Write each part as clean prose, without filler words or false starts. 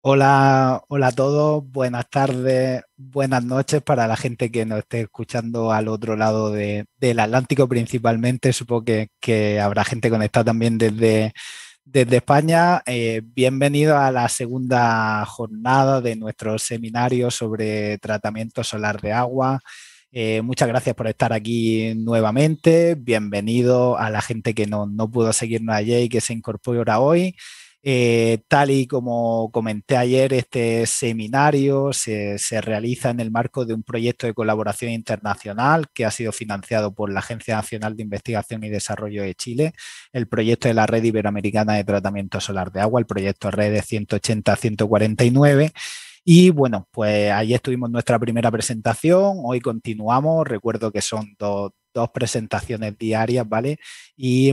Hola, hola a todos, buenas tardes, buenas noches para la gente que nos esté escuchando al otro lado del Atlántico principalmente. Supongo que habrá gente conectada también desde España. Bienvenido a la segunda jornada de nuestro seminario sobre tratamiento solar de agua. Muchas gracias por estar aquí nuevamente. Bienvenido a la gente que no pudo seguirnos ayer y que se incorpora hoy. Tal y como comenté ayer, este seminario se realiza en el marco de un proyecto de colaboración internacional que ha sido financiado por la Agencia Nacional de Investigación y Desarrollo de Chile, el proyecto de la Red Iberoamericana de Tratamiento Solar de Agua, el proyecto RED 180-149. Y bueno, pues ayer tuvimos nuestra primera presentación, hoy continuamos, recuerdo que son dos presentaciones diarias, ¿vale? Y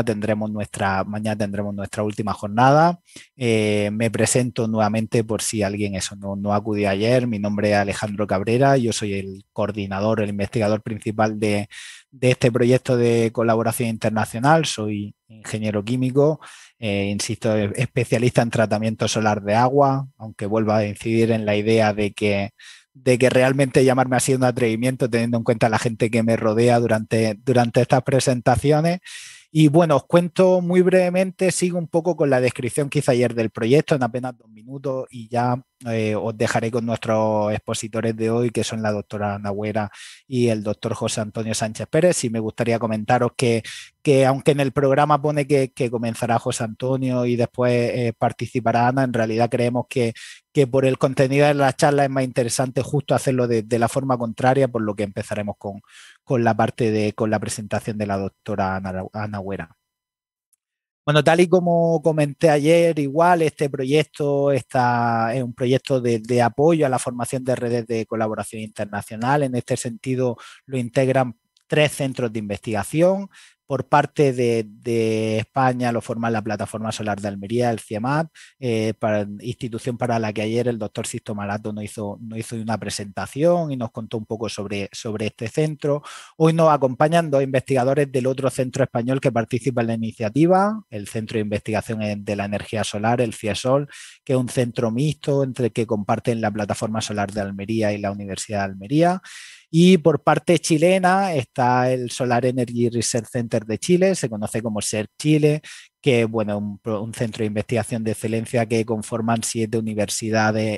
mañana tendremos nuestra última jornada. Me presento nuevamente por si alguien eso no acudió ayer. Mi nombre es Alejandro Cabrera, yo soy el coordinador, el investigador principal de este proyecto de colaboración internacional. Soy ingeniero químico, insisto, especialista en tratamiento solar de agua, aunque vuelva a incidir en la idea de que realmente llamarme así es un atrevimiento teniendo en cuenta la gente que me rodea durante estas presentaciones. Y bueno, os cuento muy brevemente, sigo un poco con la descripción que hice ayer del proyecto en apenas 2 minutos y ya os dejaré con nuestros expositores de hoy, que son la doctora Ana Güera y el doctor José Antonio Sánchez Pérez. Y me gustaría comentaros que aunque en el programa pone que comenzará José Antonio y después participará Ana, en realidad creemos que por el contenido de la charla es más interesante justo hacerlo de la forma contraria, por lo que empezaremos con con la presentación de la doctora Ana Güera. Bueno, tal y como comenté ayer, igual este proyecto es un proyecto de apoyo a la formación de redes de colaboración internacional. En este sentido, lo integran 3 centros de investigación. Por parte de España lo forman la Plataforma Solar de Almería, el CIEMAT, institución para la que ayer el doctor Sisto Malato nos hizo una presentación y nos contó un poco sobre este centro. Hoy nos acompañan 2 investigadores del otro centro español que participa en la iniciativa, el Centro de Investigación de la Energía Solar, el CIESOL, que es un centro mixto entre que comparten la Plataforma Solar de Almería y la Universidad de Almería. Y por parte chilena está el Solar Energy Research Center de Chile, se conoce como SER Chile, que bueno, un centro de investigación de excelencia que conforman 7 universidades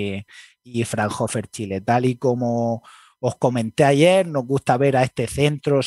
y Fraunhofer Chile. Tal y como os comenté ayer, nos gusta ver a este centro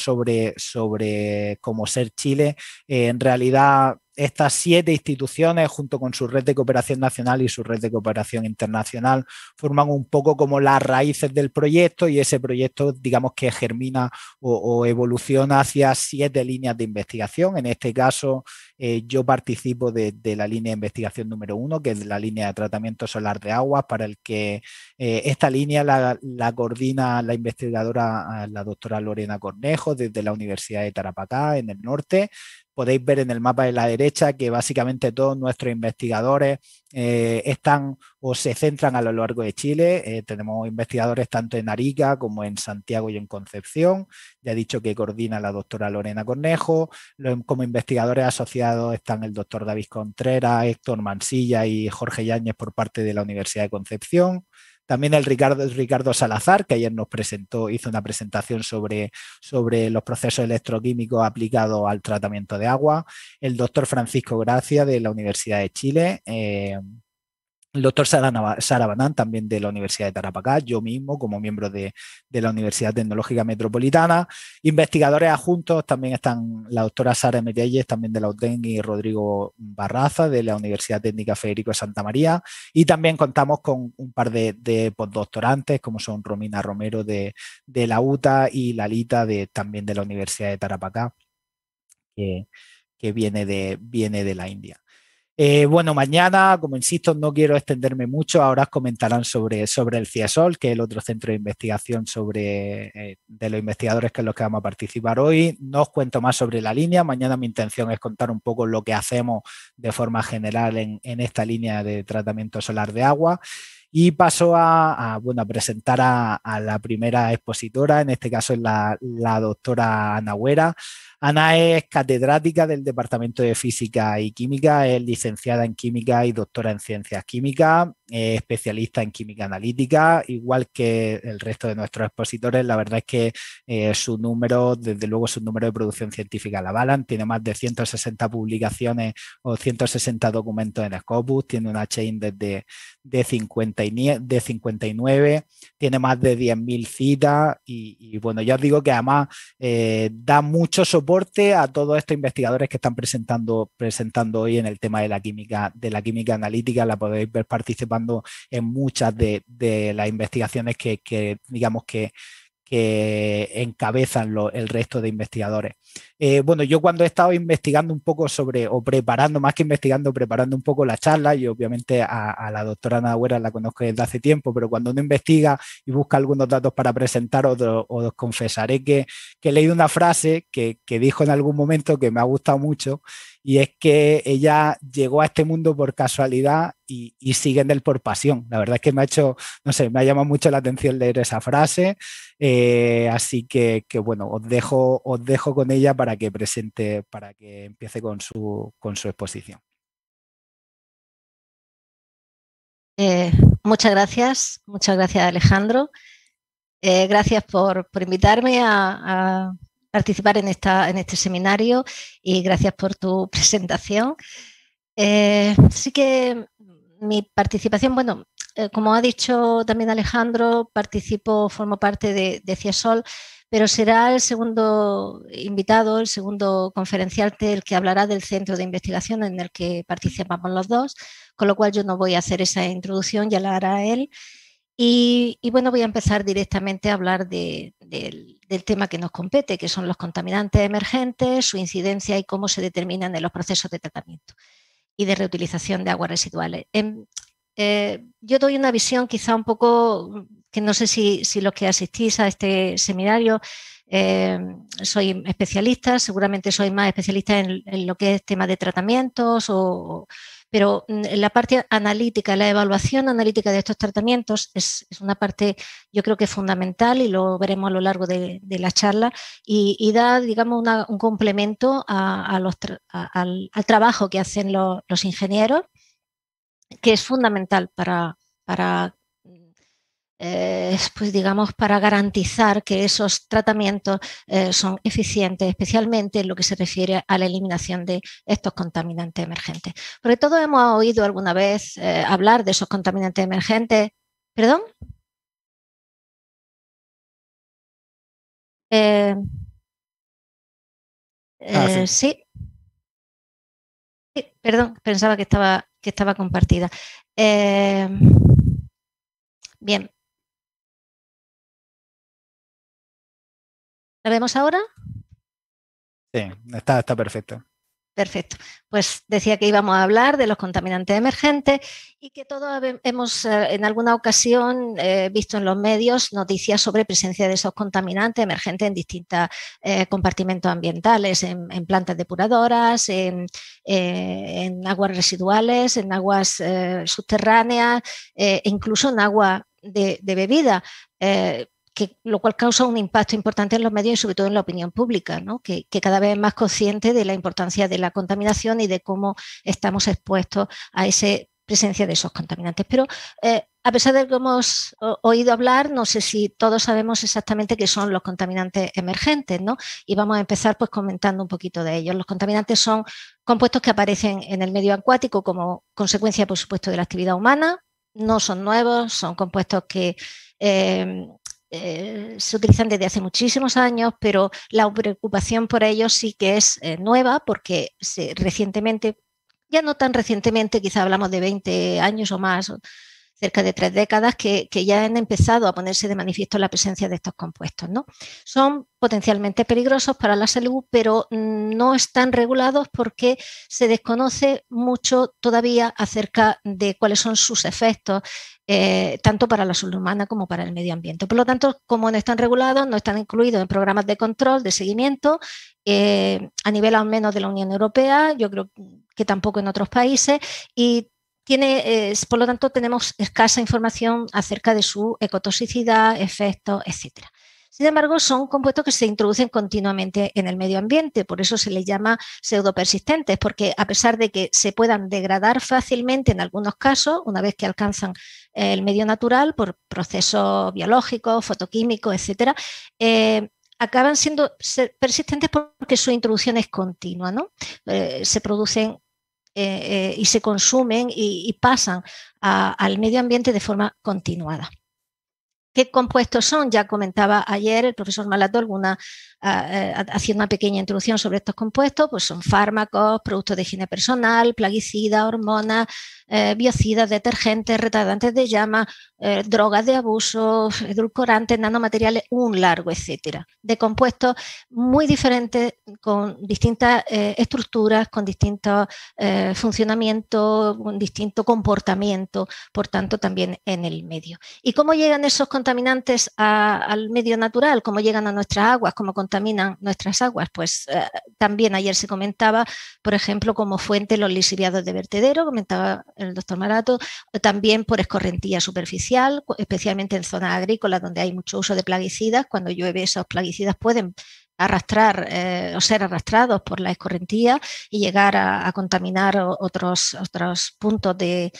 sobre cómo ser Chile. En realidad, estas 7 instituciones, junto con su red de cooperación nacional y su red de cooperación internacional, forman un poco como las raíces del proyecto y ese proyecto, digamos que germina o evoluciona hacia 7 líneas de investigación. En este caso, yo participo de la línea de investigación número 1, que es la línea de tratamiento solar de aguas, para el que esta línea la coordina la investigadora, la doctora Lorena Cornejo, desde la Universidad de Tarapacá, en el norte. Podéis ver en el mapa de la derecha que básicamente todos nuestros investigadores están o se centran a lo largo de Chile. Tenemos investigadores tanto en Arica como en Santiago y en Concepción. Ya he dicho que coordina la doctora Lorena Cornejo. Como investigadores asociados están el doctor David Contreras, Héctor Mansilla y Jorge Yáñez por parte de la Universidad de Concepción. También el Ricardo Salazar, que ayer hizo una presentación sobre los procesos electroquímicos aplicados al tratamiento de agua. El doctor Francisco Gracia, de la Universidad de Chile. El doctor Sarabanán, también de la Universidad de Tarapacá, yo mismo como miembro de la Universidad Tecnológica Metropolitana. Investigadores adjuntos también están la doctora Sara Metelles, también de la UTEN, y Rodrigo Barraza, de la Universidad Técnica Federico de Santa María. Y también contamos con un par de postdoctorantes, como son Romina Romero de la UTA y Lalita también de la Universidad de Tarapacá, que, que viene de la India. Bueno, mañana, como insisto, no quiero extenderme mucho. Ahora os comentarán sobre el CIESOL, que es el otro centro de investigación de los investigadores que es los que vamos a participar hoy. No os cuento más sobre la línea. Mañana mi intención es contar un poco lo que hacemos de forma general en esta línea de tratamiento solar de agua. y paso bueno, a presentar a la primera expositora, en este caso es la doctora Ana Huera. Ana es catedrática del Departamento de Física y Química, es licenciada en Química y doctora en Ciencias Químicas, es especialista en Química Analítica, igual que el resto de nuestros expositores. La verdad es que su número, desde luego su número de producción científica la avalan, tiene más de 160 publicaciones o 160 documentos en Scopus, tiene una chain de 59, tiene más de 10.000 citas y bueno, ya os digo que además da mucho soporte a todos estos investigadores que están presentando hoy en el tema de la química analítica. La podéis ver participando en muchas de las investigaciones que digamos que encabezan el resto de investigadores. Bueno, yo cuando he estado investigando un poco o preparando, más que investigando, preparando un poco la charla, y obviamente a la doctora Ana Huera la conozco desde hace tiempo, pero cuando uno investiga y busca algunos datos para presentar, os confesaré que he leído una frase que dijo en algún momento que me ha gustado mucho, y es que ella llegó a este mundo por casualidad y sigue en él por pasión. La verdad es que me ha llamado mucho la atención leer esa frase, así que bueno, os dejo con ella para que empiece con su exposición. Muchas gracias Alejandro. Gracias por invitarme a participar en este seminario y gracias por tu presentación. Sí que mi participación, bueno, como ha dicho también Alejandro, formo parte de CIESOL, pero será el segundo invitado, el segundo conferenciante, el que hablará del centro de investigación en el que participamos los dos, con lo cual yo no voy a hacer esa introducción, ya la hará él. Y bueno, voy a empezar directamente a hablar del tema que nos compete, que son los contaminantes emergentes, su incidencia y cómo se determinan en los procesos de tratamiento y de reutilización de aguas residuales. Yo doy una visión quizá un poco, que no sé si los que asistís a este seminario soy especialista, seguramente soy más especialista en lo que es tema de tratamientos, pero en la parte analítica, la evaluación analítica de estos tratamientos es una parte, yo creo que fundamental, y lo veremos a lo largo de la charla, y da, digamos, un complemento al trabajo que hacen los ingenieros, que es fundamental pues digamos, para garantizar que esos tratamientos son eficientes, especialmente en lo que se refiere a la eliminación de estos contaminantes emergentes. Porque todos hemos oído alguna vez hablar de esos contaminantes emergentes. ¿Perdón? Sí. Sí. Sí, perdón, pensaba que estaba compartida. Bien. ¿La vemos ahora? Sí, está perfecto. Perfecto. Pues decía que íbamos a hablar de los contaminantes emergentes y que todos hemos en alguna ocasión visto en los medios noticias sobre presencia de esos contaminantes emergentes en distintos compartimentos ambientales, en plantas depuradoras, en aguas residuales, en aguas subterráneas, incluso en agua de bebida. Lo cual causa un impacto importante en los medios y sobre todo en la opinión pública, ¿no? que cada vez es más consciente de la importancia de la contaminación y de cómo estamos expuestos a esa presencia de esos contaminantes. Pero a pesar de que hemos oído hablar, no sé si todos sabemos exactamente qué son los contaminantes emergentes, ¿no? Y vamos a empezar pues comentando un poquito de ellos. Los contaminantes son compuestos que aparecen en el medio acuático como consecuencia, por supuesto, de la actividad humana. No son nuevos, son compuestos que se utilizan desde hace muchísimos años, pero la preocupación por ellos sí que es nueva, porque recientemente, ya no tan recientemente, quizá hablamos de 20 años o más, cerca de 3 décadas, que ya han empezado a ponerse de manifiesto la presencia de estos compuestos, ¿no? Son potencialmente peligrosos para la salud, pero no están regulados porque se desconoce mucho todavía acerca de cuáles son sus efectos, tanto para la salud humana como para el medio ambiente. Por lo tanto, como no están regulados, no están incluidos en programas de control, de seguimiento, a nivel al menos de la Unión Europea, yo creo que tampoco en otros países, y por lo tanto, tenemos escasa información acerca de su ecotoxicidad, efectos, etc. Sin embargo, son compuestos que se introducen continuamente en el medio ambiente, por eso se les llama pseudopersistentes, porque a pesar de que se puedan degradar fácilmente en algunos casos, una vez que alcanzan el medio natural por procesos biológicos, fotoquímicos, etc., acaban siendo persistentes porque su introducción es continua, ¿no? Se producen y se consumen y pasan al medio ambiente de forma continuada. ¿Qué compuestos son? Ya comentaba ayer el profesor Malato haciendo una pequeña introducción sobre estos compuestos, pues son fármacos, productos de higiene personal, plaguicidas, hormonas, biocidas, detergentes, retardantes de llama, drogas de abuso, edulcorantes, nanomateriales, un largo etcétera, de compuestos muy diferentes, con distintas estructuras, con distintos funcionamientos, con distinto comportamiento, por tanto también en el medio. ¿Y cómo llegan esos contaminantes al medio natural? ¿Cómo llegan a nuestras aguas? ¿Cómo contaminan nuestras aguas? Pues también ayer se comentaba, por ejemplo, como fuente los lixiviados de vertedero, comentaba el doctor Malato, también por escorrentía superficial, especialmente en zonas agrícolas donde hay mucho uso de plaguicidas. Cuando llueve, esos plaguicidas pueden arrastrar o ser arrastrados por la escorrentía y llegar a contaminar otros puntos de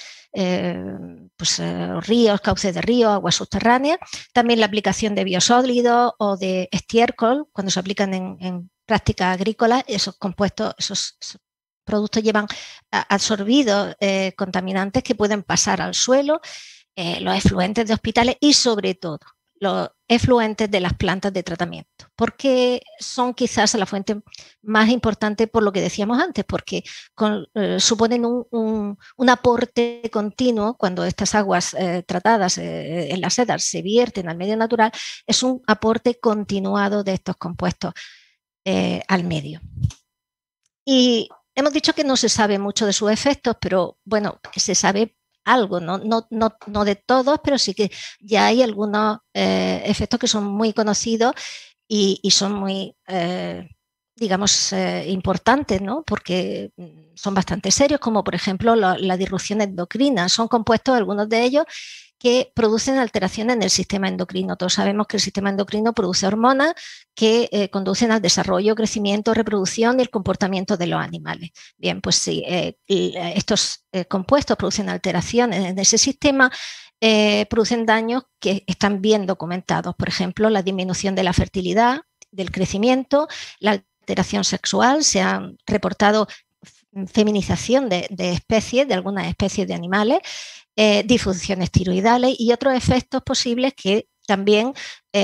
ríos, cauces de río, aguas subterráneas. También la aplicación de biosólidos o de estiércol, cuando se aplican en prácticas agrícolas, esos compuestos, esos productos llevan absorbidos contaminantes que pueden pasar al suelo, los efluentes de hospitales y sobre todo los efluentes de las plantas de tratamiento, porque son quizás la fuente más importante por lo que decíamos antes, porque suponen un aporte continuo cuando estas aguas tratadas en las sedas se vierten al medio natural, es un aporte continuado de estos compuestos al medio. Y hemos dicho que no se sabe mucho de sus efectos, pero bueno, se sabe algo, no de todos, pero sí que ya hay algunos efectos que son muy conocidos y son muy, digamos, importantes, ¿no? Porque son bastante serios, como por ejemplo la disrupción endocrina. Son compuestos, algunos de ellos, que producen alteraciones en el sistema endocrino. Todos sabemos que el sistema endocrino produce hormonas que conducen al desarrollo, crecimiento, reproducción y el comportamiento de los animales. Bien, pues sí, estos compuestos producen alteraciones en ese sistema, producen daños que están bien documentados. Por ejemplo, la disminución de la fertilidad, del crecimiento, la alteración sexual, se han reportado feminización de especies, de algunas especies de animales, disfunciones tiroidales y otros efectos posibles que también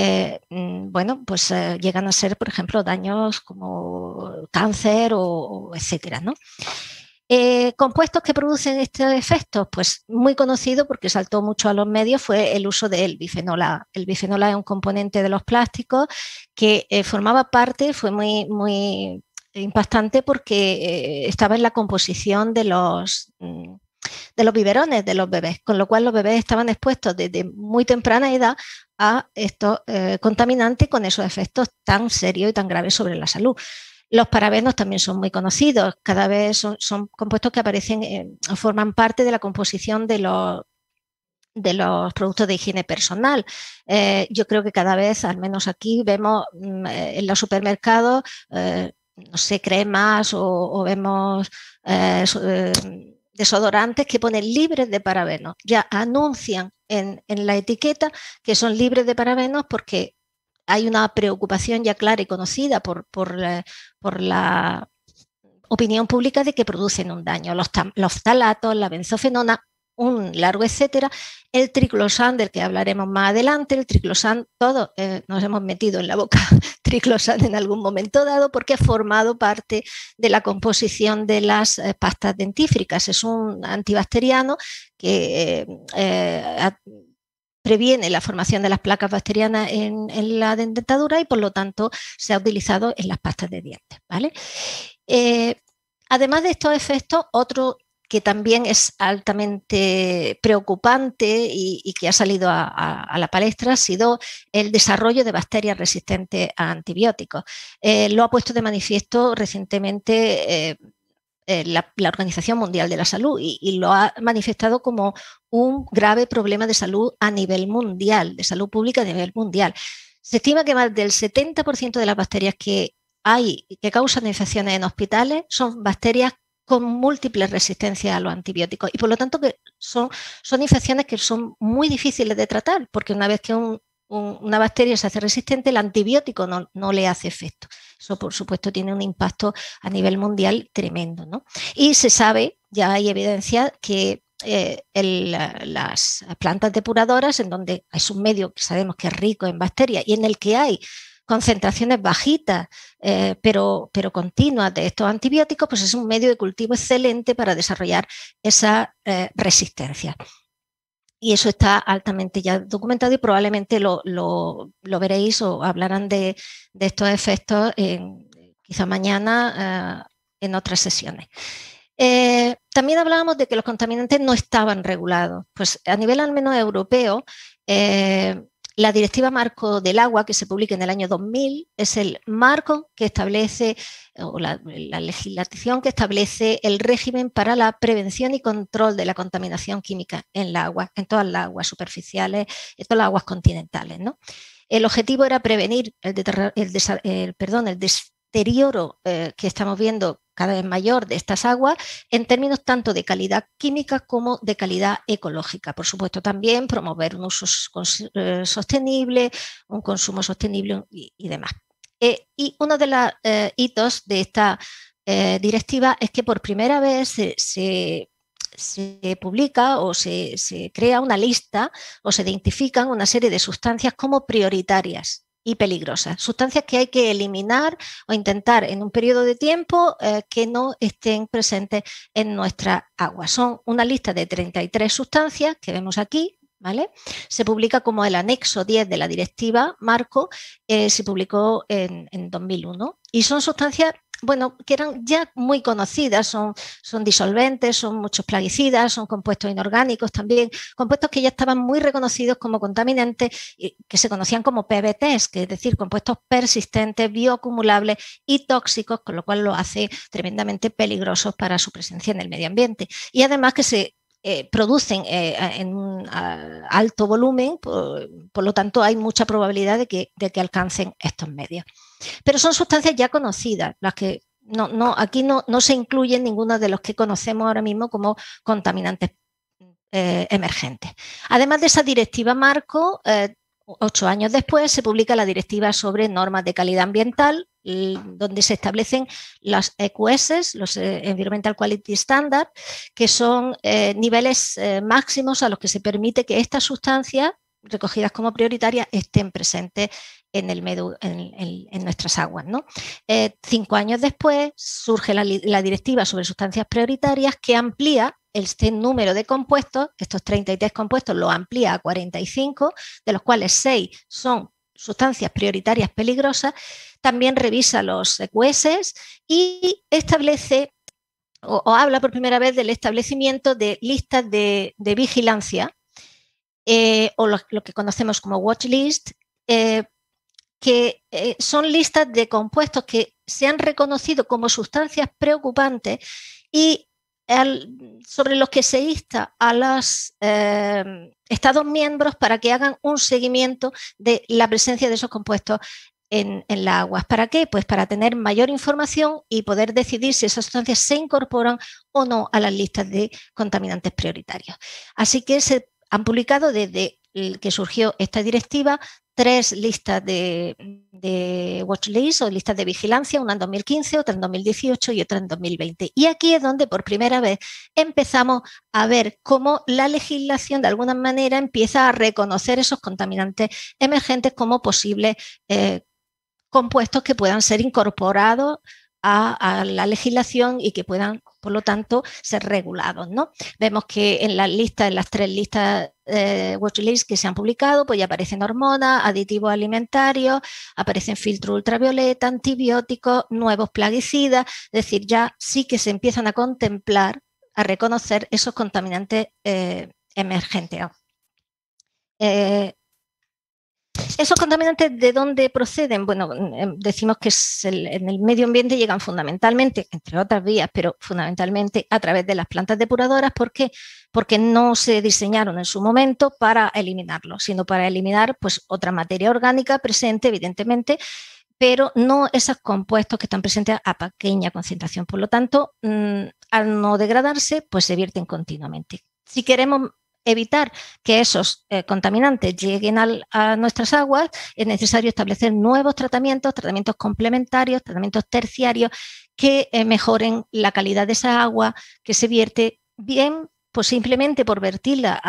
llegan a ser, por ejemplo, daños como cáncer o etcétera, ¿no? Compuestos que producen estos efectos, pues muy conocido porque saltó mucho a los medios, fue el uso del bifenol A. El bifenol A es un componente de los plásticos que formaba parte, fue muy impactante porque estaba en la composición de los biberones de los bebés, con lo cual los bebés estaban expuestos desde muy temprana edad a estos contaminantes con esos efectos tan serios y tan graves sobre la salud. Los parabenos también son muy conocidos, cada vez son compuestos que aparecen, forman parte de la composición de los productos de higiene personal. Yo creo que cada vez, al menos aquí, vemos en los supermercados, no sé, cremas o vemos desodorantes que ponen libres de parabenos. Ya anuncian en la etiqueta que son libres de parabenos porque hay una preocupación ya clara y conocida por la opinión pública de que producen un daño. Los ftalatos, la benzofenona, un largo etcétera, el triclosan, del que hablaremos más adelante, el triclosan, todos nos hemos metido en la boca triclosan en algún momento dado porque ha formado parte de la composición de las pastas dentífricas. Es un antibacteriano que previene la formación de las placas bacterianas en la dentadura y por lo tanto se ha utilizado en las pastas de dientes, ¿vale? Además de estos efectos, otro que también es altamente preocupante y que ha salido a la palestra ha sido el desarrollo de bacterias resistentes a antibióticos. Lo ha puesto de manifiesto recientemente la Organización Mundial de la Salud y lo ha manifestado como un grave problema de salud a nivel mundial, de salud pública a nivel mundial. Se estima que más del 70% de las bacterias que causan infecciones en hospitales son bacterias con múltiples resistencias a los antibióticos y por lo tanto que son infecciones que son muy difíciles de tratar porque una vez que una bacteria se hace resistente, el antibiótico no le hace efecto. Eso, por supuesto, tiene un impacto a nivel mundial tremendo, ¿no? Y se sabe, ya hay evidencia que las plantas depuradoras, en donde es un medio que sabemos que es rico en bacterias y en el que hay concentraciones bajitas, pero continuas de estos antibióticos, pues es un medio de cultivo excelente para desarrollar esa resistencia. Y eso está altamente ya documentado y probablemente lo veréis o hablarán de estos efectos quizá mañana en otras sesiones. También hablábamos de que los contaminantes no estaban regulados. Pues a nivel al menos europeo, la Directiva Marco del Agua, que se publica en el año 2000, es el marco que establece, o la legislación que establece el régimen para la prevención y control de la contaminación química en la agua, en todas las aguas superficiales, en todas las aguas continentales, ¿no? El objetivo era prevenir el deterioro que estamos viendo cada vez mayor de estas aguas en términos tanto de calidad química como de calidad ecológica. Por supuesto, también promover un uso sostenible, un consumo sostenible y demás. Y uno de los hitos de esta directiva es que por primera vez se publica o se crea una lista o se identifican una serie de sustancias como prioritarias y peligrosas, sustancias que hay que eliminar o intentar en un periodo de tiempo que no estén presentes en nuestra agua. Son una lista de 33 sustancias que vemos aquí, ¿vale? Se publica como el anexo 10 de la directiva Marco, se publicó en 2001 y son sustancias que eran ya muy conocidas, son disolventes, son muchos plaguicidas, son compuestos inorgánicos también, compuestos que ya estaban muy reconocidos como contaminantes y que se conocían como PBTs, que es decir, compuestos persistentes, bioacumulables y tóxicos, con lo cual lo hace tremendamente peligrosos para su presencia en el medio ambiente. Y además que se producen en un alto volumen, por lo tanto hay mucha probabilidad de que alcancen estos medios. Pero son sustancias ya conocidas, las que aquí no se incluyen ninguno de los que conocemos ahora mismo como contaminantes emergentes. Además de esa directiva marco, 8 años después se publica la directiva sobre normas de calidad ambiental, donde se establecen las EQS, los Environmental Quality Standards, que son niveles máximos a los que se permite que estas sustancias recogidas como prioritarias estén presentes en el medio, en nuestras aguas, ¿no? 5 años después surge la directiva sobre sustancias prioritarias que amplía este número de compuestos, estos 33 compuestos lo amplía a 45, de los cuales 6 son sustancias prioritarias peligrosas. También revisa los EQS y establece o habla por primera vez del establecimiento de listas de vigilancia o lo que conocemos como watch list, que son listas de compuestos que se han reconocido como sustancias preocupantes y sobre los que se insta a los Estados miembros para que hagan un seguimiento de la presencia de esos compuestos en las aguas. ¿Para qué? Pues para tener mayor información y poder decidir si esas sustancias se incorporan o no a las listas de contaminantes prioritarios. Así que se han publicado desde que surgió esta directiva 3 listas de watchlist o listas de vigilancia, una en 2015, otra en 2018 y otra en 2020. Y aquí es donde por primera vez empezamos a ver cómo la legislación de alguna manera empieza a reconocer esos contaminantes emergentes como posibles compuestos que puedan ser incorporados a la legislación y que puedan, por lo tanto, ser regulados, ¿no? Vemos que en las 3 listas watchlist que se han publicado, pues ya aparecen hormonas, aditivos alimentarios, aparecen filtros ultravioleta, antibióticos, nuevos plaguicidas, es decir, ya sí que se empiezan a contemplar, a reconocer esos contaminantes emergentes. ¿Esos contaminantes de dónde proceden? Bueno, decimos que en el medio ambiente llegan fundamentalmente, entre otras vías, pero fundamentalmente a través de las plantas depuradoras. ¿Por qué? Porque no se diseñaron en su momento para eliminarlo, sino para eliminar pues, otra materia orgánica presente, evidentemente, pero no esos compuestos que están presentes a pequeña concentración. Por lo tanto, al no degradarse, pues se vierten continuamente. Si queremos evitar que esos contaminantes lleguen a nuestras aguas, es necesario establecer nuevos tratamientos complementarios, tratamientos terciarios que mejoren la calidad de esa agua que se vierte, bien pues simplemente por verterla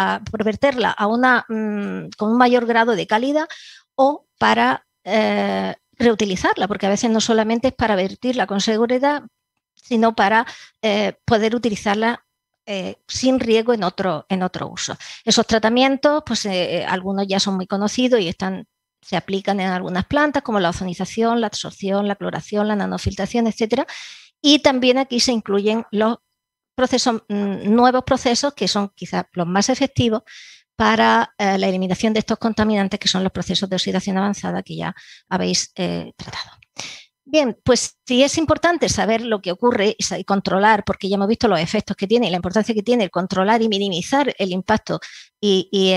con un mayor grado de calidad, o para reutilizarla, porque a veces no solamente es para vertirla con seguridad, sino para poder utilizarla sin riesgo en otro uso. Esos tratamientos, pues algunos ya son muy conocidos y se aplican en algunas plantas, como la ozonización, la absorción, la cloración, la nanofiltración, etcétera. Y también aquí se incluyen los nuevos procesos que son quizás los más efectivos para la eliminación de estos contaminantes, que son los procesos de oxidación avanzada que ya habéis tratado. Bien, pues sí es importante saber lo que ocurre y controlar, porque ya hemos visto los efectos que tiene y la importancia que tiene el controlar y minimizar el impacto y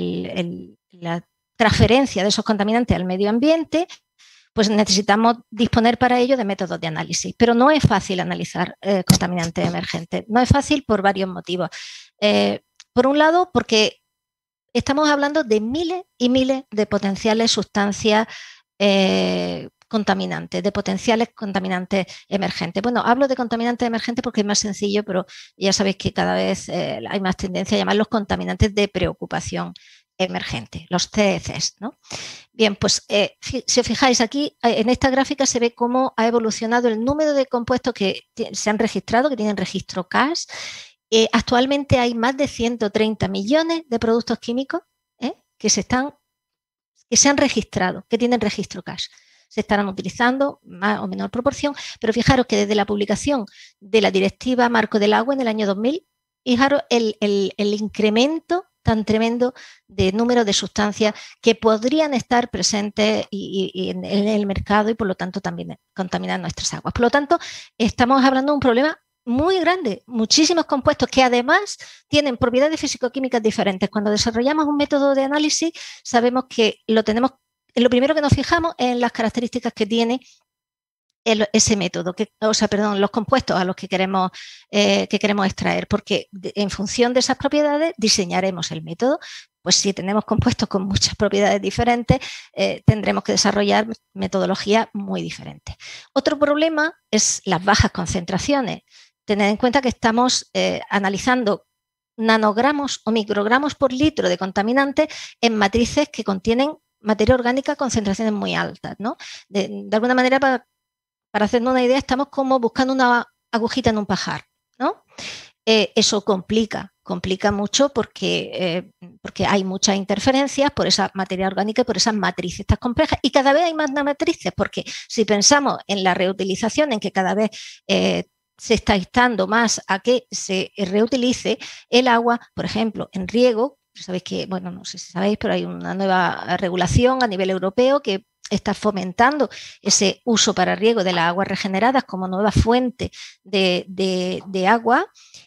la transferencia de esos contaminantes al medio ambiente, pues necesitamos disponer para ello de métodos de análisis. Pero no es fácil analizar contaminantes emergentes. No es fácil por varios motivos. Por un lado, porque estamos hablando de miles y miles de potenciales sustancias contaminantes, de potenciales contaminantes emergentes. Bueno, hablo de contaminantes emergentes porque es más sencillo, pero ya sabéis que cada vez hay más tendencia a llamarlos contaminantes de preocupación emergente, los CECs, ¿no? Bien, pues si os fijáis aquí, en esta gráfica se ve cómo ha evolucionado el número de compuestos que se han registrado, que tienen registro CAS. Actualmente hay más de 130 millones de productos químicos que se han registrado, que tienen registro CAS. Se estarán utilizando más o menor proporción, pero fijaros que desde la publicación de la Directiva Marco del Agua en el año 2000, fijaros el incremento tan tremendo de número de sustancias que podrían estar presentes y en el mercado y por lo tanto también contaminar nuestras aguas. Por lo tanto, estamos hablando de un problema muy grande, muchísimos compuestos que además tienen propiedades físico-químicas diferentes. Cuando desarrollamos un método de análisis, sabemos que lo primero que nos fijamos es en las características que tiene ese método, los compuestos a los que queremos extraer, porque en función de esas propiedades diseñaremos el método. Pues si tenemos compuestos con muchas propiedades diferentes, tendremos que desarrollar metodologías muy diferentes. Otro problema es las bajas concentraciones. Tened en cuenta que estamos analizando nanogramos o microgramos por litro de contaminantes en matrices que contienen materia orgánica a concentraciones muy altas, ¿no? De alguna manera, para hacernos una idea, estamos como buscando una agujita en un pajar, ¿no? Eso complica mucho porque hay muchas interferencias por esa materia orgánica y por esas matrices tan complejas. Y cada vez hay más matrices, porque si pensamos en la reutilización, en que cada vez se está instando más a que se reutilice el agua, por ejemplo, en riego. Sabéis que, bueno, no sé si sabéis, pero hay una nueva regulación a nivel europeo que está fomentando ese uso para riego de las aguas regeneradas como nueva fuente de agua.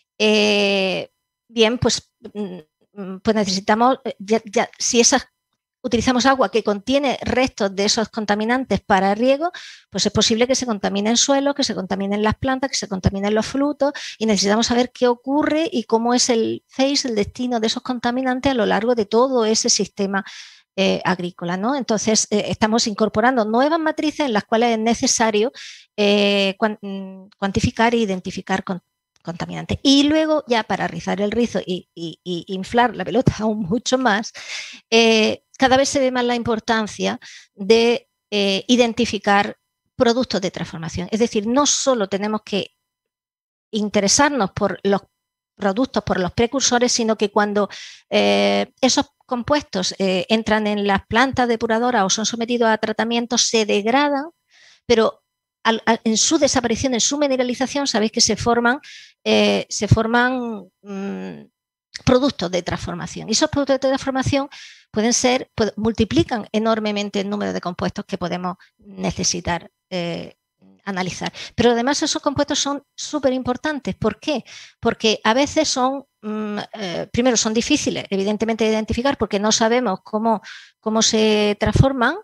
Bien, pues necesitamos, si utilizamos agua que contiene restos de esos contaminantes para riego, pues es posible que se contaminen suelos, que se contaminen las plantas, que se contaminen los frutos, y necesitamos saber qué ocurre y cómo es el destino de esos contaminantes a lo largo de todo ese sistema agrícola, ¿no? Entonces, estamos incorporando nuevas matrices en las cuales es necesario cuantificar e identificar contaminantes. Y luego, ya para rizar el rizo y inflar la pelota aún mucho más, cada vez se ve más la importancia de identificar productos de transformación. Es decir, no solo tenemos que interesarnos por los productos, por los precursores, sino que cuando esos compuestos entran en las plantas depuradoras o son sometidos a tratamientos, se degradan, pero en su desaparición, en su mineralización, sabéis que se forman productos de transformación. Y esos productos de transformación multiplican enormemente el número de compuestos que podemos necesitar analizar. Pero además esos compuestos son súper importantes. ¿Por qué? Porque a veces son, primero son difíciles, evidentemente, de identificar porque no sabemos cómo se transforman.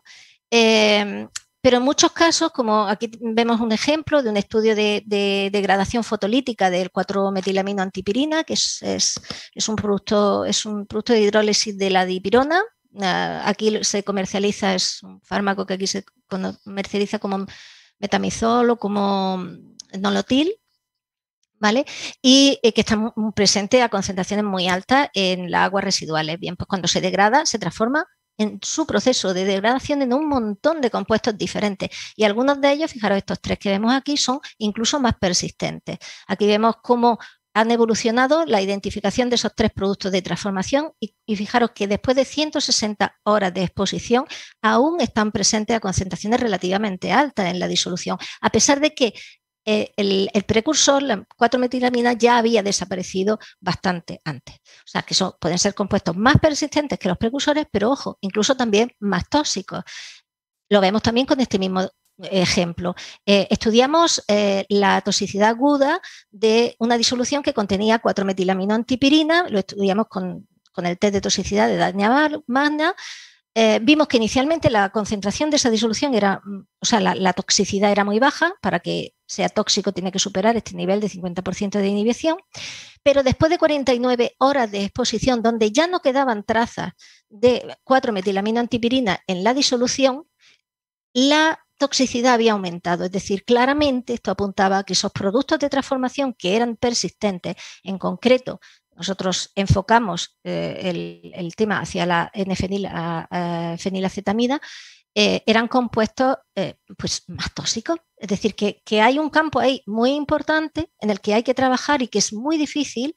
Pero en muchos casos, como aquí vemos un ejemplo de un estudio de degradación fotolítica del 4-metilaminoantipirina, que es un producto de hidrólisis de la dipirona. Aquí se comercializa, es un fármaco que aquí se comercializa como metamizol o como nolotil, ¿vale? Y que está presente a concentraciones muy altas en las aguas residuales. Bien, pues cuando se degrada, se transforma en su proceso de degradación en un montón de compuestos diferentes. Y algunos de ellos, fijaros, estos 3 que vemos aquí son incluso más persistentes. Aquí vemos cómo han evolucionado la identificación de esos 3 productos de transformación y fijaros que después de 160 horas de exposición aún están presentes a concentraciones relativamente altas en la disolución, a pesar de que el precursor, la 4-metilamina, ya había desaparecido bastante antes. O sea, que pueden ser compuestos más persistentes que los precursores, pero ojo, incluso también más tóxicos. Lo vemos también con este mismo ejemplo. Estudiamos la toxicidad aguda de una disolución que contenía 4-metilaminoantipirina, lo estudiamos con el test de toxicidad de Dagna-Magna. Vimos que inicialmente la concentración de esa disolución la toxicidad era muy baja. Para que sea tóxico tiene que superar este nivel de 50% de inhibición, pero después de 49 horas de exposición, donde ya no quedaban trazas de 4-metilaminoantipirina en la disolución, la toxicidad había aumentado. Es decir, claramente esto apuntaba a que esos productos de transformación que eran persistentes, en concreto, nosotros enfocamos el tema hacia la N-fenilacetamida, eran compuestos pues más tóxicos. Es decir, que hay un campo ahí muy importante en el que hay que trabajar y que es muy difícil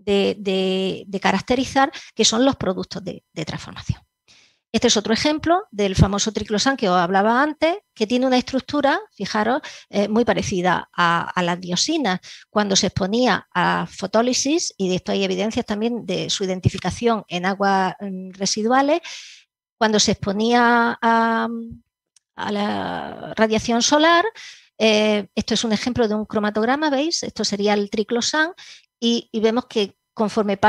de caracterizar, que son los productos de transformación. Este es otro ejemplo del famoso triclosan que os hablaba antes, que tiene una estructura, fijaros, muy parecida a las dioxinas. Cuando se exponía a fotólisis, y de esto hay evidencias también de su identificación en aguas residuales, cuando se exponía a la radiación solar, esto es un ejemplo de un cromatograma, ¿veis? Esto sería el triclosan, y vemos que conforme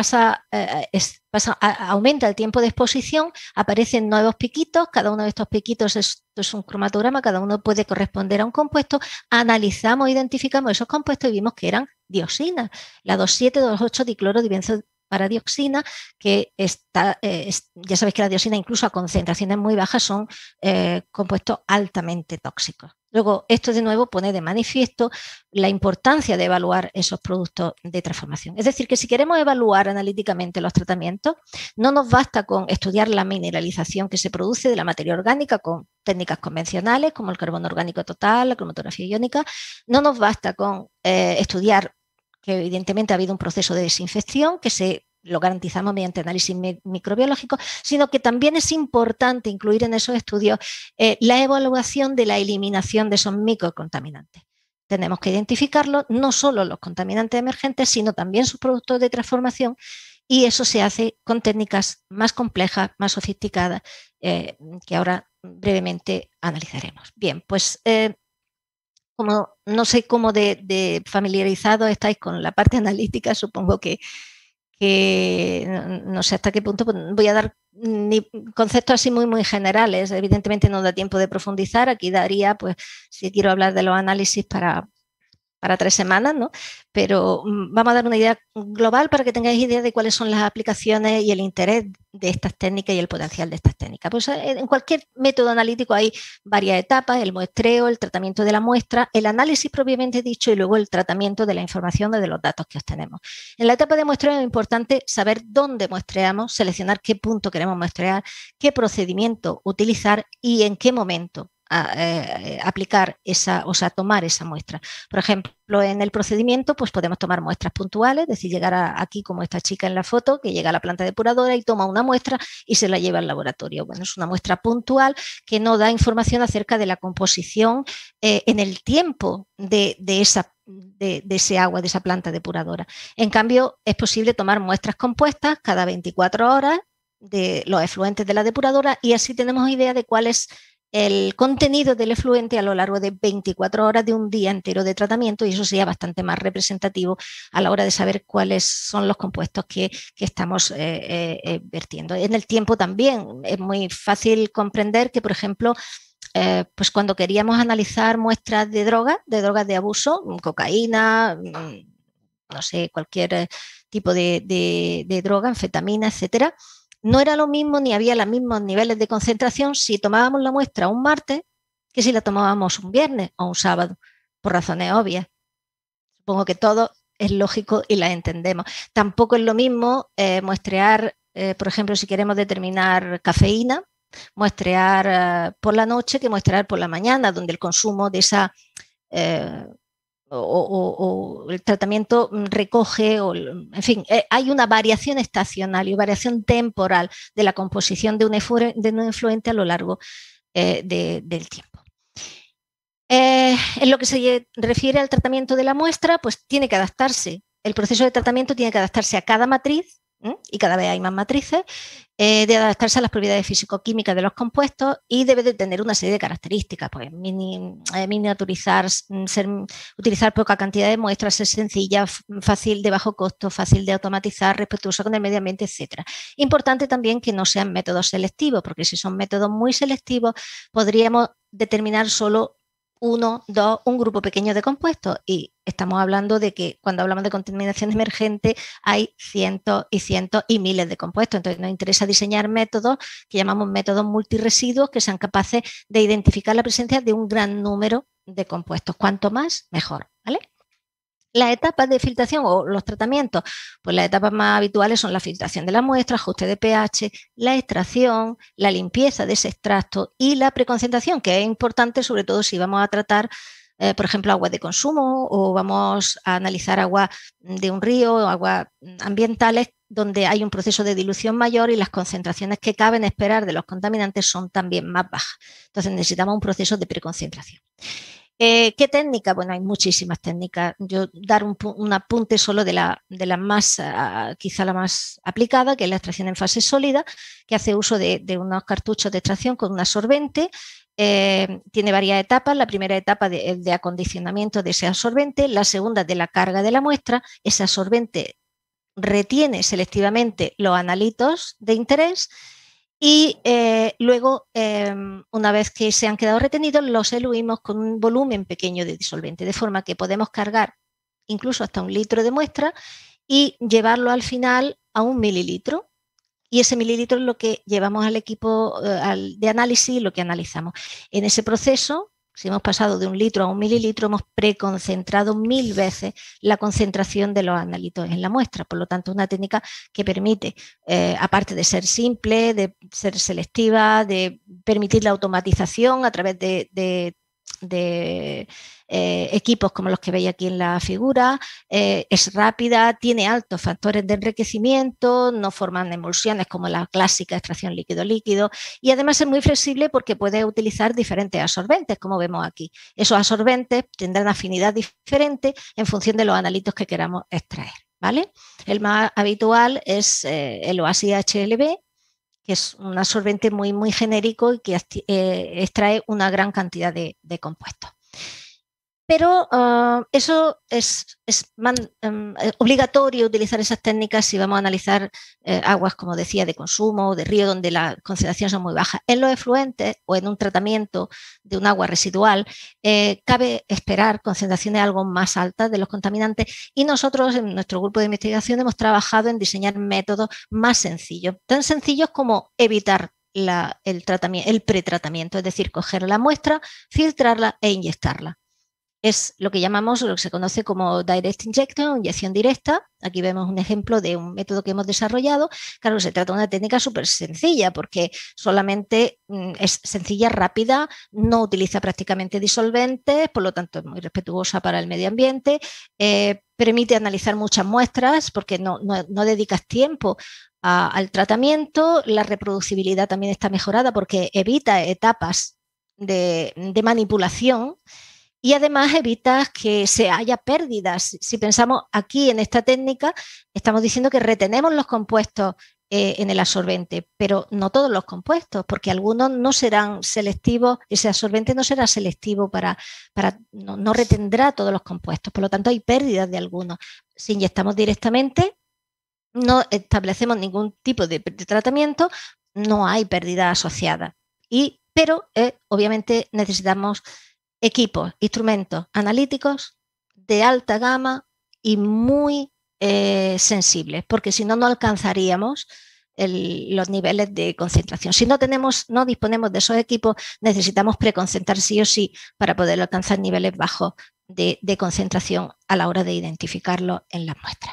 aumenta el tiempo de exposición, aparecen nuevos piquitos. Cada uno de estos piquitos es un cromatograma, cada uno puede corresponder a un compuesto. Analizamos, identificamos esos compuestos y vimos que eran dioxinas, la 2,7,2,8-diclorodibenzopyridina, que ya sabéis que la dioxina, incluso a concentraciones muy bajas, son compuestos altamente tóxicos. Luego, esto de nuevo pone de manifiesto la importancia de evaluar esos productos de transformación. Es decir, que si queremos evaluar analíticamente los tratamientos, no nos basta con estudiar la mineralización que se produce de la materia orgánica con técnicas convencionales como el carbono orgánico total, la cromatografía iónica. No nos basta con estudiar que evidentemente ha habido un proceso de desinfección que lo garantizamos mediante análisis microbiológico, sino que también es importante incluir en esos estudios la evaluación de la eliminación de esos microcontaminantes. Tenemos que identificarlos, no solo los contaminantes emergentes, sino también sus productos de transformación, y eso se hace con técnicas más complejas, más sofisticadas, que ahora brevemente analizaremos. Bien, pues como no sé cómo de familiarizados estáis con la parte analítica, supongo que no sé hasta qué punto voy a dar conceptos así muy, muy generales. Evidentemente no da tiempo de profundizar. Aquí daría, pues, si quiero hablar de los análisis para 3 semanas, ¿no? Pero vamos a dar una idea global para que tengáis idea de cuáles son las aplicaciones y el interés de estas técnicas y el potencial de estas técnicas. Pues en cualquier método analítico hay varias etapas: el muestreo, el tratamiento de la muestra, el análisis propiamente dicho y luego el tratamiento de la información o de los datos que obtenemos. En la etapa de muestreo es importante saber dónde muestreamos, seleccionar qué punto queremos muestrear, qué procedimiento utilizar y en qué momento aplicar esa, o sea, tomar esa muestra. Por ejemplo, en el procedimiento, pues podemos tomar muestras puntuales, es decir, llegar aquí como esta chica en la foto, que llega a la planta depuradora y toma una muestra y se la lleva al laboratorio. Bueno, es una muestra puntual que no da información acerca de la composición en el tiempo de ese agua, de esa planta depuradora. En cambio, es posible tomar muestras compuestas cada 24 horas de los efluentes de la depuradora y así tenemos idea de cuál es el contenido del efluente a lo largo de 24 horas de un día entero de tratamiento, y eso sería bastante más representativo a la hora de saber cuáles son los compuestos que estamos vertiendo. En el tiempo también es muy fácil comprender que, por ejemplo, pues cuando queríamos analizar muestras de drogas de abuso, cocaína, no sé, cualquier tipo de droga, anfetamina, etcétera, no era lo mismo ni había los mismos niveles de concentración si tomábamos la muestra un martes que si la tomábamos un viernes o un sábado, por razones obvias. Supongo que todo es lógico y la entendemos. Tampoco es lo mismo muestrear, por ejemplo, si queremos determinar cafeína, muestrear por la noche que muestrear por la mañana, donde el consumo de esa o el tratamiento recoge, en fin, hay una variación estacional y variación temporal de la composición de un efluente a lo largo del tiempo. En lo que se refiere al tratamiento de la muestra, pues tiene que adaptarse, el proceso de tratamiento tiene que adaptarse a cada matriz, y cada vez hay más matrices, de adaptarse a las propiedades físico-químicas de los compuestos y debe de tener una serie de características, pues miniaturizar, utilizar poca cantidad de muestras, ser sencilla, fácil de bajo costo, fácil de automatizar, respetuosa con el medio ambiente, etc. Importante también que no sean métodos selectivos, porque si son métodos muy selectivos podríamos determinar solo uno, dos, un grupo pequeño de compuestos, y estamos hablando de que cuando hablamos de contaminación emergente hay cientos y cientos y miles de compuestos. Entonces nos interesa diseñar métodos que llamamos métodos multiresiduos que sean capaces de identificar la presencia de un gran número de compuestos. Cuanto más, mejor, ¿vale? Las etapas de filtración o los tratamientos, pues las etapas más habituales son la filtración de la muestra, ajuste de pH, la extracción, la limpieza de ese extracto y la preconcentración, que es importante sobre todo si vamos a tratar, por ejemplo, aguas de consumo o vamos a analizar agua de un río o aguas ambientales donde hay un proceso de dilución mayor y las concentraciones que caben esperar de los contaminantes son también más bajas. Entonces necesitamos un proceso de preconcentración. ¿Qué técnica? Bueno, hay muchísimas técnicas. Yo dar un apunte solo de la más, quizá la más aplicada, que es la extracción en fase sólida, que hace uso de unos cartuchos de extracción con un absorbente. Tiene varias etapas. La primera etapa de acondicionamiento de ese absorbente, la segunda de la carga de la muestra. Ese absorbente retiene selectivamente los analitos de interés. Y luego, una vez que se han quedado retenidos, los eluimos con un volumen pequeño de disolvente, de forma que podemos cargar incluso hasta 1 litro de muestra y llevarlo al final a 1 mililitro. Y ese mililitro es lo que llevamos al equipo de análisis, lo que analizamos. En ese proceso, si hemos pasado de 1 litro a 1 mililitro, hemos preconcentrado 1000 veces la concentración de los analitos en la muestra. Por lo tanto, una técnica que permite, aparte de ser simple, de ser selectiva, de permitir la automatización a través de equipos como los que veis aquí en la figura, es rápida, tiene altos factores de enriquecimiento, no forman emulsiones como la clásica extracción líquido-líquido, y además es muy flexible porque puede utilizar diferentes absorbentes, como vemos aquí. Esos absorbentes tendrán afinidad diferente en función de los analitos que queramos extraer, ¿vale? El más habitual es el Oasis HLB, que es un absorbente muy, muy genérico y que extrae una gran cantidad de compuestos. Pero eso es obligatorio utilizar esas técnicas si vamos a analizar aguas, como decía, de consumo o de río, donde las concentraciones son muy bajas. En los efluentes o en un tratamiento de un agua residual, cabe esperar concentraciones algo más altas de los contaminantes, y nosotros en nuestro grupo de investigación hemos trabajado en diseñar métodos más sencillos, tan sencillos como evitar el pretratamiento, es decir, coger la muestra, filtrarla e inyectarla. es lo que llamamos, lo que se conoce como direct injection, inyección directa. Aquí vemos un ejemplo de un método que hemos desarrollado. Claro, se trata de una técnica súper sencilla porque solamente es sencilla, rápida, no utiliza prácticamente disolventes, por lo tanto es muy respetuosa para el medio ambiente, permite analizar muchas muestras porque no dedicas tiempo al tratamiento. La reproducibilidad también está mejorada porque evita etapas de manipulación. Y además evitas que se haya pérdidas. Si pensamos aquí en esta técnica, estamos diciendo que retenemos los compuestos en el absorbente, pero no todos los compuestos, porque algunos no serán selectivos, ese absorbente no será selectivo no retendrá todos los compuestos, por lo tanto hay pérdidas de algunos. Si inyectamos directamente, no establecemos ningún tipo de tratamiento, no hay pérdida asociada. Pero obviamente necesitamos equipos, instrumentos analíticos de alta gama y muy sensibles, porque si no, no alcanzaríamos los niveles de concentración. Si no disponemos de esos equipos, necesitamos preconcentrar sí o sí para poder alcanzar niveles bajos de concentración a la hora de identificarlo en las muestras.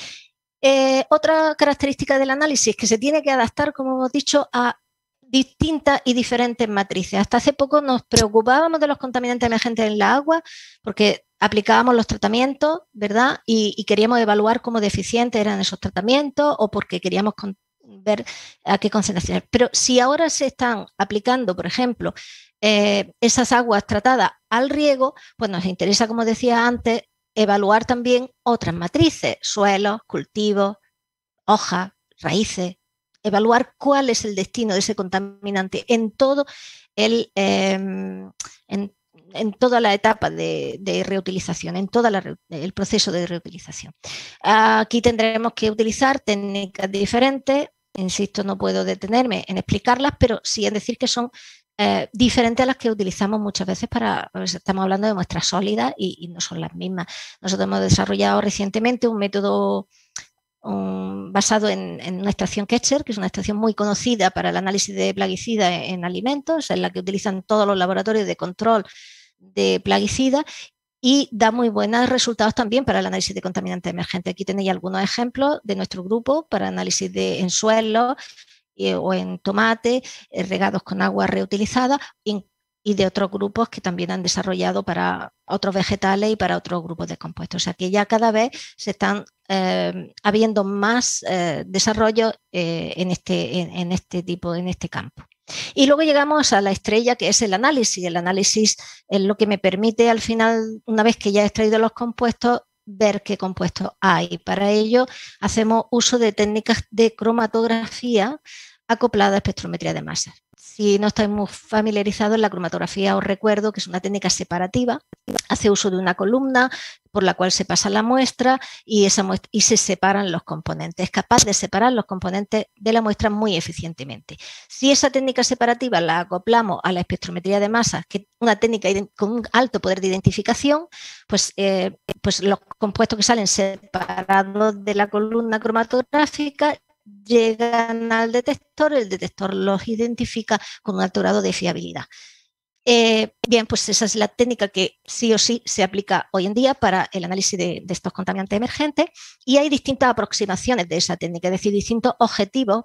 Otra característica del análisis que se tiene que adaptar, como hemos dicho, a distintas y diferentes matrices. Hasta hace poco nos preocupábamos de los contaminantes emergentes en la agua porque aplicábamos los tratamientos, ¿verdad? Y queríamos evaluar cómo deficientes eran esos tratamientos o porque queríamos ver a qué concentraciones. Pero si ahora se están aplicando, por ejemplo, esas aguas tratadas al riego, pues nos interesa, como decía antes, evaluar también otras matrices, suelos, cultivos, hojas, raíces, evaluar cuál es el destino de ese contaminante en todo en toda la etapa de reutilización, en todo el proceso de reutilización. Aquí tendremos que utilizar técnicas diferentes, insisto, no puedo detenerme en explicarlas, pero sí en decir que son diferentes a las que utilizamos muchas veces estamos hablando de muestras sólidas y no son las mismas. Nosotros hemos desarrollado recientemente un método basado en una estación Ketcher, que es una estación muy conocida para el análisis de plaguicidas en alimentos, en la que utilizan todos los laboratorios de control de plaguicidas y da muy buenos resultados también para el análisis de contaminantes emergentes. Aquí tenéis algunos ejemplos de nuestro grupo para análisis en suelos o en tomate, regados con agua reutilizada y de otros grupos que también han desarrollado para otros vegetales y para otros grupos de compuestos. O sea que ya cada vez se están habiendo más desarrollo en este campo. Y luego llegamos a la estrella, que es el análisis. El análisis es lo que me permite al final, una vez que ya he extraído los compuestos, ver qué compuestos hay. Para ello hacemos uso de técnicas de cromatografía acoplada a espectrometría de masas. Si no estáis muy familiarizados, la cromatografía os recuerdo que es una técnica separativa, hace uso de una columna por la cual se pasa la muestra y se separan los componentes. Es capaz de separar los componentes de la muestra muy eficientemente. Si esa técnica separativa la acoplamos a la espectrometría de masas, que es una técnica con un alto poder de identificación, pues los compuestos que salen separados de la columna cromatográfica llegan al detector, el detector los identifica con un alto grado de fiabilidad. Bien, pues esa es la técnica que sí o sí se aplica hoy en día para el análisis de estos contaminantes emergentes y hay distintas aproximaciones de esa técnica, es decir, distintos objetivos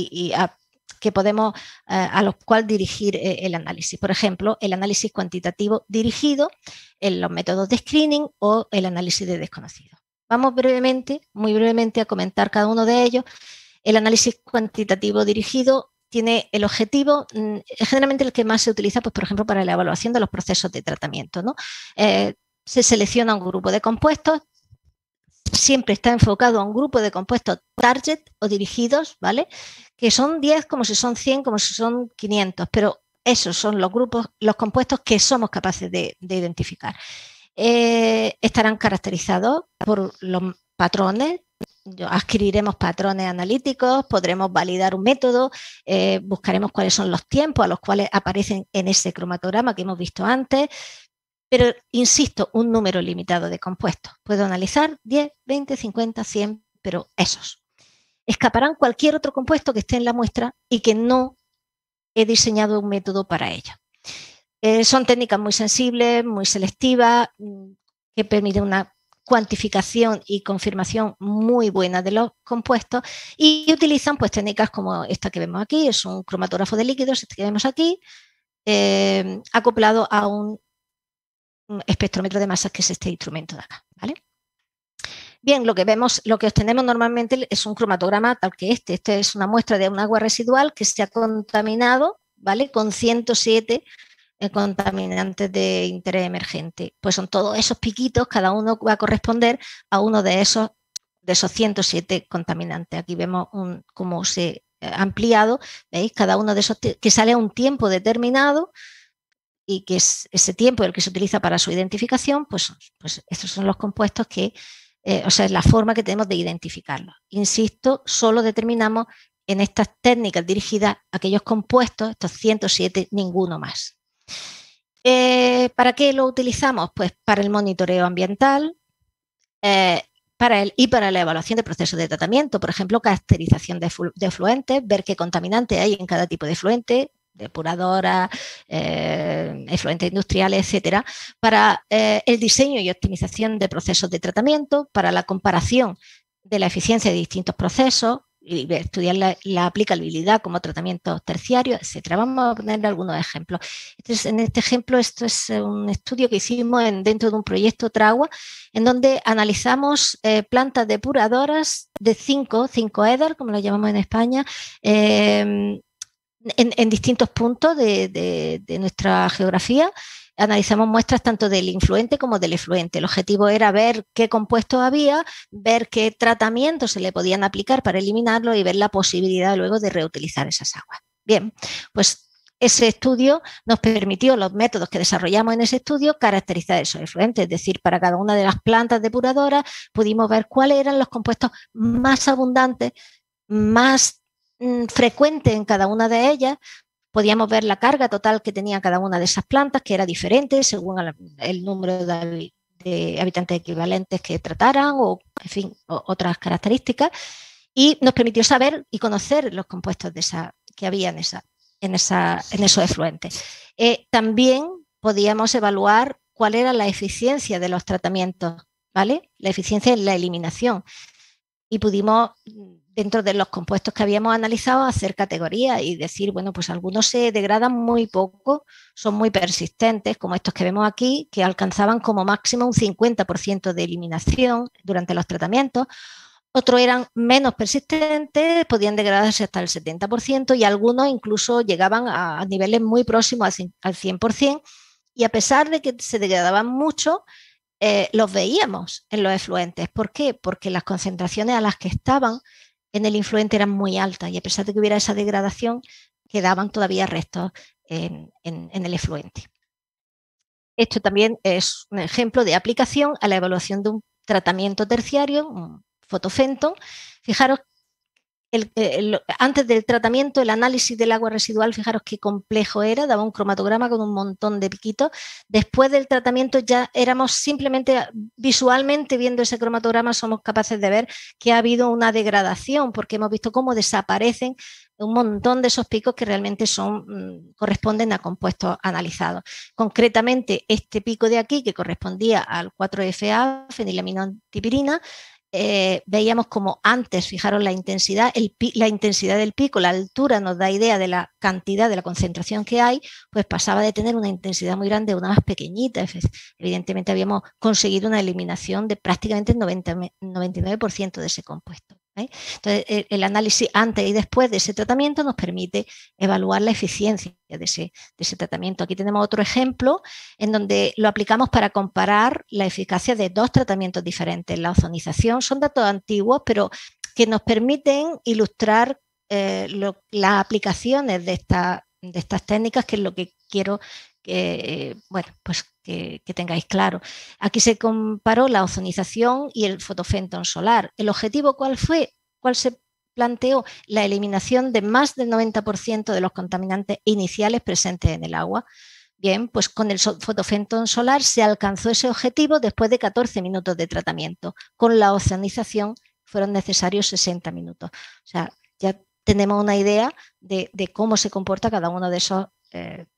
a los cuales dirigir el análisis. Por ejemplo, el análisis cuantitativo dirigido en los métodos de screening o el análisis de desconocidos. Vamos muy brevemente a comentar cada uno de ellos. El análisis cuantitativo dirigido tiene el objetivo, generalmente el que más se utiliza, pues, por ejemplo, para la evaluación de los procesos de tratamiento, ¿no? Se selecciona un grupo de compuestos, siempre está enfocado a un grupo de compuestos target o dirigidos, ¿vale? Que son 10, como si son 100, como si son 500, pero esos son los compuestos que somos capaces de identificar. Estarán caracterizados por los patrones. Adquiriremos patrones analíticos, podremos validar un método, buscaremos cuáles son los tiempos a los cuales aparecen en ese cromatograma que hemos visto antes, pero insisto, un número limitado de compuestos. Puedo analizar 10, 20, 50, 100, pero esos. Escaparán cualquier otro compuesto que esté en la muestra y que no he diseñado un método para ello. Son técnicas muy sensibles, muy selectivas, que permiten una cuantificación y confirmación muy buena de los compuestos, y utilizan pues técnicas como esta que vemos aquí, es un cromatógrafo de líquidos, este que vemos aquí, acoplado a un espectrómetro de masas, que es este instrumento de acá, ¿vale? Bien, lo que obtenemos normalmente es un cromatograma tal que este es una muestra de un agua residual que se ha contaminado, ¿vale? Con 107 contaminantes de interés emergente. Pues son todos esos piquitos, cada uno va a corresponder a uno de esos 107 contaminantes. Aquí vemos cómo se ha ampliado, ¿veis? Cada uno de esos que sale a un tiempo determinado, y que es ese tiempo el que se utiliza para su identificación, pues estos son los compuestos que, o sea, es la forma que tenemos de identificarlos. Insisto, solo determinamos en estas técnicas dirigidas a aquellos compuestos, estos 107, ninguno más. ¿Para qué lo utilizamos? Pues para el monitoreo ambiental, para la evaluación de procesos de tratamiento, por ejemplo, caracterización de efluentes, ver qué contaminante hay en cada tipo de efluente, depuradoras, efluentes industriales, etcétera, para el diseño y optimización de procesos de tratamiento, para la comparación de la eficiencia de distintos procesos, y estudiar la aplicabilidad como tratamientos terciarios, etcétera. Vamos a poner algunos ejemplos. En este ejemplo, esto es un estudio que hicimos dentro de un proyecto Tragua, en donde analizamos plantas depuradoras de 5 EDAR, como lo llamamos en España, en distintos puntos de nuestra geografía. Analizamos muestras tanto del influente como del efluente. El objetivo era ver qué compuestos había, ver qué tratamientos se le podían aplicar para eliminarlo y ver la posibilidad luego de reutilizar esas aguas. Bien, pues ese estudio nos permitió, los métodos que desarrollamos en ese estudio, caracterizar esos efluentes. Es decir, para cada una de las plantas depuradoras pudimos ver cuáles eran los compuestos más abundantes, más frecuentes en cada una de ellas. Podíamos ver la carga total que tenía cada una de esas plantas, que era diferente según el número de habitantes equivalentes que trataran, o en fin, otras características, y nos permitió saber y conocer los compuestos que había en esos efluentes. También podíamos evaluar cuál era la eficiencia de los tratamientos, ¿vale? La eficiencia en la eliminación. Y pudimos, dentro de los compuestos que habíamos analizado, hacer categorías y decir, bueno, pues algunos se degradan muy poco, son muy persistentes, como estos que vemos aquí, que alcanzaban como máximo un 50% de eliminación durante los tratamientos. Otros eran menos persistentes, podían degradarse hasta el 70%, y algunos incluso llegaban a niveles muy próximos al 100%, y a pesar de que se degradaban mucho, los veíamos en los efluentes. ¿Por qué? Porque las concentraciones a las que estaban en el influente eran muy altas, y a pesar de que hubiera esa degradación, quedaban todavía restos en el efluente. Esto también es un ejemplo de aplicación a la evaluación de un tratamiento terciario, un fotofenton. Fijaros, antes del tratamiento, el análisis del agua residual, fijaros qué complejo era, daba un cromatograma con un montón de piquitos. Después del tratamiento ya éramos simplemente visualmente viendo ese cromatograma, somos capaces de ver que ha habido una degradación, porque hemos visto cómo desaparecen un montón de esos picos que realmente corresponden a compuestos analizados. Concretamente, este pico de aquí, que correspondía al 4-FA, fenilaminoantipirina, veíamos como antes, fijaros la intensidad del pico, la altura nos da idea de la cantidad, de la concentración que hay, pues pasaba de tener una intensidad muy grande a una más pequeñita. Evidentemente habíamos conseguido una eliminación de prácticamente el 99% de ese compuesto. Entonces, el análisis antes y después de ese tratamiento nos permite evaluar la eficiencia de ese tratamiento. Aquí tenemos otro ejemplo en donde lo aplicamos para comparar la eficacia de dos tratamientos diferentes. La ozonización, son datos antiguos, pero que nos permiten ilustrar las aplicaciones de estas técnicas, que es lo que quiero que tengáis claro. Aquí se comparó la ozonización y el fotofenton solar. ¿El objetivo cuál fue? ¿Cuál se planteó? La eliminación de más del 90% de los contaminantes iniciales presentes en el agua. Bien, pues con el fotofenton solar se alcanzó ese objetivo después de 14 minutos de tratamiento. Con la ozonización fueron necesarios 60 minutos. O sea, ya tenemos una idea de cómo se comporta cada uno de esos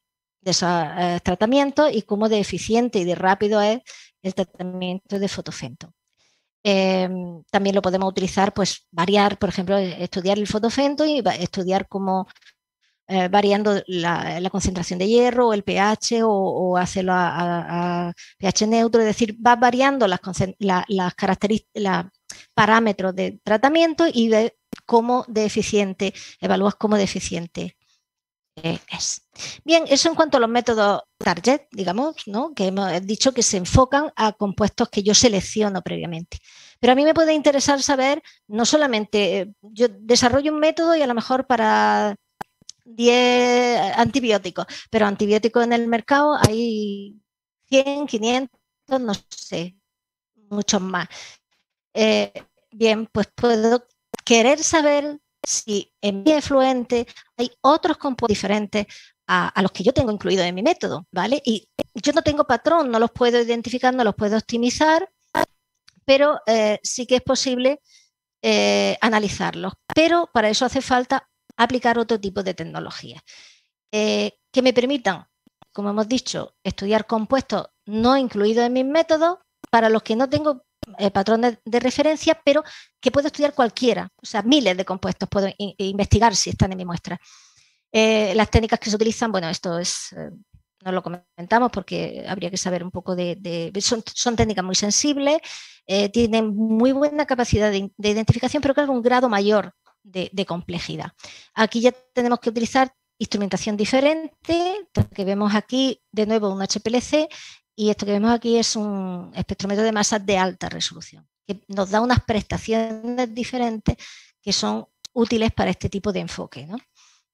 esos tratamientos y cómo de eficiente y de rápido es el tratamiento de fotofento. También lo podemos utilizar, pues variar, por ejemplo, estudiar el fotofento y estudiar cómo variando la concentración de hierro o el pH o hacerlo a pH neutro, es decir, va variando las características, los parámetros de tratamiento y de cómo de eficiente, evalúas cómo de eficiente es. Bien, eso en cuanto a los métodos target, digamos, ¿no? Que hemos dicho que se enfocan a compuestos que yo selecciono previamente. Pero a mí me puede interesar saber, no solamente, yo desarrollo un método y a lo mejor para 10 antibióticos, pero antibióticos en el mercado hay 100, 500, no sé, muchos más. Bien, pues puedo querer saber si en mi efluente hay otros compuestos diferentes a los que yo tengo incluidos en mi método, ¿vale? Y yo no tengo patrón, no los puedo identificar, no los puedo optimizar, pero sí que es posible analizarlos. Pero para eso hace falta aplicar otro tipo de tecnologías que me permitan, como hemos dicho, estudiar compuestos no incluidos en mis métodos, para los que no tengo patrones de referencia, pero que puedo estudiar cualquiera, o sea, miles de compuestos puedo investigar si están en mi muestra. Las técnicas que se utilizan, bueno, esto es, no lo comentamos porque habría que saber un poco son técnicas muy sensibles, tienen muy buena capacidad de identificación, pero claro, un grado mayor de complejidad. Aquí ya tenemos que utilizar instrumentación diferente, lo que vemos aquí, de nuevo, un HPLC, y esto que vemos aquí es un espectrómetro de masas de alta resolución, que nos da unas prestaciones diferentes que son útiles para este tipo de enfoque, ¿no?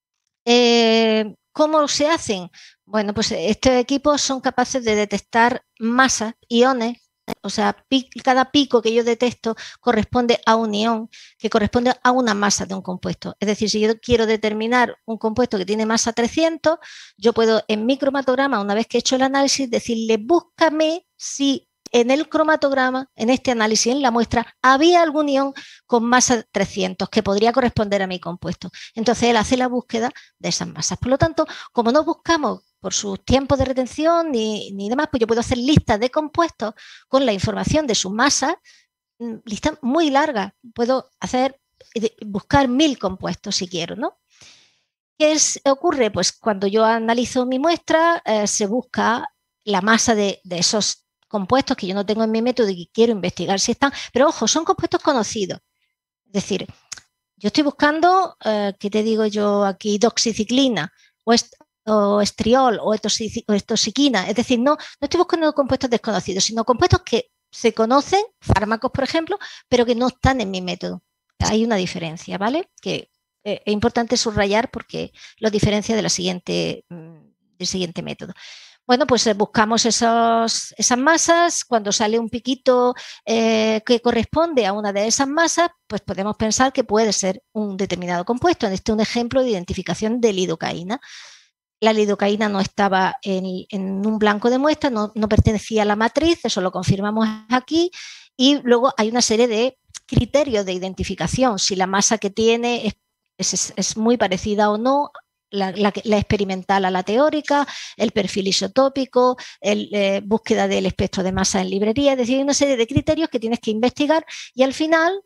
¿Cómo se hacen? Bueno, pues estos equipos son capaces de detectar masas, iones, o sea, cada pico que yo detecto corresponde a un ion, que corresponde a una masa de un compuesto. Es decir, si yo quiero determinar un compuesto que tiene masa 300, yo puedo en mi cromatograma, una vez que he hecho el análisis, decirle, búscame si en el cromatograma, en este análisis, en la muestra, había algún ion con masa 300 que podría corresponder a mi compuesto. Entonces, él hace la búsqueda de esas masas. Por lo tanto, como no buscamos por sus tiempos de retención ni demás, pues yo puedo hacer listas de compuestos con la información de su masa, listas muy largas. Puedo buscar 1000 compuestos si quiero, ¿no? ¿Qué ocurre? Pues cuando yo analizo mi muestra, se busca la masa de esos compuestos que yo no tengo en mi método y que quiero investigar si están, pero ojo, son compuestos conocidos. Es decir, yo estoy buscando, ¿qué te digo yo aquí? Doxiciclina o estriol o etoxiquina. Es decir, no estoy buscando compuestos desconocidos, sino compuestos que se conocen, fármacos, por ejemplo, pero que no están en mi método. Hay una diferencia, ¿vale? Que es importante subrayar porque lo diferencia del siguiente método. Bueno, pues buscamos esas masas. Cuando sale un piquito que corresponde a una de esas masas, pues podemos pensar que puede ser un determinado compuesto. Este es un ejemplo de identificación de lidocaína. La lidocaína no estaba en un blanco de muestra, no pertenecía a la matriz, eso lo confirmamos aquí. Y luego hay una serie de criterios de identificación, si la masa que tiene es muy parecida o no, la experimental a la teórica, el perfil isotópico, búsqueda del espectro de masa en librería, es decir, hay una serie de criterios que tienes que investigar y al final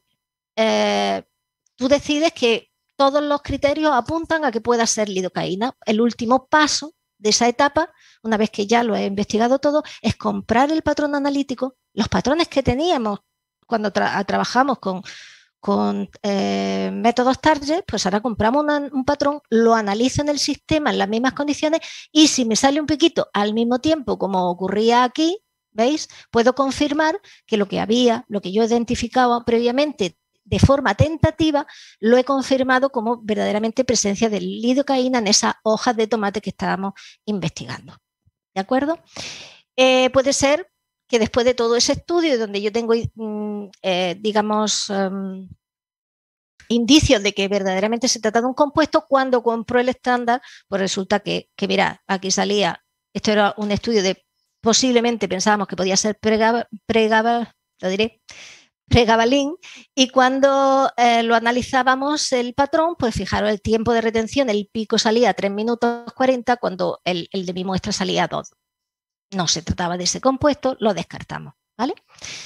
tú decides que todos los criterios apuntan a que pueda ser lidocaína. El último paso de esa etapa, una vez que ya lo he investigado todo, es comprar el patrón analítico, los patrones que teníamos cuando trabajamos con métodos target, pues ahora compramos un patrón, lo analizo en el sistema en las mismas condiciones y si me sale un piquito al mismo tiempo, como ocurría aquí, ¿veis? Puedo confirmar que lo que yo identificaba previamente de forma tentativa, lo he confirmado como verdaderamente presencia de lidocaína en esas hojas de tomate que estábamos investigando. ¿De acuerdo? Puede ser que después de todo ese estudio, donde yo tengo, digamos, indicios de que verdaderamente se trata de un compuesto, cuando compro el estándar, pues resulta que mira, aquí salía, esto era un estudio de, posiblemente pensábamos que podía ser lo diré, pregabalín, y cuando lo analizábamos el patrón, pues fijaros el tiempo de retención, el pico salía a 3 minutos 40 cuando el de mi muestra salía a 2. No se trataba de ese compuesto, lo descartamos, ¿vale?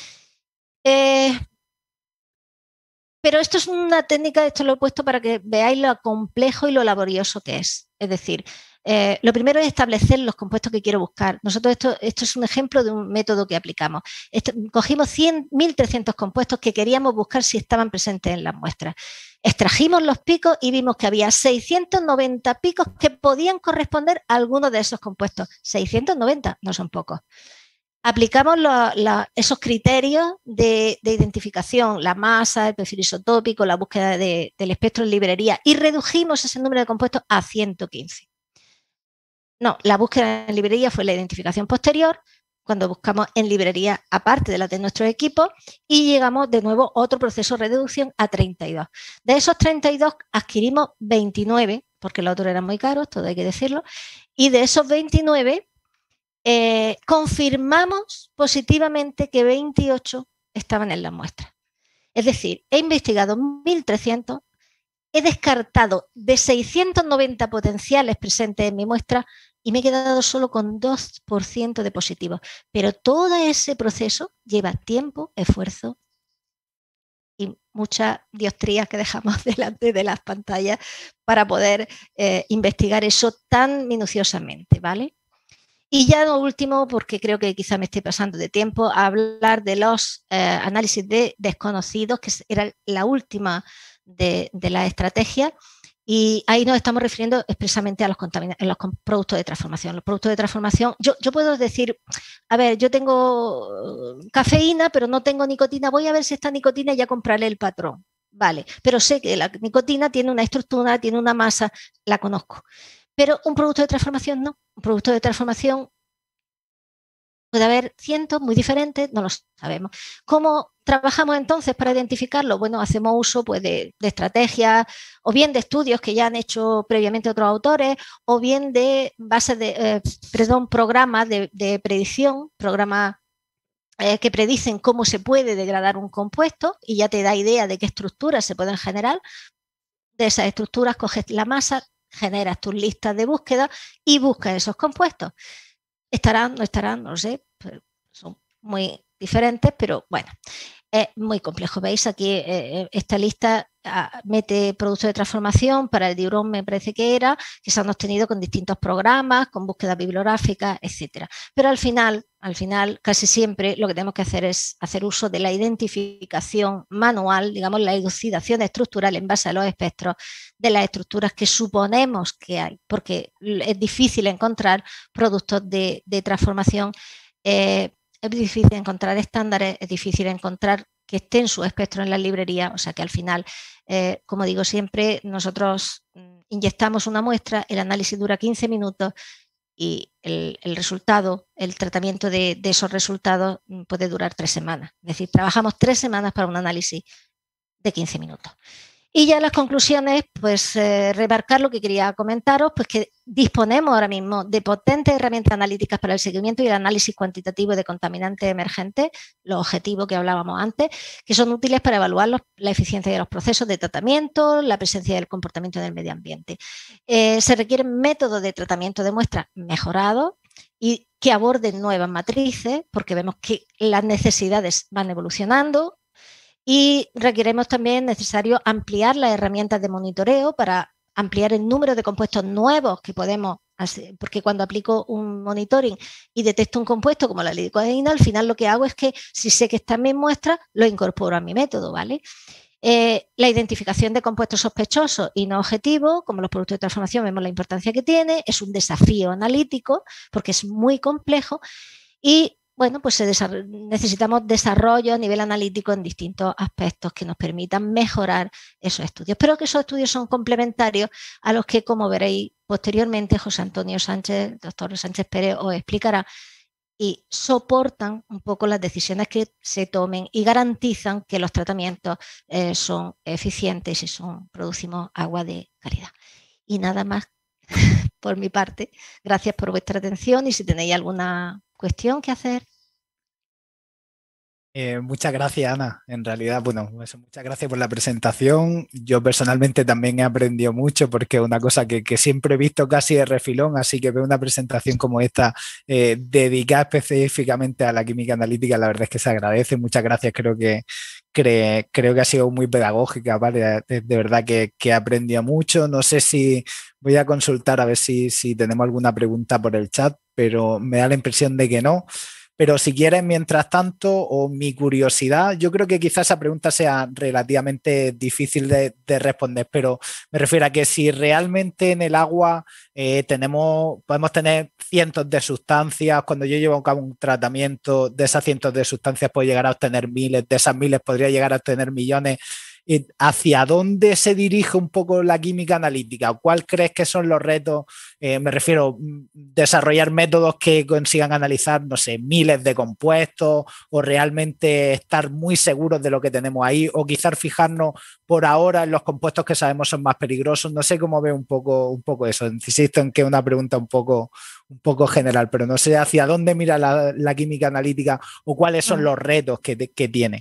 Pero esto es una técnica, esto lo he puesto para que veáis lo complejo y lo laborioso que es. Es decir, lo primero es establecer los compuestos que quiero buscar. Nosotros esto es un ejemplo de un método que aplicamos. Cogimos 1.300 compuestos que queríamos buscar si estaban presentes en las muestras. Extrajimos los picos y vimos que había 690 picos que podían corresponder a alguno de esos compuestos. 690 no son pocos. Aplicamos esos criterios de identificación, la masa, el perfil isotópico, la búsqueda del espectro en librería, y redujimos ese número de compuestos a 115. No, la búsqueda en librería fue la identificación posterior, cuando buscamos en librería aparte de la de nuestro equipo, y llegamos de nuevo a otro proceso de reducción a 32. De esos 32 adquirimos 29, porque los otros eran muy caros, todo hay que decirlo, y de esos 29 confirmamos positivamente que 28 estaban en la muestra. Es decir, he investigado 1.300, he descartado de 690 potenciales presentes en mi muestra y me he quedado solo con 2% de positivos. Pero todo ese proceso lleva tiempo, esfuerzo y muchas diostrías que dejamos delante de las pantallas para poder investigar eso tan minuciosamente, ¿vale? Y ya lo último, porque creo que quizá me estoy pasando de tiempo, a hablar de los análisis de desconocidos, que era la última de la estrategia, y ahí nos estamos refiriendo expresamente a los productos de transformación. Los productos de transformación, yo puedo decir, a ver, yo tengo cafeína, pero no tengo nicotina, voy a ver si esta nicotina ya compraré el patrón. Vale, pero sé que la nicotina tiene una estructura, tiene una masa, la conozco. Pero un producto de transformación no. Un producto de transformación puede haber cientos muy diferentes, no lo sabemos. ¿Cómo trabajamos entonces para identificarlo? Bueno, hacemos uso pues, de estrategias o bien de estudios que ya han hecho previamente otros autores o bien de bases de, programas de predicción, programas que predicen cómo se puede degradar un compuesto y ya te da idea de qué estructuras se pueden generar. De esas estructuras coges la masa, generas tus listas de búsqueda y buscas esos compuestos. Estarán, no estarán, no lo sé, son muy diferentes, pero bueno, es muy complejo. Veis aquí esta lista mete productos de transformación para el diurón, me parece que era, que se han obtenido con distintos programas, con búsqueda bibliográfica, etcétera. Pero al final, casi siempre lo que tenemos que hacer es hacer uso de la identificación manual, digamos, la elucidación estructural en base a los espectros de las estructuras que suponemos que hay, porque es difícil encontrar productos de transformación. Es difícil encontrar estándares, es difícil encontrar que esté en su espectro en la librería, o sea que al final, como digo siempre, nosotros inyectamos una muestra, el análisis dura 15 minutos y el resultado, el tratamiento de esos resultados puede durar 3 semanas. Es decir, trabajamos 3 semanas para un análisis de 15 minutos. Y ya las conclusiones, pues remarcar lo que quería comentaros, pues que disponemos ahora mismo de potentes herramientas analíticas para el seguimiento y el análisis cuantitativo de contaminantes emergentes, los objetivos que hablábamos antes, que son útiles para evaluar la eficiencia de los procesos de tratamiento, la presencia del comportamiento del medio ambiente. Se requieren métodos de tratamiento de muestras mejorados y que aborden nuevas matrices, porque vemos que las necesidades van evolucionando. Y requerimos también necesario ampliar las herramientas de monitoreo para ampliar el número de compuestos nuevos que podemos hacer, porque cuando aplico un monitoring y detecto un compuesto como la lidocaína, al final lo que hago es que si sé que está en mi muestra, lo incorporo a mi método, ¿vale? La identificación de compuestos sospechosos y no objetivos, como los productos de transformación, vemos la importancia que tiene, es un desafío analítico porque es muy complejo y bueno, pues necesitamos desarrollo a nivel analítico en distintos aspectos que nos permitan mejorar esos estudios, pero que esos estudios son complementarios a los que, como veréis posteriormente, José Antonio Sánchez, doctor Sánchez Pérez, os explicará y soportan un poco las decisiones que se tomen y garantizan que los tratamientos son eficientes y producimos agua de calidad. Y nada más por mi parte. Gracias por vuestra atención y si tenéis alguna cuestión que hacer. Muchas gracias, Ana. En realidad, bueno, eso, muchas gracias por la presentación. Yo personalmente también he aprendido mucho porque es una cosa que siempre he visto casi de refilón, así que ver una presentación como esta dedicada específicamente a la química analítica, la verdad es que se agradece. Muchas gracias, creo que ha sido muy pedagógica, ¿vale? De verdad que he aprendido mucho. No sé si voy a consultar a ver si tenemos alguna pregunta por el chat, pero me da la impresión de que no. Pero si quieres, mientras tanto, o mi curiosidad, yo creo que quizás esa pregunta sea relativamente difícil de responder, pero me refiero a que si realmente en el agua podemos tener cientos de sustancias, cuando yo llevo a cabo un tratamiento, de esas cientos de sustancias puedo llegar a obtener miles, de esas miles podría llegar a obtener millones. ¿Hacia dónde se dirige un poco la química analítica? ¿Cuál crees que son los retos? Me refiero a desarrollar métodos que consigan analizar, no sé, miles de compuestos o realmente estar muy seguros de lo que tenemos ahí o quizás fijarnos por ahora en los compuestos que sabemos son más peligrosos. No sé cómo veo un poco eso. Insisto en que es una pregunta un poco general, pero no sé hacia dónde mira la química analítica o cuáles son los retos que tiene.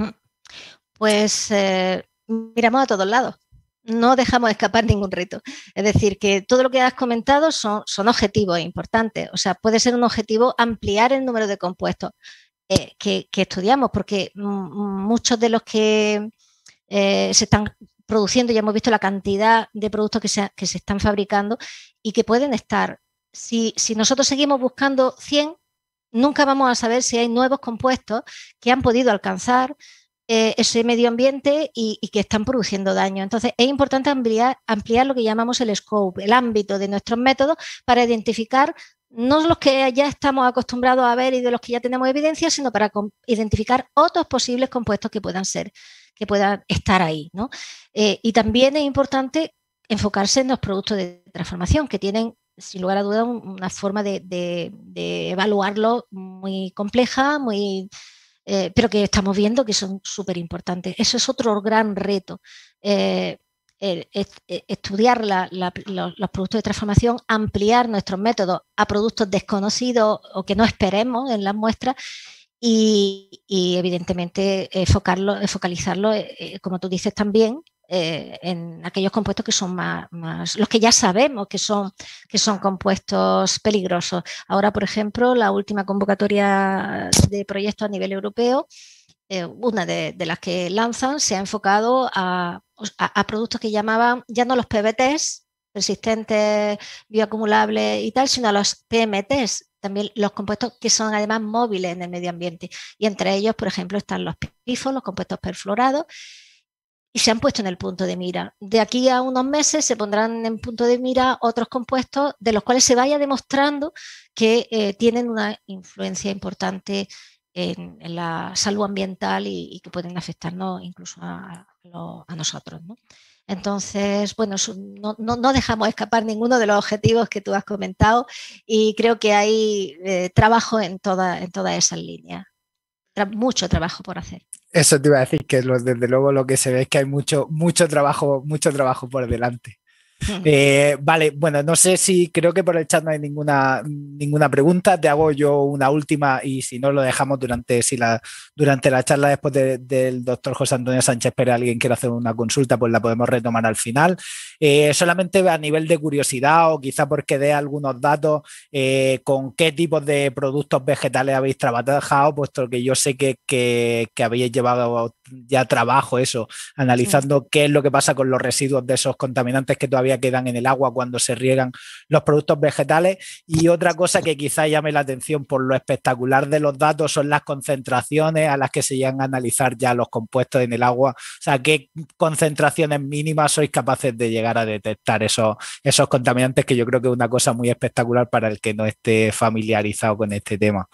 Pues miramos a todos lados. No dejamos escapar ningún reto. Es decir, que todo lo que has comentado son objetivos importantes. O sea, puede ser un objetivo ampliar el número de compuestos que estudiamos, porque muchos de los que se están produciendo, ya hemos visto la cantidad de productos que se están fabricando y que pueden estar. Si nosotros seguimos buscando 100, nunca vamos a saber si hay nuevos compuestos que han podido alcanzar ese medio ambiente y que están produciendo daño. Entonces, es importante ampliar lo que llamamos el scope, el ámbito de nuestros métodos para identificar no los que ya estamos acostumbrados a ver y de los que ya tenemos evidencia, sino para identificar otros posibles compuestos que puedan estar ahí, ¿no? Y también es importante enfocarse en los productos de transformación que tienen, sin lugar a dudas, una forma de evaluarlo muy compleja, pero que estamos viendo que son súper importantes. Eso es otro gran reto. Estudiar los productos de transformación, ampliar nuestros métodos a productos desconocidos o que no esperemos en las muestras y evidentemente focalizarlo, como tú dices también, en aquellos compuestos que son más los que ya sabemos que son compuestos peligrosos. Ahora, por ejemplo, la última convocatoria de proyectos a nivel europeo, una de las que lanzan, se ha enfocado a productos que llamaban ya no los PBTs, persistentes, bioacumulables y tal, sino a los PMTs, también los compuestos que son además móviles en el medio ambiente. Y entre ellos, por ejemplo, están los PIFOS, los compuestos perfluorados, y se han puesto en el punto de mira. De aquí a unos meses se pondrán en punto de mira otros compuestos de los cuales se vaya demostrando que tienen una influencia importante en la salud ambiental y que pueden afectarnos incluso a nosotros, ¿no? Entonces, bueno, no dejamos escapar ninguno de los objetivos que tú has comentado y creo que hay trabajo en todas esas líneas. Mucho trabajo por hacer. Eso te iba a decir que desde luego lo que se ve es que hay mucho trabajo por delante. Vale, bueno, no sé si creo que por el chat no hay ninguna pregunta. Te hago yo una última y si no lo dejamos durante la charla después del doctor José Antonio Sánchez Pérez, alguien quiere hacer una consulta, pues la podemos retomar al final. Solamente a nivel de curiosidad o quizá porque dé algunos datos, con qué tipos de productos vegetales habéis trabajado, puesto que yo sé que habéis llevado ya trabajo eso, analizando qué es lo que pasa con los residuos de esos contaminantes que todavía quedan en el agua cuando se riegan los productos vegetales. Y otra cosa que quizá llame la atención por lo espectacular de los datos son las concentraciones a las que se llegan a analizar ya los compuestos en el agua. O sea, qué concentraciones mínimas sois capaces de llegar a detectar esos contaminantes, que yo creo que es una cosa muy espectacular para el que no esté familiarizado con este tema.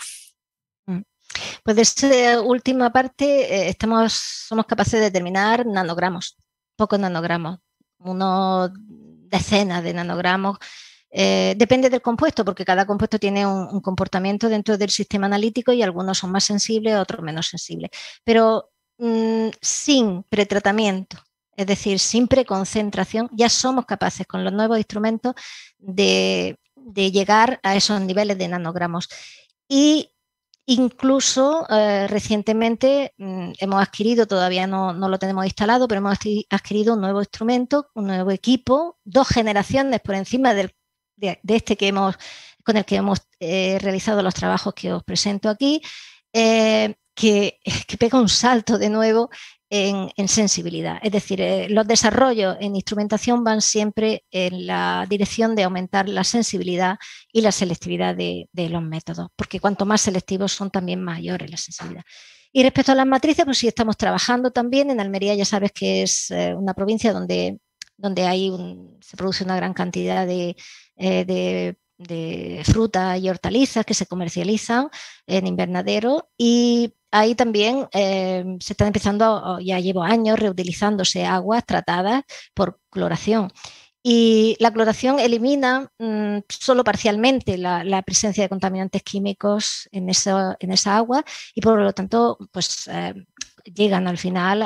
Pues de esta última parte somos capaces de determinar nanogramos, pocos nanogramos, unos decenas de nanogramos. Depende del compuesto, porque cada compuesto tiene un comportamiento dentro del sistema analítico y algunos son más sensibles, otros menos sensibles. Pero sin pretratamiento, es decir, sin preconcentración, ya somos capaces con los nuevos instrumentos de llegar a esos niveles de nanogramos. Y Incluso recientemente hemos adquirido, todavía no lo tenemos instalado, pero hemos adquirido un nuevo instrumento, un nuevo equipo, 2 generaciones por encima de este con el que hemos realizado los trabajos que os presento aquí, que pega un salto de nuevo en sensibilidad. Es decir, los desarrollos en instrumentación van siempre en la dirección de aumentar la sensibilidad y la selectividad de los métodos, porque cuanto más selectivos son, también mayores la sensibilidad. Y respecto a las matrices, pues sí estamos trabajando también. En Almería ya sabes que es una provincia donde se produce una gran cantidad de frutas y hortalizas que se comercializan en invernadero, y ahí también se está empezando, ya llevo años reutilizándose aguas tratadas por cloración. Y la cloración elimina solo parcialmente la presencia de contaminantes químicos en esa agua, y por lo tanto pues, llegan al final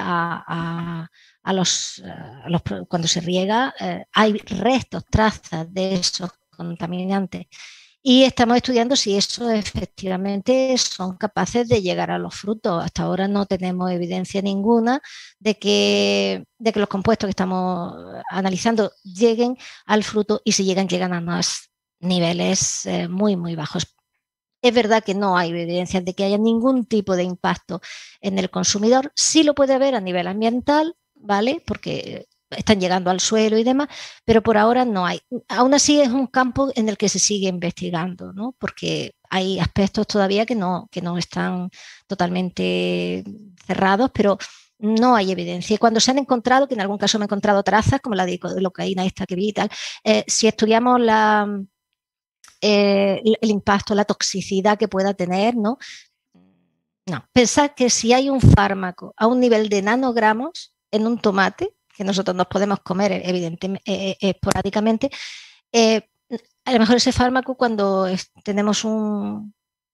cuando se riega, hay restos, trazas de esos contaminantes. Y estamos estudiando si eso efectivamente son capaces de llegar a los frutos. Hasta ahora no tenemos evidencia ninguna de que los compuestos que estamos analizando lleguen al fruto, y si llegan a unos niveles muy, muy bajos. Es verdad que no hay evidencias de que haya ningún tipo de impacto en el consumidor. Sí lo puede haber a nivel ambiental, ¿vale? Porque están llegando al suelo y demás, pero por ahora no hay. Aún así es un campo en el que se sigue investigando, ¿no? Porque hay aspectos todavía que no están totalmente cerrados, pero no hay evidencia. Y cuando se han encontrado, que en algún caso me he encontrado trazas, como la dicoilocaína esta que vi y tal, si estudiamos el impacto, la toxicidad que pueda tener, ¿no? No, pensad que si hay un fármaco a un nivel de nanogramos en un tomate, que nosotros nos podemos comer evidentemente esporádicamente, a lo mejor ese fármaco, cuando tenemos no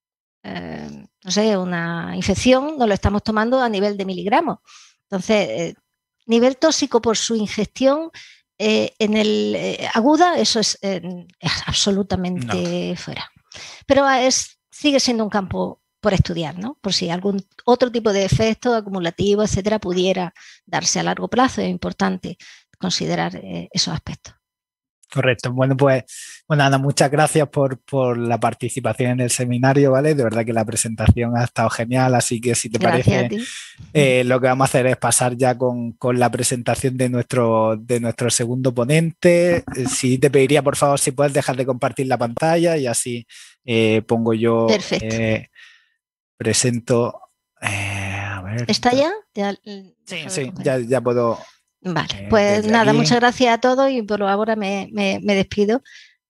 sé, una infección, nos lo estamos tomando a nivel de miligramos. Entonces, nivel tóxico por su ingestión en el aguda, eso es absolutamente fuera. Pero sigue siendo un campo por estudiar, ¿no? Por si algún otro tipo de efecto acumulativo, etcétera, pudiera darse a largo plazo. Es importante considerar esos aspectos. Correcto. Bueno, pues, Ana, muchas gracias por la participación en el seminario, ¿vale? De verdad que la presentación ha estado genial, así que si te parece, lo que vamos a hacer es pasar ya con la presentación de nuestro segundo ponente. Sí, te pediría, por favor, si puedes dejar de compartir la pantalla, y así pongo yo... Perfecto. Presento... a ver. ¿Está ya? Sí, ya puedo... Vale, pues nada, aquí. muchas gracias a todos, y por ahora me despido.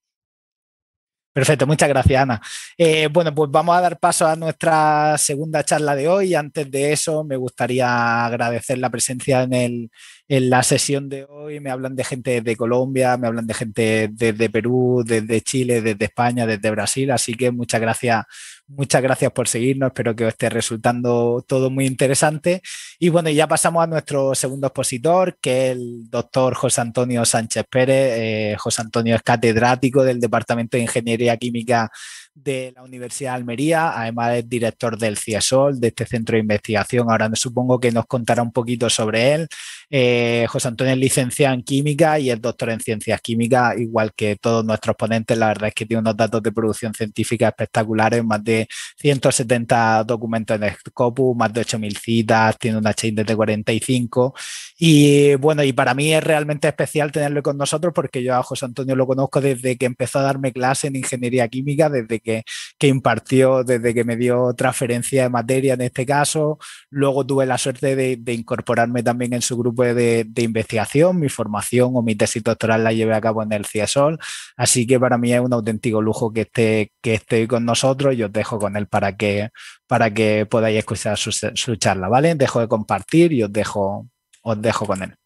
Perfecto, muchas gracias, Ana. Bueno, pues vamos a dar paso a nuestra segunda charla de hoy. Antes de eso, me gustaría agradecer la presencia en la sesión de hoy. Me hablan de gente de Colombia, me hablan de gente desde Perú, desde Chile, desde España, desde Brasil. Así que muchas gracias por seguirnos. Espero que os esté resultando todo muy interesante. Y bueno, ya pasamos a nuestro segundo expositor, que es el doctor José Antonio Sánchez Pérez. José Antonio es catedrático del Departamento de Ingeniería Química de la Universidad de Almería, además es director del CIESOL, de este centro de investigación. Ahora supongo que nos contará un poquito sobre él. José Antonio es licenciado en Química y es doctor en Ciencias Químicas, igual que todos nuestros ponentes. La verdad es que tiene unos datos de producción científica espectaculares, más de 170 documentos en Scopus, más de 8.000 citas, tiene una chain de 45. Y bueno, y para mí es realmente especial tenerlo con nosotros, porque yo a José Antonio lo conozco desde que empezó a darme clase en Ingeniería Química, desde que impartió, desde que me dio transferencia de materia en este caso. Luego tuve la suerte de incorporarme también en su grupo de investigación. Mi formación o mi tesis doctoral la llevé a cabo en el CIESOL, así que para mí es un auténtico lujo que esté con nosotros, y os dejo con él para que podáis escuchar su charla, ¿vale? Dejo de compartir y os dejo con él.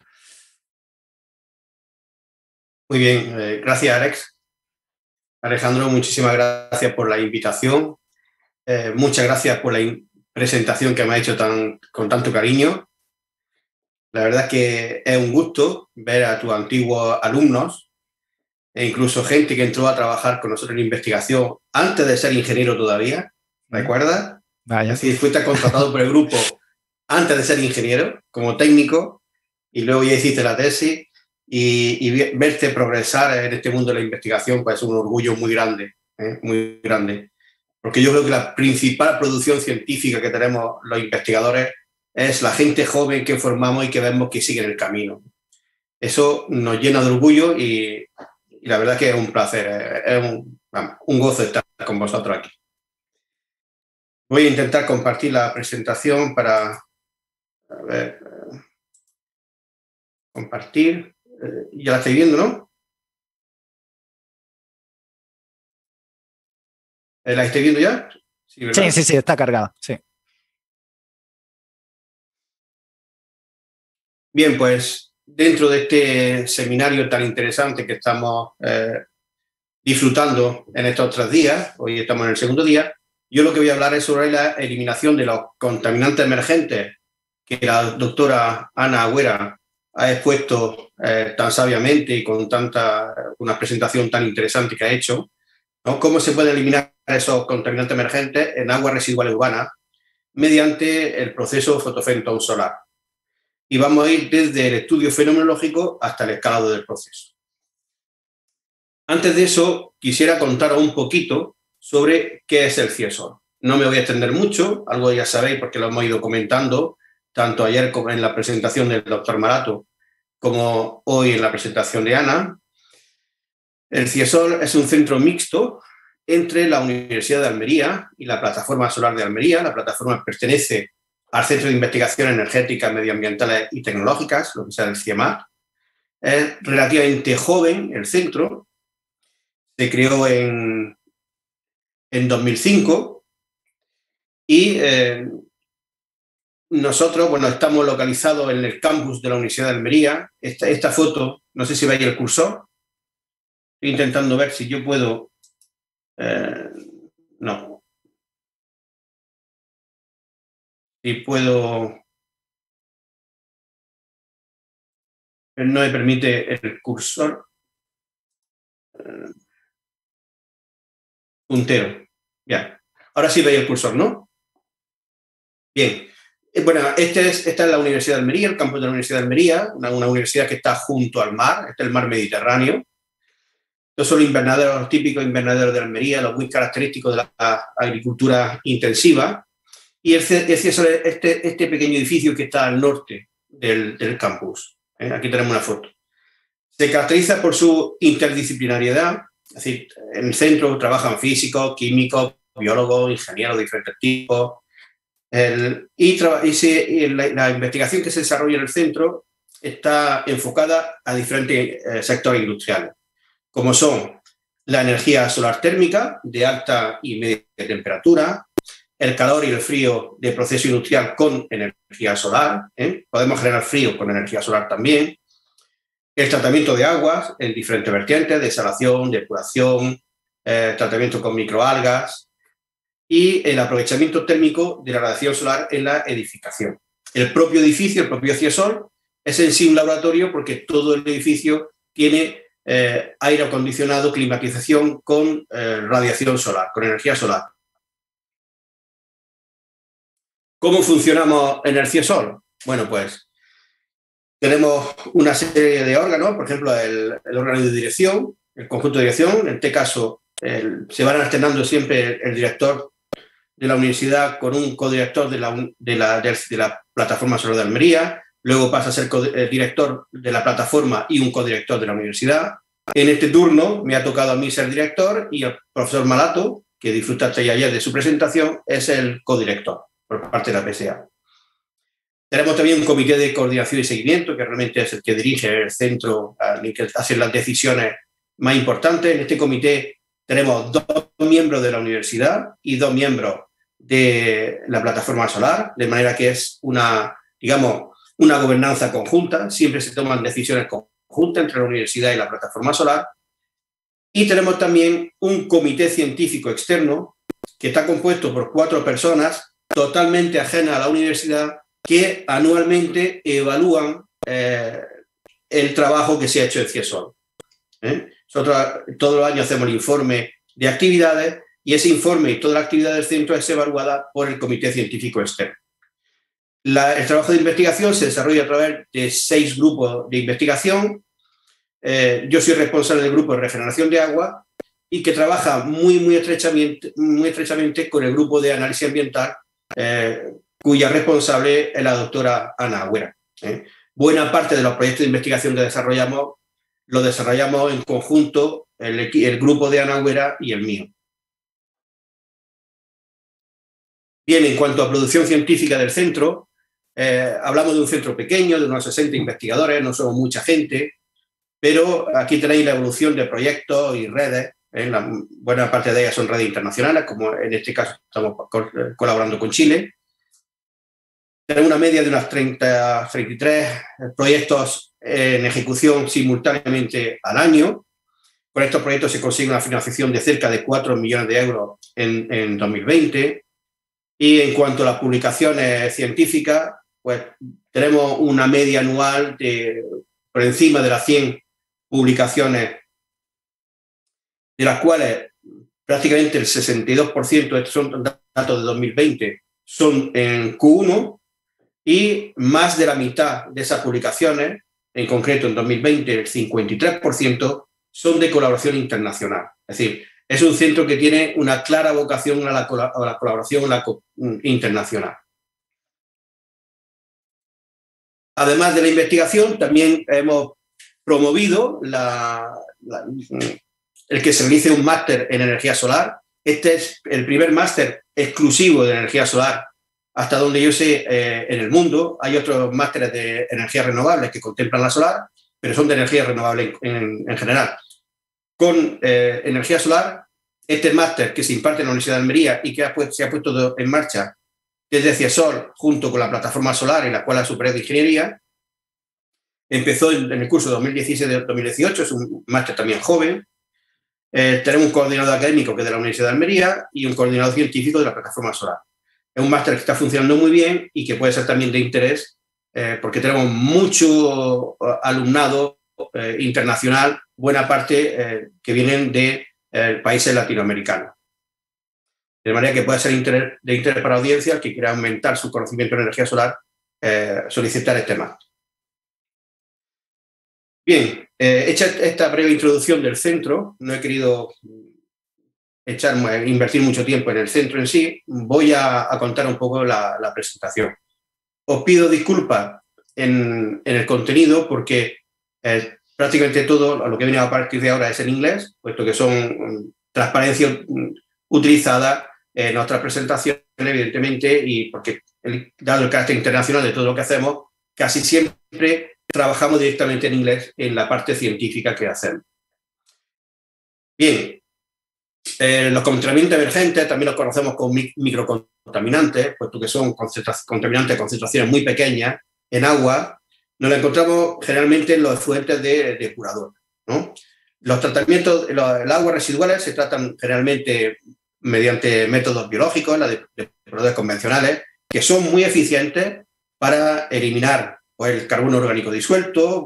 Muy bien, gracias, Alex. Alejandro, muchísimas gracias por la invitación. Muchas gracias por la presentación que me ha hecho con tanto cariño. La verdad es que es un gusto ver a tus antiguos alumnos e incluso gente que entró a trabajar con nosotros en investigación antes de ser ingeniero todavía, ¿recuerdas? Vaya. Es decir, fuiste contratado por el grupo antes de ser ingeniero, como técnico, y luego ya hiciste la tesis, y verte progresar en este mundo de la investigación, pues es un orgullo muy grande, muy grande. Porque yo creo que la principal producción científica que tenemos los investigadores es la gente joven que formamos y que vemos que sigue el camino. Eso nos llena de orgullo y la verdad que es un placer, es un gozo estar con vosotros aquí. Voy a intentar compartir la presentación para compartir. Ya la estáis viendo, ¿no? ¿La estáis viendo ya? Sí, está cargada, sí. Bien, pues dentro de este seminario tan interesante que estamos disfrutando en estos 3 días, hoy estamos en el segundo día, yo lo que voy a hablar es sobre la eliminación de los contaminantes emergentes que la doctora Ana Agüera ha expuesto tan sabiamente y con una presentación tan interesante que ha hecho, ¿no? Cómo se pueden eliminar esos contaminantes emergentes en aguas residuales urbanas mediante el proceso fotofotón solar. Y vamos a ir desde el estudio fenomenológico hasta el escalado del proceso. Antes de eso, quisiera contaros un poquito sobre qué es el CIESOL. No me voy a extender mucho, algo ya sabéis porque lo hemos ido comentando, tanto ayer como en la presentación del doctor Marato, como hoy en la presentación de Ana. El CIESOL es un centro mixto entre la Universidad de Almería y la Plataforma Solar de Almería. La plataforma pertenece al Centro de Investigación Energéticas, Medioambientales y Tecnológicas, lo que sea el CIEMAT. Es relativamente joven el centro, se creó en 2005 y nosotros, bueno, estamos localizados en el campus de la Universidad de Almería. Esta foto, no sé si veis el cursor, estoy intentando ver si yo puedo... no. Si puedo... No me permite el cursor. Puntero. Ya. Ahora sí veis el cursor, ¿no? Bien. Bueno, esta es la Universidad de Almería, el campus de la Universidad de Almería, una universidad que está junto al mar, este es el mar Mediterráneo. Estos son los invernaderos, los típicos invernaderos de Almería, los muy característicos de la agricultura intensiva. Y el CIESOL es este pequeño edificio que está al norte del campus. Aquí tenemos una foto. Se caracteriza por su interdisciplinariedad, es decir, en el centro trabajan físicos, químicos, biólogos, ingenieros de diferentes tipos. La investigación que se desarrolla en el centro está enfocada a diferentes sectores industriales, como son la energía solar térmica de alta y media temperatura, el calor y el frío de proceso industrial con energía solar, podemos generar frío con energía solar también, el tratamiento de aguas en diferentes vertientes, desalación, depuración, tratamiento con microalgas y el aprovechamiento térmico de la radiación solar en la edificación. El propio edificio, el propio CIESOL, es en sí un laboratorio porque todo el edificio tiene aire acondicionado, climatización con radiación solar, con energía solar. ¿Cómo funcionamos en el CIESOL? Bueno, pues tenemos una serie de órganos, por ejemplo, el órgano de dirección, el conjunto de dirección. En este caso, se van alternando siempre el director de la universidad con un codirector de la Plataforma Solar de Almería. Luego pasa a ser director de la plataforma y un codirector de la universidad. En este turno me ha tocado a mí ser director y el profesor Malato, que disfrutaste ayer de su presentación, es el codirector por parte de la PSA. Tenemos también un comité de coordinación y seguimiento, que realmente es el que dirige el centro, el que hace las decisiones más importantes. En este comité tenemos 2 miembros de la universidad y 2 miembros de la plataforma solar, de manera que es una gobernanza conjunta. Siempre se toman decisiones conjuntas entre la universidad y la plataforma solar. Y tenemos también un comité científico externo que está compuesto por 4 personas totalmente ajenas a la universidad que anualmente evalúan el trabajo que se ha hecho en CIESOL. Nosotros todos los años hacemos el informe de actividades y ese informe y toda la actividad del centro es evaluada por el Comité Científico Externo. El trabajo de investigación se desarrolla a través de 6 grupos de investigación. Yo soy responsable del grupo de regeneración de agua y que trabaja muy estrechamente con el grupo de análisis ambiental, cuya responsable es la doctora Ana Agüera. Buena parte de los proyectos de investigación que desarrollamos los desarrollamos en conjunto el grupo de Ana Agüera y el mío. Bien, en cuanto a producción científica del centro, hablamos de un centro pequeño, de unos 60 investigadores, no somos mucha gente, pero aquí tenéis la evolución de proyectos y redes. La buena parte de ellas son redes internacionales, como en este caso estamos colaborando con Chile. Tenemos una media de unas 33 proyectos en ejecución simultáneamente al año. Con estos proyectos se consigue una financiación de cerca de 4 millones de euros en 2020. Y en cuanto a las publicaciones científicas, pues tenemos una media anual por encima de las 100 publicaciones, de las cuales prácticamente el 62%, estos son datos de 2020, son en Q1, y más de la mitad de esas publicaciones, en concreto en 2020 el 53%, son de colaboración internacional. Es decir, es un centro que tiene una clara vocación a la colaboración internacional. Además de la investigación, también hemos promovido el que se realice un máster en energía solar. Este es el primer máster exclusivo de energía solar, hasta donde yo sé, en el mundo. Hay otros másteres de energías renovables que contemplan la solar, pero son de energía renovable en general. Con energía solar, este máster que se imparte en la Universidad de Almería y que se ha puesto en marcha desde CIESOL, junto con la plataforma solar y la Escuela Superior de Ingeniería, empezó en el curso 2016-2018, es un máster también joven. Tenemos un coordinador académico que es de la Universidad de Almería y un coordinador científico de la plataforma solar. Es un máster que está funcionando muy bien y que puede ser también de interés porque tenemos mucho alumnado internacional, buena parte que vienen de países latinoamericanos. De manera que puede ser de interés para la audiencia que quiera aumentar su conocimiento en energía solar, solicitar este máster. Bien, hecha esta breve introducción del centro, no he querido invertir mucho tiempo en el centro en sí, voy a contar un poco la presentación. Os pido disculpas en el contenido porque prácticamente todo lo que viene a partir de ahora es en inglés, puesto que son transparencias utilizadas en nuestras presentaciones, evidentemente, y porque dado el carácter internacional de todo lo que hacemos, casi siempre trabajamos directamente en inglés en la parte científica que hacemos. Bien, los contaminantes emergentes también los conocemos como microcontaminantes, puesto que son contaminantes de concentraciones muy pequeñas en agua. Nos los encontramos generalmente en los efluentes de depurador, ¿no? Los tratamientos, las aguas residuales se tratan generalmente mediante métodos biológicos, las depuradores convencionales, que son muy eficientes para eliminar el carbono orgánico disuelto,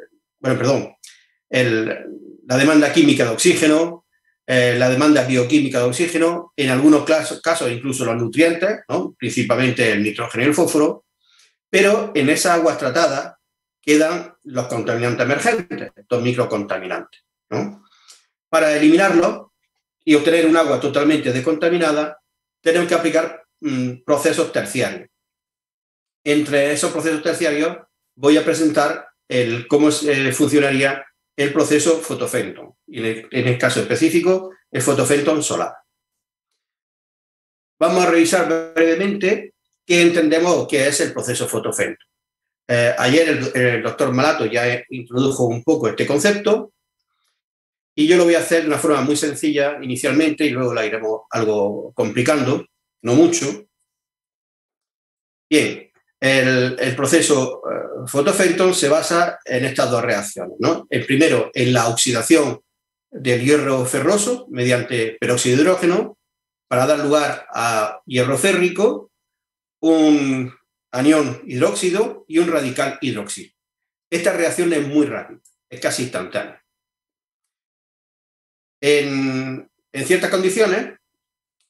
la demanda química de oxígeno, la demanda bioquímica de oxígeno, en algunos casos incluso los nutrientes, ¿no? Principalmente el nitrógeno y el fósforo, pero en esas aguas tratadas quedan los contaminantes emergentes, estos microcontaminantes, ¿no? Para eliminarlos y obtener un agua totalmente descontaminada, tenemos que aplicar procesos terciarios. Entre esos procesos terciarios voy a presentar cómo funcionaría el proceso fotofenton, y en el caso específico, el fotofenton solar. Vamos a revisar brevemente qué entendemos que es el proceso fotofenton. Ayer el doctor Malato ya introdujo un poco este concepto y yo lo voy a hacer de una forma muy sencilla inicialmente y luego la iremos algo complicando, no mucho. Bien, el proceso fotofenton se basa en estas dos reacciones, ¿no? El primero, en la oxidación del hierro ferroso mediante peróxido de hidrógeno para dar lugar a hierro férrico, un anión hidróxido y un radical hidroxilo. Esta reacción es muy rápida, es casi instantánea. En ciertas condiciones,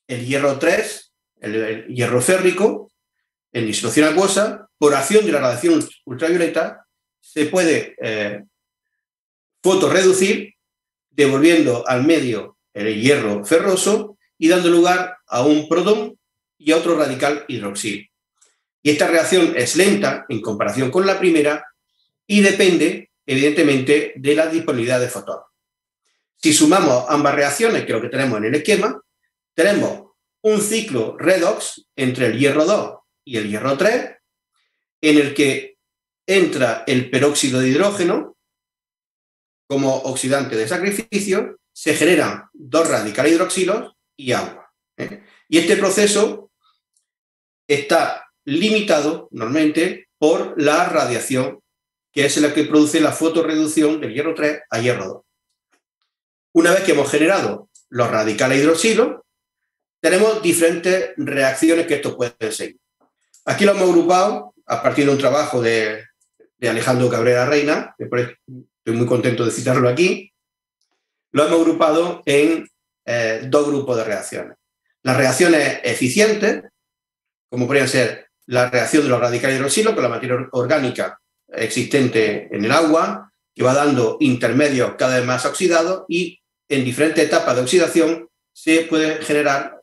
el hierro 3, el hierro férrico, en disolución acuosa, por acción de la radiación ultravioleta, se puede fotorreducir, devolviendo al medio el hierro ferroso y dando lugar a un protón y a otro radical hidroxilo. Y esta reacción es lenta en comparación con la primera y depende, evidentemente, de la disponibilidad de fotones. Si sumamos ambas reacciones, que es lo que tenemos en el esquema, tenemos un ciclo redox entre el hierro 2 y el hierro 3, en el que entra el peróxido de hidrógeno como oxidante de sacrificio, se generan dos radicales hidroxilos y agua. Y este proceso está limitado normalmente por la radiación, que es la que produce la fotorreducción del hierro 3 a hierro 2. Una vez que hemos generado los radicales hidroxilos, tenemos diferentes reacciones que esto puede seguir. Aquí lo hemos agrupado a partir de un trabajo de Alejandro Cabrera Reina, que estoy muy contento de citarlo aquí. Lo hemos agrupado en dos grupos de reacciones. Las reacciones eficientes, como podrían ser la reacción de los radicales hidroxilos con la materia orgánica existente en el agua, que va dando intermedios cada vez más oxidados, y en diferentes etapas de oxidación se puede generar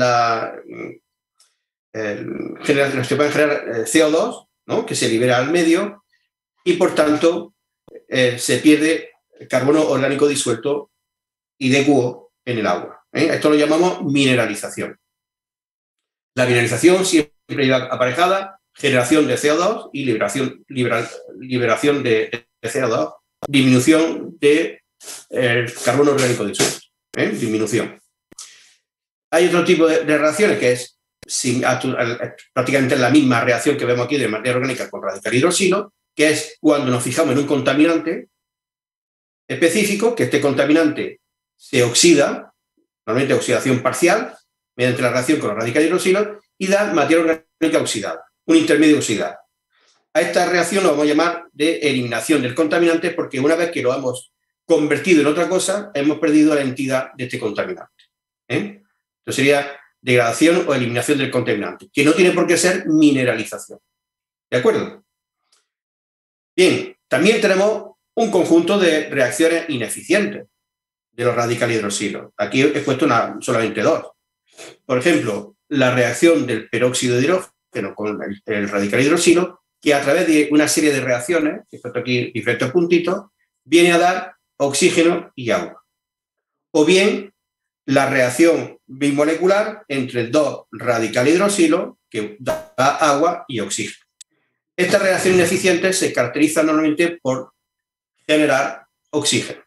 CO2, ¿no?, que se libera al medio y por tanto se pierde el carbono orgánico disuelto y de cuo en el agua. Esto lo llamamos mineralización. La mineralización siempre lleva aparejada generación de CO2 y liberación de CO2, disminución del carbono orgánico disuelto. Disminución. Hay otro tipo de reacciones que es prácticamente la misma reacción que vemos aquí de materia orgánica con radical hidroxilo, que es cuando nos fijamos en un contaminante específico, que este contaminante se oxida, normalmente oxidación parcial, mediante la reacción con los radicales hidroxilo, y da materia orgánica oxidada, un intermedio oxidado. A esta reacción lo vamos a llamar de eliminación del contaminante, porque una vez que lo hemos convertido en otra cosa, hemos perdido la entidad de este contaminante. Entonces sería degradación o eliminación del contaminante, que no tiene por qué ser mineralización. ¿De acuerdo? Bien, también tenemos un conjunto de reacciones ineficientes de los radicales hidroxilos. Aquí he puesto solamente dos. Por ejemplo, la reacción del peróxido de hidrógeno con el radical hidroxilo, que a través de una serie de reacciones, que he puesto aquí diferentes puntitos, viene a dar oxígeno y agua. O bien la reacción bimolecular entre dos radicales hidroxilo, que da agua y oxígeno. Estas reacciones ineficientes se caracterizan normalmente por generar oxígeno.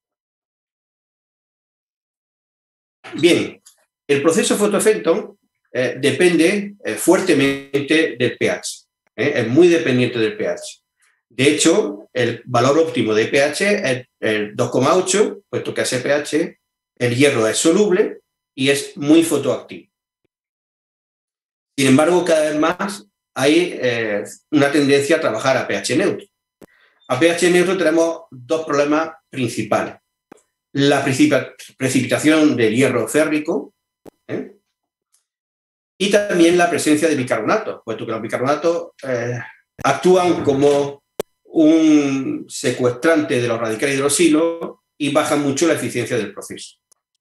Bien, el proceso fotoefecto depende fuertemente del pH. Es muy dependiente del pH. De hecho, el valor óptimo de pH es el 2,8, puesto que a ese pH el hierro es soluble y es muy fotoactivo. Sin embargo, cada vez más hay una tendencia a trabajar a pH neutro. A pH neutro tenemos dos problemas principales. La precipitación del hierro férrico y también la presencia de bicarbonatos, puesto que los bicarbonatos actúan como un secuestrante de los radicales hidroxilo y bajan mucho la eficiencia del proceso.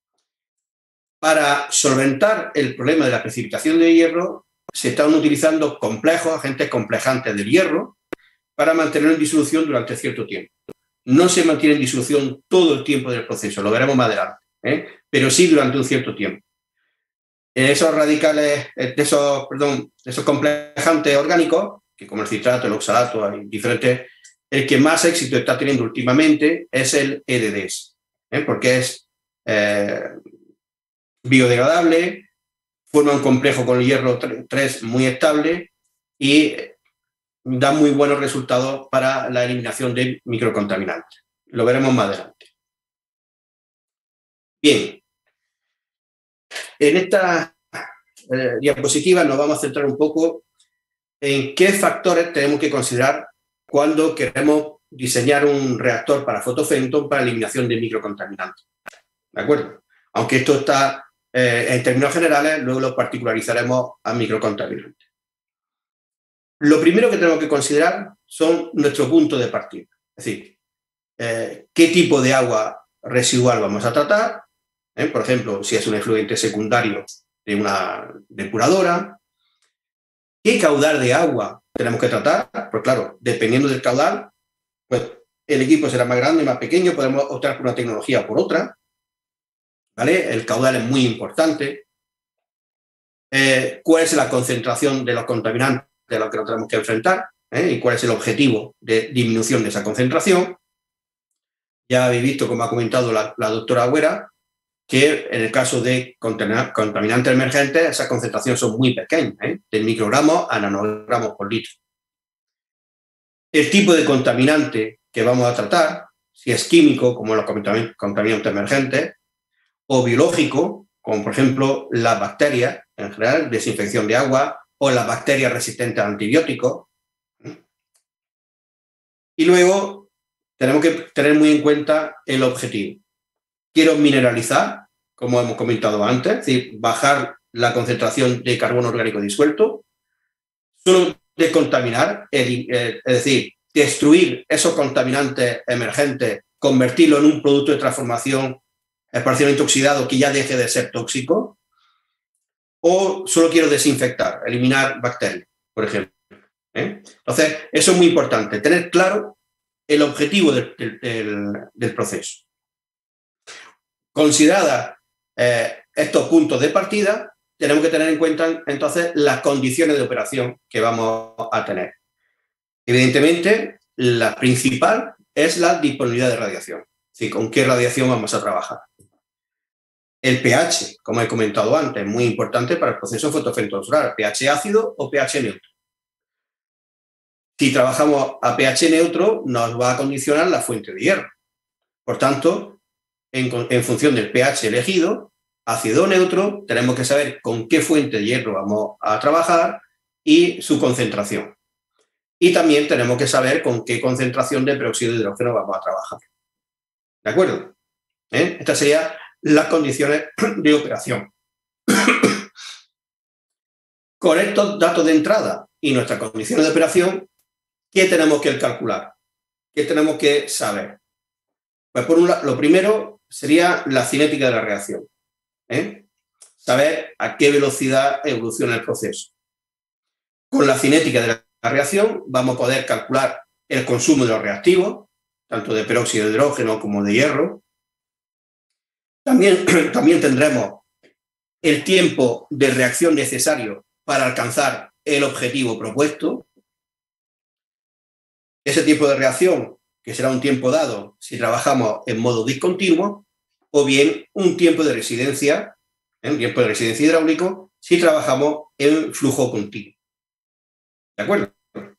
Para solventar el problema de la precipitación de hierro, se están utilizando complejos, agentes complejantes del hierro, para mantenerlo en disolución durante cierto tiempo. No se mantiene en disolución todo el tiempo del proceso, lo veremos más adelante, pero sí durante un cierto tiempo. Esos radicales, esos complejantes orgánicos, que como el citrato, el oxalato, hay diferentes, el que más éxito está teniendo últimamente es el EDDS, porque es biodegradable, forma un complejo con el hierro 3 muy estable y da muy buenos resultados para la eliminación de microcontaminantes. Lo veremos más adelante. Bien, en esta diapositiva nos vamos a centrar un poco en qué factores tenemos que considerar cuando queremos diseñar un reactor para fotofenton para eliminación de microcontaminantes. ¿De acuerdo? Aunque esto está en términos generales, luego lo particularizaremos a microcontaminantes. Lo primero que tenemos que considerar son nuestros puntos de partida. Es decir, qué tipo de agua residual vamos a tratar. Por ejemplo, si es un efluente secundario de una depuradora. ¿Qué caudal de agua tenemos que tratar? Pues claro, dependiendo del caudal, pues el equipo será más grande, más pequeño, podemos optar por una tecnología o por otra. ¿Vale? El caudal es muy importante. ¿Cuál es la concentración de los contaminantes de los que nos tenemos que enfrentar? ¿Y cuál es el objetivo de disminución de esa concentración? Ya habéis visto, como ha comentado la doctora Agüera, que en el caso de contaminantes emergentes, esas concentraciones son muy pequeñas, de microgramos a nanogramos por litro. El tipo de contaminante que vamos a tratar, si es químico, como los contaminantes emergentes, o biológico, como por ejemplo las bacterias, en general, desinfección de agua, o las bacterias resistentes a antibióticos. Y luego tenemos que tener muy en cuenta el objetivo. Quiero mineralizar, como hemos comentado antes, es decir, bajar la concentración de carbono orgánico disuelto, solo descontaminar, es decir, destruir esos contaminantes emergentes, convertirlo en un producto de transformación parcialmente oxidado que ya deje de ser tóxico, o solo quiero desinfectar, eliminar bacterias, por ejemplo. Entonces, eso es muy importante, tener claro el objetivo del proceso. Consideradas estos puntos de partida, tenemos que tener en cuenta entonces las condiciones de operación que vamos a tener. Evidentemente, la principal es la disponibilidad de radiación, es decir, con qué radiación vamos a trabajar. El pH, como he comentado antes, es muy importante para el proceso fotofentosolar, pH ácido o pH neutro. Si trabajamos a pH neutro, nos va a condicionar la fuente de hierro. Por tanto, en función del pH elegido, ácido o neutro, tenemos que saber con qué fuente de hierro vamos a trabajar y su concentración. Y también tenemos que saber con qué concentración de peróxido de hidrógeno vamos a trabajar. ¿De acuerdo? Estas serían las condiciones de operación. Con estos datos de entrada y nuestras condiciones de operación, ¿qué tenemos que calcular? ¿Qué tenemos que saber? Pues por un lado, lo primero sería la cinética de la reacción. Saber a qué velocidad evoluciona el proceso. Con la cinética de la reacción vamos a poder calcular el consumo de los reactivos, tanto de peróxido de hidrógeno como de hierro. También tendremos el tiempo de reacción necesario para alcanzar el objetivo propuesto. Ese tiempo de reacción, que será un tiempo dado si trabajamos en modo discontinuo, o bien un tiempo de residencia, hidráulico, si trabajamos en flujo continuo. ¿De acuerdo?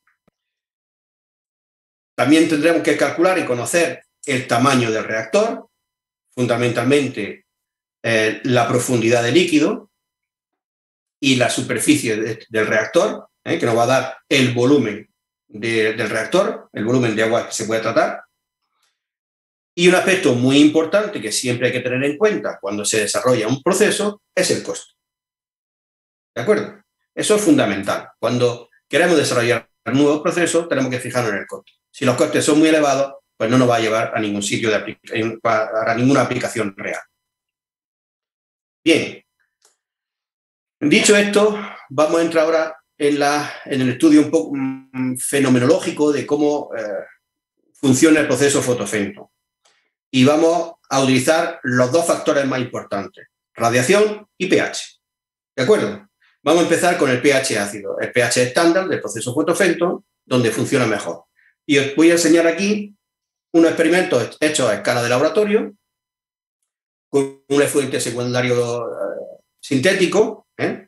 También tendremos que calcular y conocer el tamaño del reactor, fundamentalmente la profundidad del líquido y la superficie del reactor, que nos va a dar el volumen del reactor, el volumen de agua que se puede tratar. Y un aspecto muy importante que siempre hay que tener en cuenta cuando se desarrolla un proceso es el costo. ¿De acuerdo? Eso es fundamental. Cuando queremos desarrollar nuevos procesos, tenemos que fijarnos en el costo. Si los costes son muy elevados, pues no nos va a llevar a ningún sitio para ninguna aplicación real. Bien. Dicho esto, vamos a entrar ahora en el estudio un poco fenomenológico de cómo funciona el proceso fotofento. Y vamos a utilizar los dos factores más importantes, radiación y pH. ¿De acuerdo? Vamos a empezar con el pH ácido, el pH estándar del proceso fotofento, donde funciona mejor. Y os voy a enseñar aquí unos experimentos hechos a escala de laboratorio con un efluente secundario sintético,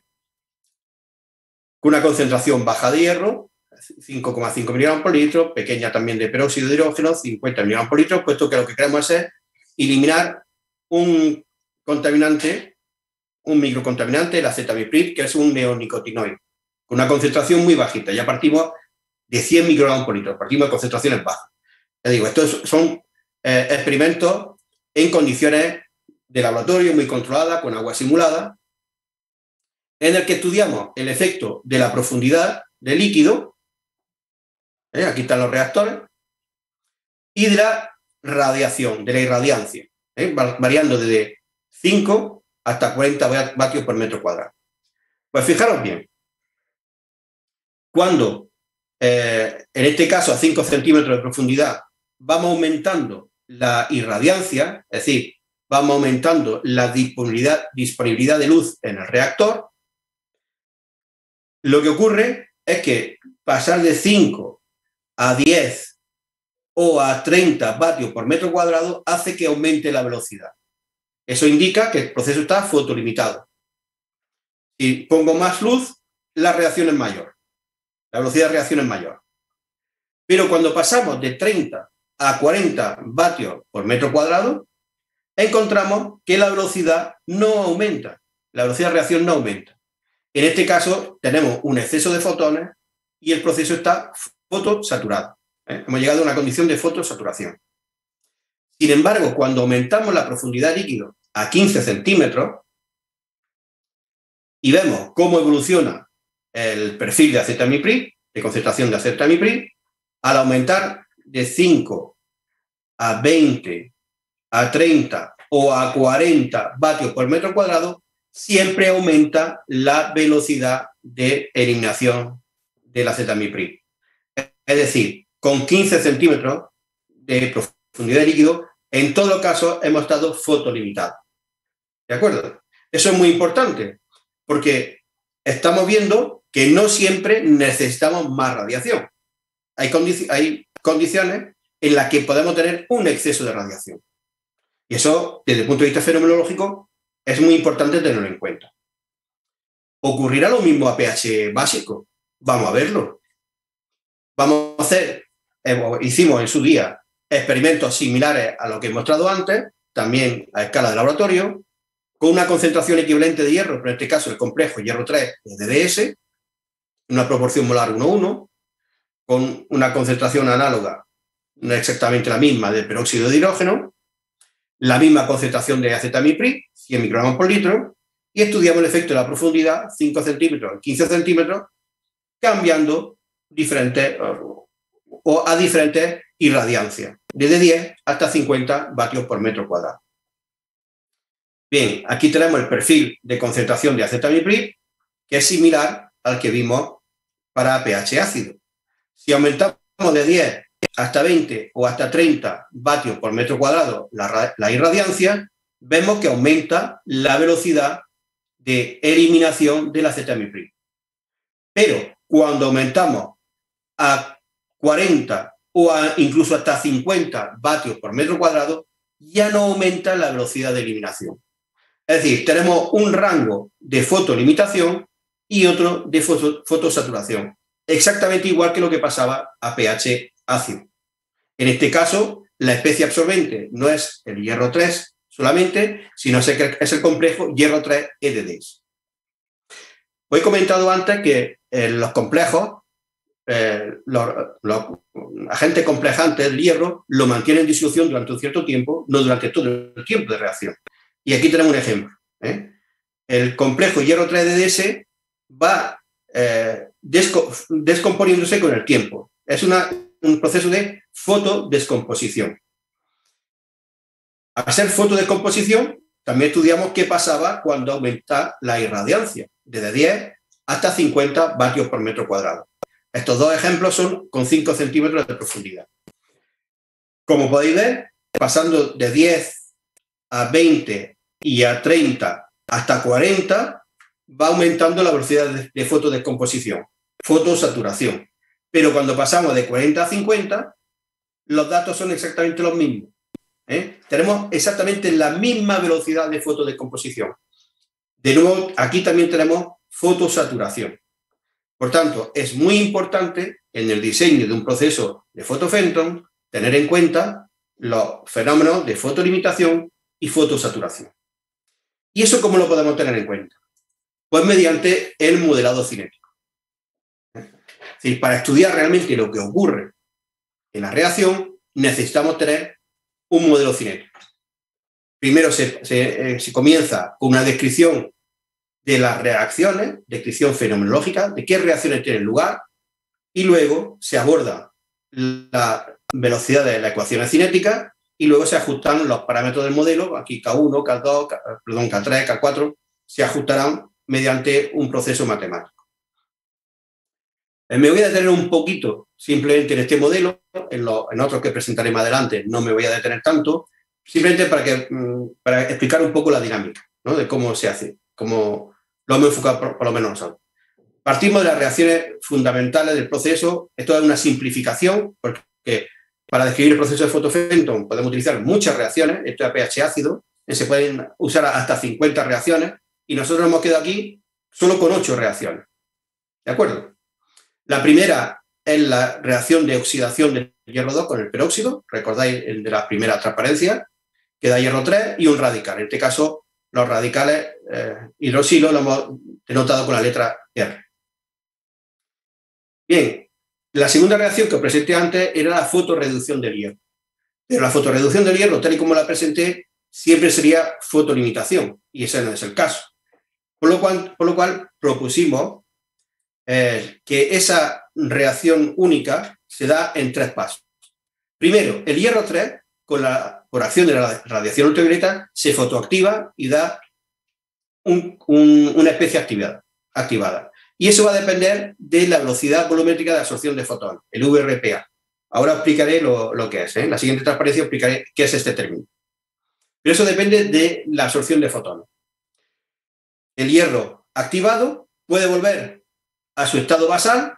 con una concentración baja de hierro, 5,5 miligramos por litro, pequeña también de peróxido de hidrógeno, 50 miligramos por litro, puesto que lo que queremos es eliminar un contaminante, un microcontaminante, el acetamiprid, que es un neonicotinoide, con una concentración muy bajita. Ya partimos de 100 microgramos por litro, partimos de concentraciones bajas. Ya digo, estos son experimentos en condiciones de laboratorio, muy controlada, con agua simulada, en el que estudiamos el efecto de la profundidad del líquido, aquí están los reactores, y de la radiación, de la irradiancia, variando desde 5 hasta 40 vatios por metro cuadrado. Pues fijaros bien, cuando en este caso a 5 centímetros de profundidad vamos aumentando la irradiancia, es decir, vamos aumentando la disponibilidad de luz en el reactor, lo que ocurre es que pasar de 5 a 10 o a 30 vatios por metro cuadrado hace que aumente la velocidad. Eso indica que el proceso está fotolimitado. Si pongo más luz, la reacción es mayor. La velocidad de reacción es mayor. Pero cuando pasamos de 30 a 40 vatios por metro cuadrado, encontramos que la velocidad no aumenta. La velocidad de reacción no aumenta. En este caso, tenemos un exceso de fotones y el proceso está fotosaturado. Hemos llegado a una condición de fotosaturación. Sin embargo, cuando aumentamos la profundidad de líquido a 15 centímetros y vemos cómo evoluciona el perfil de acetamiprid, de concentración de acetamiprid, al aumentar de 5 a 20, a 30 o a 40 vatios por metro cuadrado, siempre aumenta la velocidad de eliminación del acetamiprid. Es decir, con 15 centímetros de profundidad de líquido, en todos los casos hemos estado fotolimitados. ¿De acuerdo? Eso es muy importante, porque estamos viendo que no siempre necesitamos más radiación. Hay condiciones en las que podemos tener un exceso de radiación. Y eso, desde el punto de vista fenomenológico, es muy importante tenerlo en cuenta. ¿Ocurrirá lo mismo a pH básico? Vamos a verlo. Vamos a hacer, hicimos en su día experimentos similares a lo que he mostrado antes, también a escala de laboratorio, con una concentración equivalente de hierro, pero en este caso el complejo hierro 3 de DDS, una proporción molar 1:1, con una concentración análoga, no exactamente la misma, del peróxido de hidrógeno, la misma concentración de acetamiprid, 100 microgramos por litro, y estudiamos el efecto de la profundidad, 5 centímetros, 15 centímetros, cambiando diferentes o a diferentes irradiancias, desde 10 hasta 50 vatios por metro cuadrado. Bien, aquí tenemos el perfil de concentración de acetamiprid, que es similar al que vimos para pH ácido. Si aumentamos de 10 hasta 20 o hasta 30 vatios por metro cuadrado la irradiancia, vemos que aumenta la velocidad de eliminación del acetamiprid. Pero cuando aumentamos a 40 o incluso hasta 50 vatios por metro cuadrado, ya no aumenta la velocidad de eliminación. Es decir, tenemos un rango de fotolimitación y otro de fotosaturación, exactamente igual que lo que pasaba a pH ácido. En este caso, la especie absorbente no es el hierro 3 solamente, sino es el complejo hierro 3 EDDs. Os he comentado antes que los complejos, los agentes complejantes del hierro lo mantienen en disolución durante un cierto tiempo, no durante todo el tiempo de reacción. Y aquí tenemos un ejemplo. El complejo hierro 3 DDS va descomponiéndose con el tiempo. Es un proceso de fotodescomposición. Al ser fotodescomposición, también estudiamos qué pasaba cuando aumenta la irradiancia, desde 10 hasta 50 vatios por metro cuadrado. Estos dos ejemplos son con 5 centímetros de profundidad. Como podéis ver, pasando de 10 a 20 y a 30 hasta 40, va aumentando la velocidad de fotodescomposición, fotosaturación. Pero cuando pasamos de 40 a 50, los datos son exactamente los mismos. Tenemos exactamente la misma velocidad de fotodescomposición. De nuevo, aquí también tenemos fotosaturación. Por tanto, es muy importante en el diseño de un proceso de fotofenton tener en cuenta los fenómenos de fotolimitación y fotosaturación. ¿Y eso cómo lo podemos tener en cuenta? Pues mediante el modelado cinético. Es decir, para estudiar realmente lo que ocurre en la reacción, necesitamos tener un modelo cinético. primero se comienza con una descripción de las reacciones, descripción fenomenológica, de qué reacciones tienen lugar, y luego se aborda la velocidad de las ecuaciones cinéticas y luego se ajustan los parámetros del modelo, aquí K1, K2, K3, K4, se ajustarán mediante un proceso matemático. Me voy a detener un poquito simplemente en este modelo, en otros que presentaré más adelante no me voy a detener tanto, simplemente para explicar un poco la dinámica, ¿no?, de cómo se hace, cómo lo hemos enfocado por lo menos nosotros. Partimos de las reacciones fundamentales del proceso. Esto es una simplificación, porque para describir el proceso de Photo-Fenton podemos utilizar muchas reacciones, esto es pH ácido, se pueden usar hasta 50 reacciones, y nosotros hemos quedado aquí solo con 8 reacciones. ¿De acuerdo? La primera es la reacción de oxidación del hierro 2 con el peróxido, recordáis el de la primera transparencia, que da hierro 3 y un radical. En este caso, los radicales hidroxilo lo hemos denotado con la letra R. Bien, la segunda reacción que os presenté antes era la fotorreducción del hierro. Pero la fotorreducción del hierro, tal y como la presenté, siempre sería fotolimitación, y ese no es el caso. Por lo cual propusimos que esa reacción única se da en 3 pasos. Primero, el hierro 3, por acción de la radiación ultravioleta, se fotoactiva y da una especie activada. Y eso va a depender de la velocidad volumétrica de absorción de fotones, el VRPA. Ahora explicaré lo que es. En la siguiente transparencia explicaré qué es este término. Pero eso depende de la absorción de fotones. El hierro activado puede volver a su estado basal,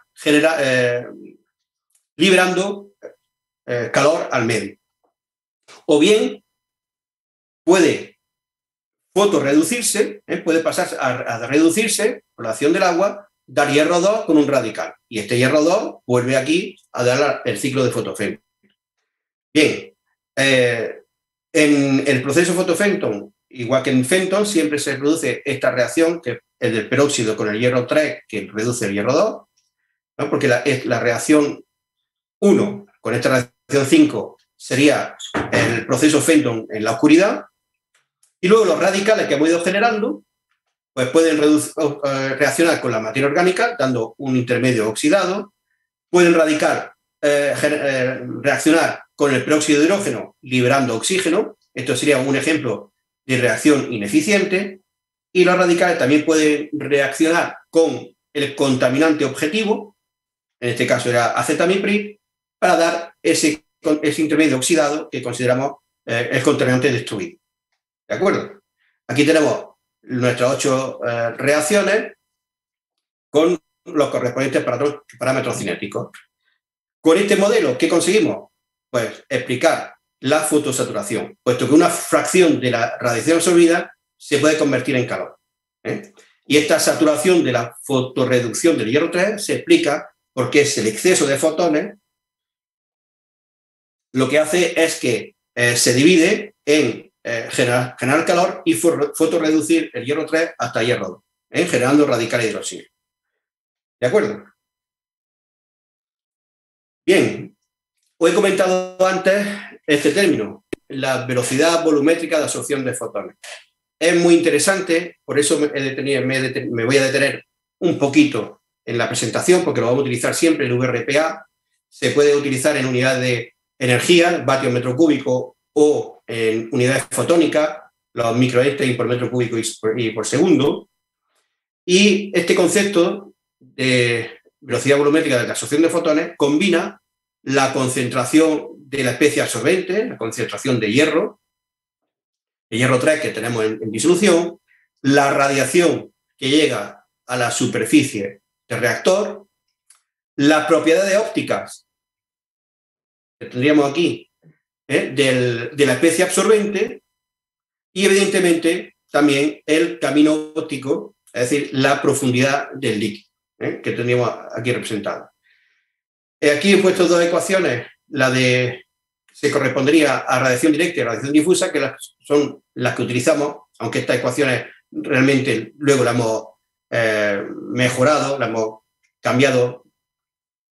liberando calor al medio. O bien puede fotorreducirse, puede pasar a reducirse por la acción del agua, dar hierro 2 con un radical. Y este hierro 2 vuelve aquí a dar el ciclo de Photo-Fenton. Bien, en el proceso Photo-Fenton, igual que en Fenton, siempre se produce esta reacción, que es del peróxido con el hierro 3, que reduce el hierro 2, ¿no? Porque la reacción 1 con esta reacción 5 sería el proceso Fenton en la oscuridad, y luego los radicales que hemos ido generando pues pueden reaccionar con la materia orgánica, dando un intermedio oxidado, pueden reaccionar con el peróxido de hidrógeno, liberando oxígeno. Esto sería un ejemplo de reacción ineficiente, y los radicales también pueden reaccionar con el contaminante objetivo, en este caso era acetamiprid, para dar ese intermedio oxidado que consideramos el contaminante destruido. ¿De acuerdo? Aquí tenemos nuestras 8 reacciones con los correspondientes parámetros cinéticos. Con este modelo, ¿qué conseguimos? Pues explicar la fotosaturación, puesto que una fracción de la radiación absorbida se puede convertir en calor. Y esta saturación de la fotorreducción del hierro 3 se explica porque es el exceso de fotones. Lo que hace es que se divide en generar calor y fotorreducir el hierro 3 hasta hierro 2, generando radical hidroxilo. ¿De acuerdo? Bien, os he comentado antes este término, la velocidad volumétrica de absorción de fotones. Es muy interesante, por eso me voy a detener un poquito en la presentación, porque lo vamos a utilizar siempre, el VRPA. Se puede utilizar en unidades de energía, vatios metro cúbico, o en unidades fotónicas, los microeinstein por metro cúbico y por segundo. Y este concepto de velocidad volumétrica de la absorción de fotones combina la concentración de la especie absorbente, la concentración de hierro, el hierro 3 que tenemos en disolución, la radiación que llega a la superficie del reactor, las propiedades ópticas que tendríamos aquí, de la especie absorbente, y evidentemente también el camino óptico, es decir, la profundidad del líquido, que tendríamos aquí representada. Aquí he puesto 2 ecuaciones, se correspondería a radiación directa y radiación difusa, que son las que utilizamos, aunque estas ecuaciones realmente luego las hemos mejorado, las hemos cambiado,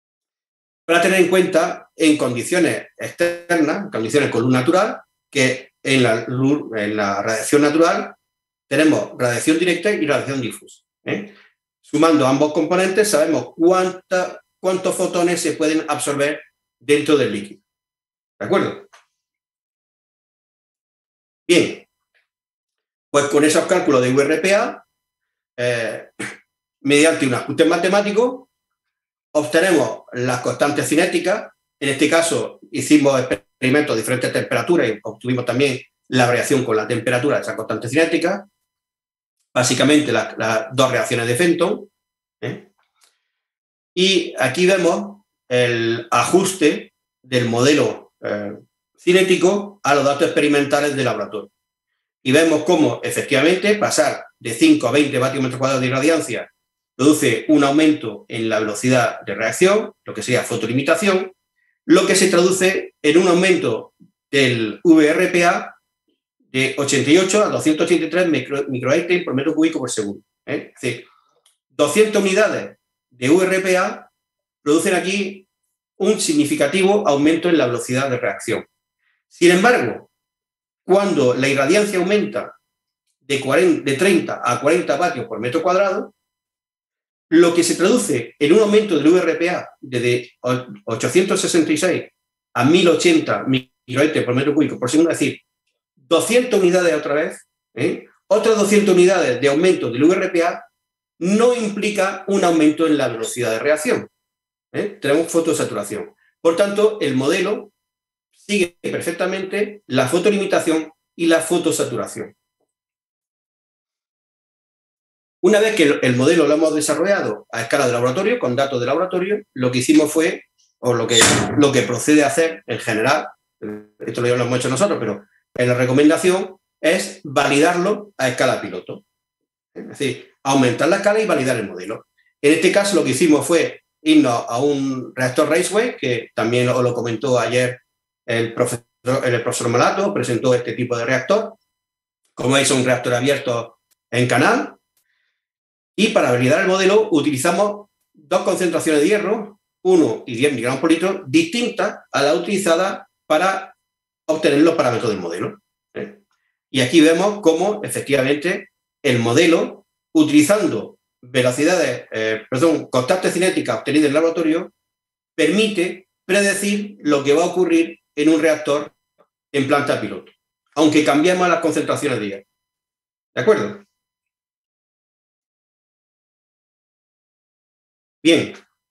para tener en cuenta en condiciones externas, en condiciones con luz natural, que en la radiación natural tenemos radiación directa y radiación difusa. Sumando ambos componentes sabemos cuántos fotones se pueden absorber dentro del líquido. ¿De acuerdo? Bien, pues con esos cálculos de VRPA, mediante un ajuste matemático, obtenemos las constantes cinéticas. En este caso hicimos experimentos a diferentes temperaturas y obtuvimos también la variación con la temperatura de esas constantes cinéticas, básicamente las dos reacciones de Fenton. Y aquí vemos el ajuste del modelo cinético a los datos experimentales de laboratorio. Y vemos cómo efectivamente pasar de 5 a 20 vatios metros cuadrados de irradiancia produce un aumento en la velocidad de reacción, lo que sería fotolimitación, lo que se traduce en un aumento del VRPA de 88 a 283 microeiten por metro cúbico por segundo. Es decir, 200 unidades de VRPA producen aquí un significativo aumento en la velocidad de reacción. Sin embargo, cuando la irradiancia aumenta de 30 a 40 vatios por metro cuadrado, lo que se traduce en un aumento del VRPA de 866 a 1080 microeiten por metro cúbico por segundo, es decir, 200 unidades otra vez, otras 200 unidades de aumento del VRPA no implica un aumento en la velocidad de reacción. Tenemos fotosaturación. Por tanto, el modelo sigue perfectamente la fotolimitación y la fotosaturación. Una vez que el modelo lo hemos desarrollado a escala de laboratorio, con datos de laboratorio, lo que hicimos fue, o lo que procede a hacer en general, esto lo hemos hecho nosotros, pero en la recomendación es validarlo a escala piloto. Es decir, aumentar la escala y validar el modelo. En este caso lo que hicimos fue irnos a un reactor Raceway, que también os lo comentó ayer el profesor Malato, presentó este tipo de reactor. Como veis, es un reactor abierto en canal. Y para validar el modelo utilizamos dos concentraciones de hierro, 1 y 10 miligramos por litro, distintas a la utilizada para obtener los parámetros del modelo. Y aquí vemos cómo efectivamente el modelo, utilizando constantes cinéticas obtenidas en el laboratorio, permite predecir lo que va a ocurrir en un reactor en planta piloto, aunque cambiemos las concentraciones de hierro. ¿De acuerdo? Bien,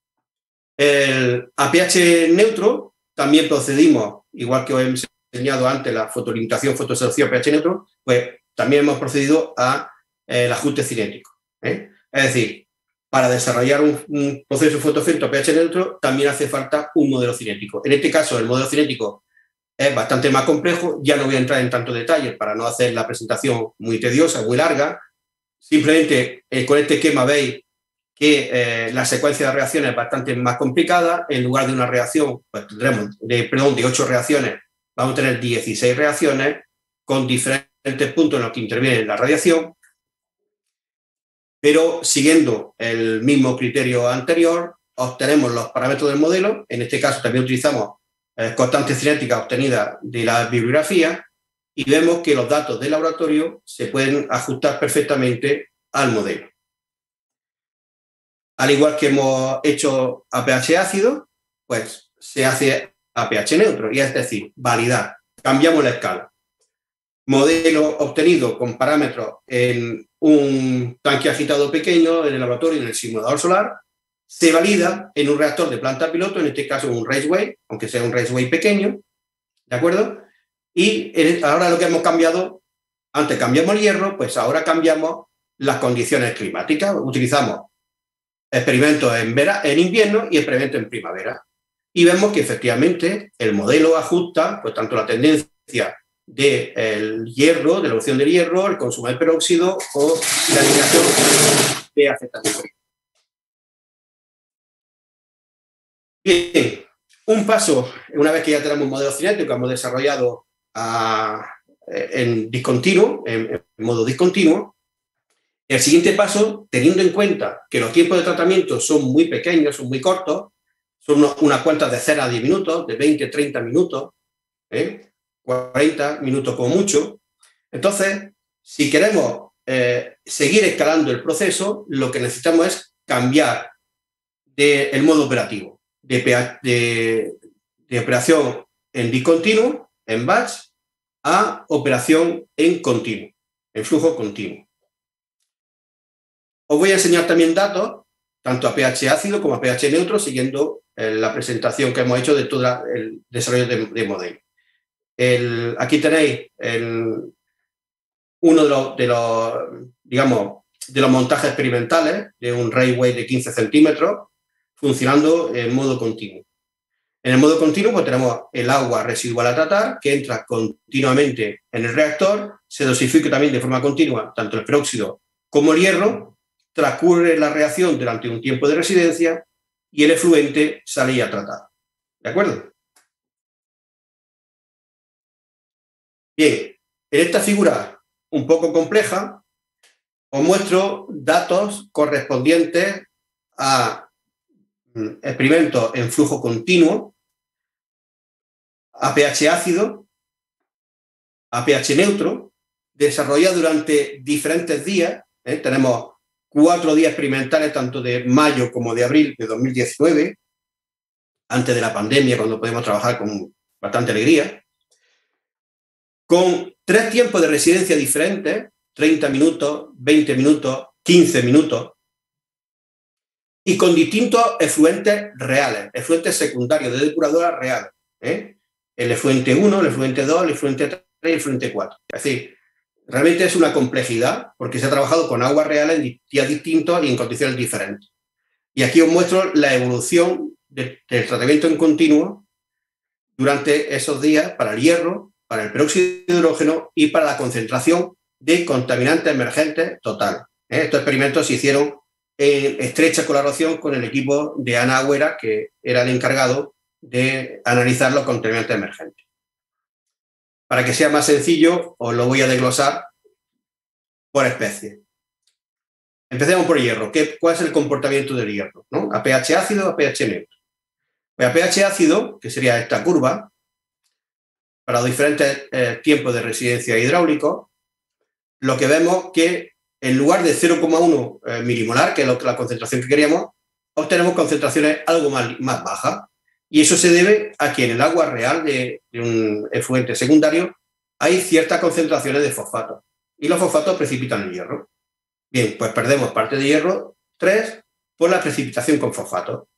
a pH neutro también procedimos, igual que os he enseñado antes la fotolimitación, fotosaturación, pH neutro, pues también hemos procedido a el ajuste cinético. Es decir, para desarrollar un proceso fotofiltro pH neutro también hace falta un modelo cinético. En este caso, el modelo cinético es bastante más complejo, ya no voy a entrar en tantos detalles para no hacer la presentación muy tediosa, muy larga. Simplemente con este esquema veis que la secuencia de reacciones es bastante más complicada. En lugar de una reacción, pues tendremos de 8 reacciones, vamos a tener 16 reacciones con diferentes puntos en los que interviene la radiación, pero siguiendo el mismo criterio anterior, obtenemos los parámetros del modelo. En este caso también utilizamos constantes cinéticas obtenidas de la bibliografía y vemos que los datos del laboratorio se pueden ajustar perfectamente al modelo. Al igual que hemos hecho a pH ácido, pues se hace a pH neutro, y es decir, validar. Cambiamos la escala. Modelo obtenido con parámetros en un tanque agitado pequeño en el laboratorio, en el simulador solar, se valida en un reactor de planta piloto, en este caso un Raceway, aunque sea un Raceway pequeño, ¿de acuerdo? Y ahora lo que hemos cambiado, antes cambiamos el hierro, pues ahora cambiamos las condiciones climáticas. Utilizamos experimentos en invierno y experimentos en primavera. Y vemos que efectivamente el modelo ajusta pues tanto la tendencia del hierro, de la evolución del hierro, el consumo del peróxido o la eliminación de acetato. Bien, un paso, una vez que ya tenemos un modelo cinético que hemos desarrollado en discontinuo, en modo discontinuo, el siguiente paso, teniendo en cuenta que los tiempos de tratamiento son muy pequeños, son muy cortos, son unas cuantas de 0 a 10 minutos, de 20 a 30 minutos, 40 minutos como mucho. Entonces, si queremos seguir escalando el proceso, lo que necesitamos es cambiar el modo operativo de operación en discontinuo, en batch, a operación en continuo, en flujo continuo. Os voy a enseñar también datos, tanto a pH ácido como a pH neutro, siguiendo la presentación que hemos hecho de todo el desarrollo de modelo. Aquí tenéis uno de los montajes experimentales de un railway de 15 centímetros funcionando en modo continuo. En el modo continuo pues tenemos el agua residual a tratar, que entra continuamente en el reactor, se dosifica también de forma continua tanto el peróxido como el hierro, transcurre la reacción durante un tiempo de residencia y el efluente sale ya tratado. ¿De acuerdo? Bien, en esta figura un poco compleja os muestro datos correspondientes a experimentos en flujo continuo, a pH ácido, a pH neutro, desarrollados durante diferentes días. Tenemos 4 días experimentales, tanto de mayo como de abril de 2019, antes de la pandemia, cuando podemos trabajar con bastante alegría, con 3 tiempos de residencia diferentes, 30 minutos, 20 minutos, 15 minutos, y con distintos efluentes reales, efluentes secundarios de depuradora reales. El efluente 1, el efluente 2, el efluente 3 y el efluente 4. Es decir, realmente es una complejidad porque se ha trabajado con aguas reales en días distintos y en condiciones diferentes. Y aquí os muestro la evolución del tratamiento en continuo durante esos días para el hierro, para el peróxido de hidrógeno y para la concentración de contaminantes emergentes total. Estos experimentos se hicieron en estrecha colaboración con el equipo de Ana Agüera, que era el encargado de analizar los contaminantes emergentes. Para que sea más sencillo, os lo voy a desglosar por especie. Empecemos por el hierro. ¿Cuál es el comportamiento del hierro? ¿No? ¿A pH ácido o a pH neutro? Pues a pH ácido, que sería esta curva, para los diferentes tiempos de residencia hidráulico, lo que vemos que en lugar de 0,1 milimolar, que es la concentración que queríamos, obtenemos concentraciones algo más bajas. Y eso se debe a que en el agua real de un efluente secundario hay ciertas concentraciones de fosfato. Y los fosfatos precipitan el hierro. Bien, pues perdemos parte de hierro 3 por la precipitación con fosfato.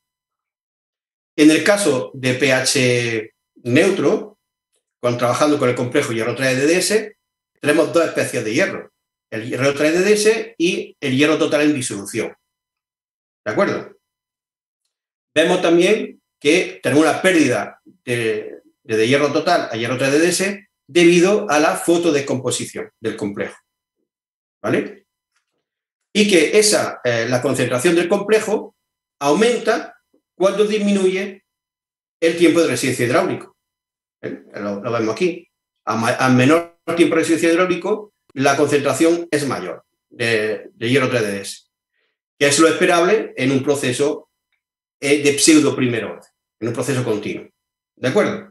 En el caso de pH neutro, trabajando con el complejo hierro 3-DDS, tenemos 2 especies de hierro. El hierro 3-DDS y el hierro total en disolución. ¿De acuerdo? Vemos también que tenemos una pérdida de hierro total a hierro 3-DDS debido a la fotodescomposición del complejo. ¿Vale? Y que la concentración del complejo aumenta cuando disminuye el tiempo de residencia hidráulico. Lo vemos aquí. A menor tiempo de residencia hidráulico, la concentración es mayor de hierro 3-DDS, que es lo esperable en un proceso de pseudo primer orden, en un proceso continuo. ¿De acuerdo?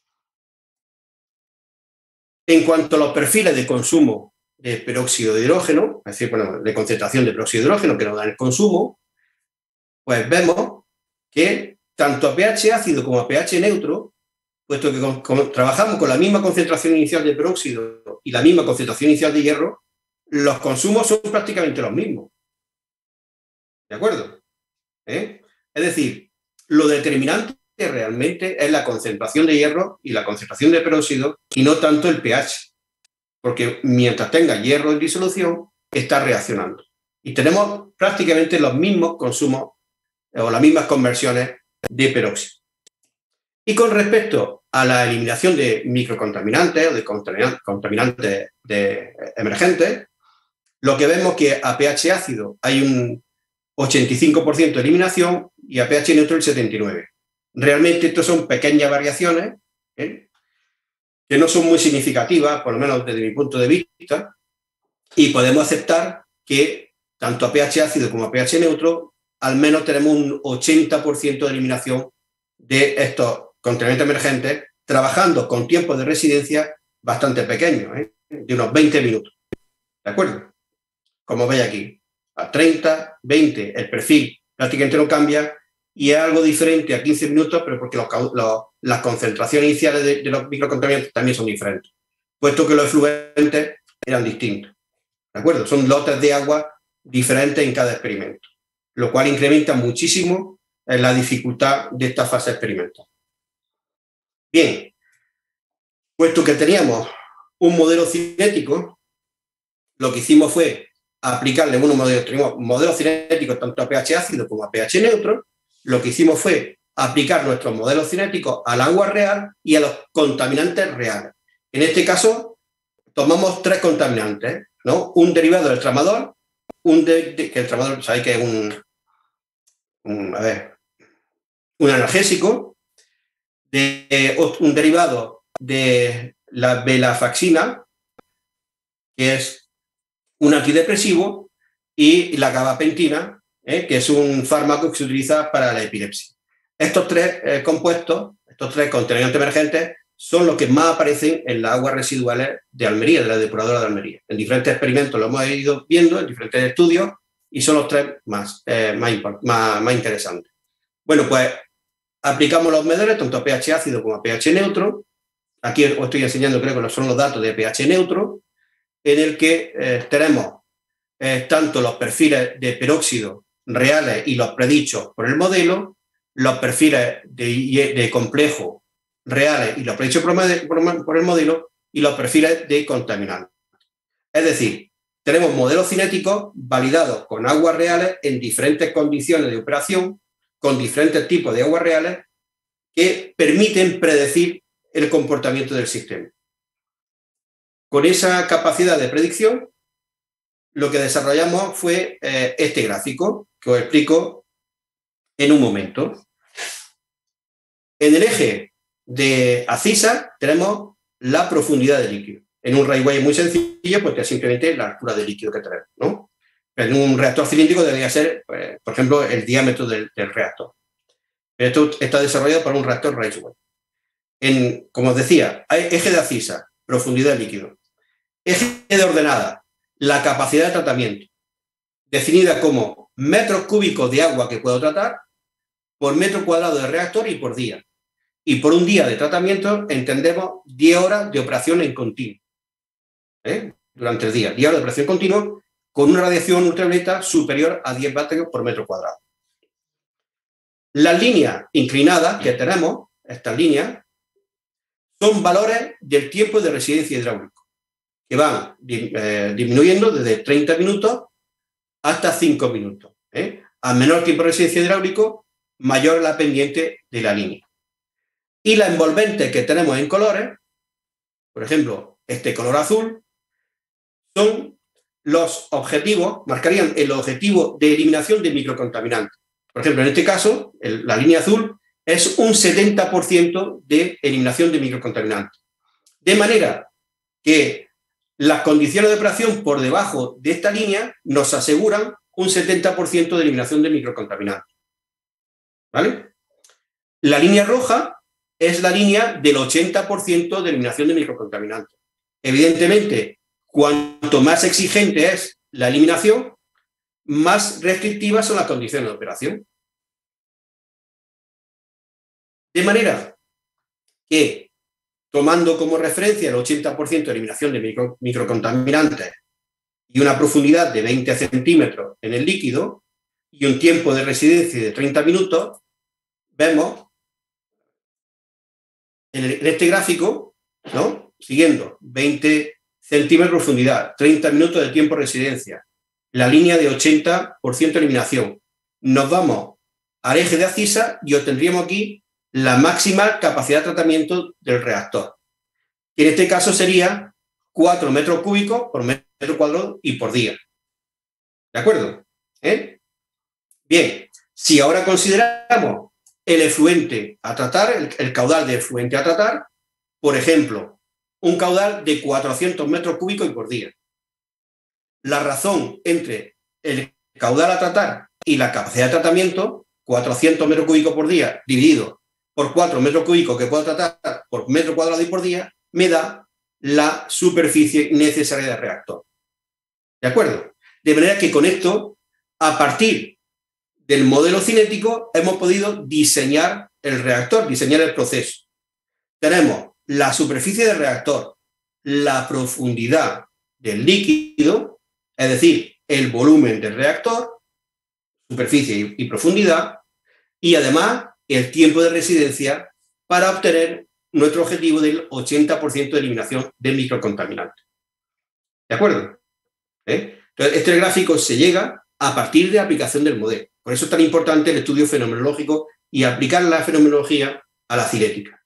En cuanto a los perfiles de consumo de peróxido de hidrógeno, es decir, bueno, de concentración de peróxido de hidrógeno que nos da el consumo, pues vemos que tanto a pH ácido como a pH neutro, puesto que trabajamos con la misma concentración inicial de peróxido y la misma concentración inicial de hierro, los consumos son prácticamente los mismos. ¿De acuerdo? Es decir, lo determinante realmente es la concentración de hierro y la concentración de peróxido y no tanto el pH, porque mientras tenga hierro en disolución, está reaccionando. Y tenemos prácticamente los mismos consumos o las mismas conversiones de peróxido. Y con respecto a la eliminación de microcontaminantes o de contaminantes emergentes, lo que vemos es que a pH ácido hay un 85% de eliminación y a pH neutro el 79%. Realmente estos son pequeñas variaciones que no son muy significativas, por lo menos desde mi punto de vista, y podemos aceptar que tanto a pH ácido como a pH neutro al menos tenemos un 80% de eliminación de estos contaminantes emergentes trabajando con tiempos de residencia bastante pequeños, de unos 20 minutos. ¿De acuerdo? Como veis aquí, a 30, 20, el perfil prácticamente no cambia y es algo diferente a 15 minutos, pero porque las concentraciones iniciales de los microcontaminantes también son diferentes, puesto que los efluentes eran distintos. ¿De acuerdo? Son lotes de agua diferentes en cada experimento, lo cual incrementa muchísimo la dificultad de esta fase experimental. Bien, puesto que teníamos un modelo cinético, lo que hicimos fue aplicarle unos modelos cinéticos tanto a pH ácido como a pH neutro. Lo que hicimos fue aplicar nuestros modelos cinéticos al agua real y a los contaminantes reales. En este caso, tomamos 3 contaminantes, ¿no? Un derivado del tramadol, que el tramadol, sabéis que es un analgésico, un derivado de la venlafaxina, que es un antidepresivo, y la gabapentina, que es un fármaco que se utiliza para la epilepsia. Estos 3 compuestos, estos 3 contaminantes emergentes, son los que más aparecen en las aguas residuales de Almería, de la depuradora de Almería. En diferentes experimentos lo hemos ido viendo, en diferentes estudios, y son los 3 más interesantes. Bueno, pues aplicamos los medidores tanto a pH ácido como a pH neutro. Aquí os estoy enseñando, creo que son los datos de pH neutro, en el que tenemos tanto los perfiles de peróxido reales y los predichos por el modelo, los perfiles de complejo reales y los predichos por el modelo, y los perfiles de contaminantes. Es decir, tenemos modelos cinéticos validados con aguas reales en diferentes condiciones de operación, con diferentes tipos de aguas reales, que permiten predecir el comportamiento del sistema. Con esa capacidad de predicción, lo que desarrollamos fue este gráfico, que os explico en un momento. En el eje de ACISA tenemos la profundidad del líquido. En un railway muy sencillo, porque es simplemente la altura del líquido que tenemos, ¿no? En un reactor cilíndrico debería ser, por ejemplo, el diámetro del reactor. Esto está desarrollado para un reactor railway. Como os decía, hay eje de ACISA, profundidad del líquido. Eje de ordenada, la capacidad de tratamiento, definida como metros cúbicos de agua que puedo tratar por metro cuadrado de reactor y por día. Y por un día de tratamiento entendemos 10 horas de operación en continuo. Durante el día, 10 horas de operación continua con una radiación ultravioleta superior a 10 vatios por metro cuadrado. Las líneas inclinadas que tenemos, estas líneas, son valores del tiempo de residencia hidráulico, que van disminuyendo desde 30 minutos hasta 5 minutos. A menor tiempo de residencia hidráulico, mayor la pendiente de la línea. Y la envolvente que tenemos en colores, por ejemplo, este color azul, son los objetivos, marcarían el objetivo de eliminación de microcontaminantes. Por ejemplo, en este caso, la línea azul es un 70% de eliminación de microcontaminantes. De manera que las condiciones de operación por debajo de esta línea nos aseguran un 70% de eliminación de microcontaminantes. ¿Vale? La línea roja es la línea del 80% de eliminación de microcontaminantes. Evidentemente, cuanto más exigente es la eliminación, más restrictivas son las condiciones de operación. De manera que, tomando como referencia el 80% de eliminación de microcontaminantes y una profundidad de 20 centímetros en el líquido y un tiempo de residencia de 30 minutos, vemos en este gráfico, ¿no? Siguiendo 20 centímetros de profundidad, 30 minutos de tiempo de residencia, la línea de 80% de eliminación. Nos vamos al eje de ACISA y obtendríamos aquí la máxima capacidad de tratamiento del reactor, que en este caso sería 4 metros cúbicos por metro cuadrado y por día. ¿De acuerdo? Bien, si ahora consideramos el efluente a tratar, el caudal de efluente a tratar, por ejemplo, un caudal de 400 metros cúbicos y por día. La razón entre el caudal a tratar y la capacidad de tratamiento, 400 metros cúbicos por día dividido por 4 metros cúbicos que puedo tratar por metro cuadrado y por día, me da la superficie necesaria del reactor. ¿De acuerdo? De manera que con esto, a partir del modelo cinético, hemos podido diseñar el reactor, diseñar el proceso. Tenemos la superficie del reactor, la profundidad del líquido, es decir, el volumen del reactor, superficie y profundidad, y además el tiempo de residencia para obtener nuestro objetivo del 80% de eliminación de microcontaminantes. ¿De acuerdo? Entonces, este gráfico se llega a partir de la aplicación del modelo. Por eso es tan importante el estudio fenomenológico y aplicar la fenomenología a la cinética.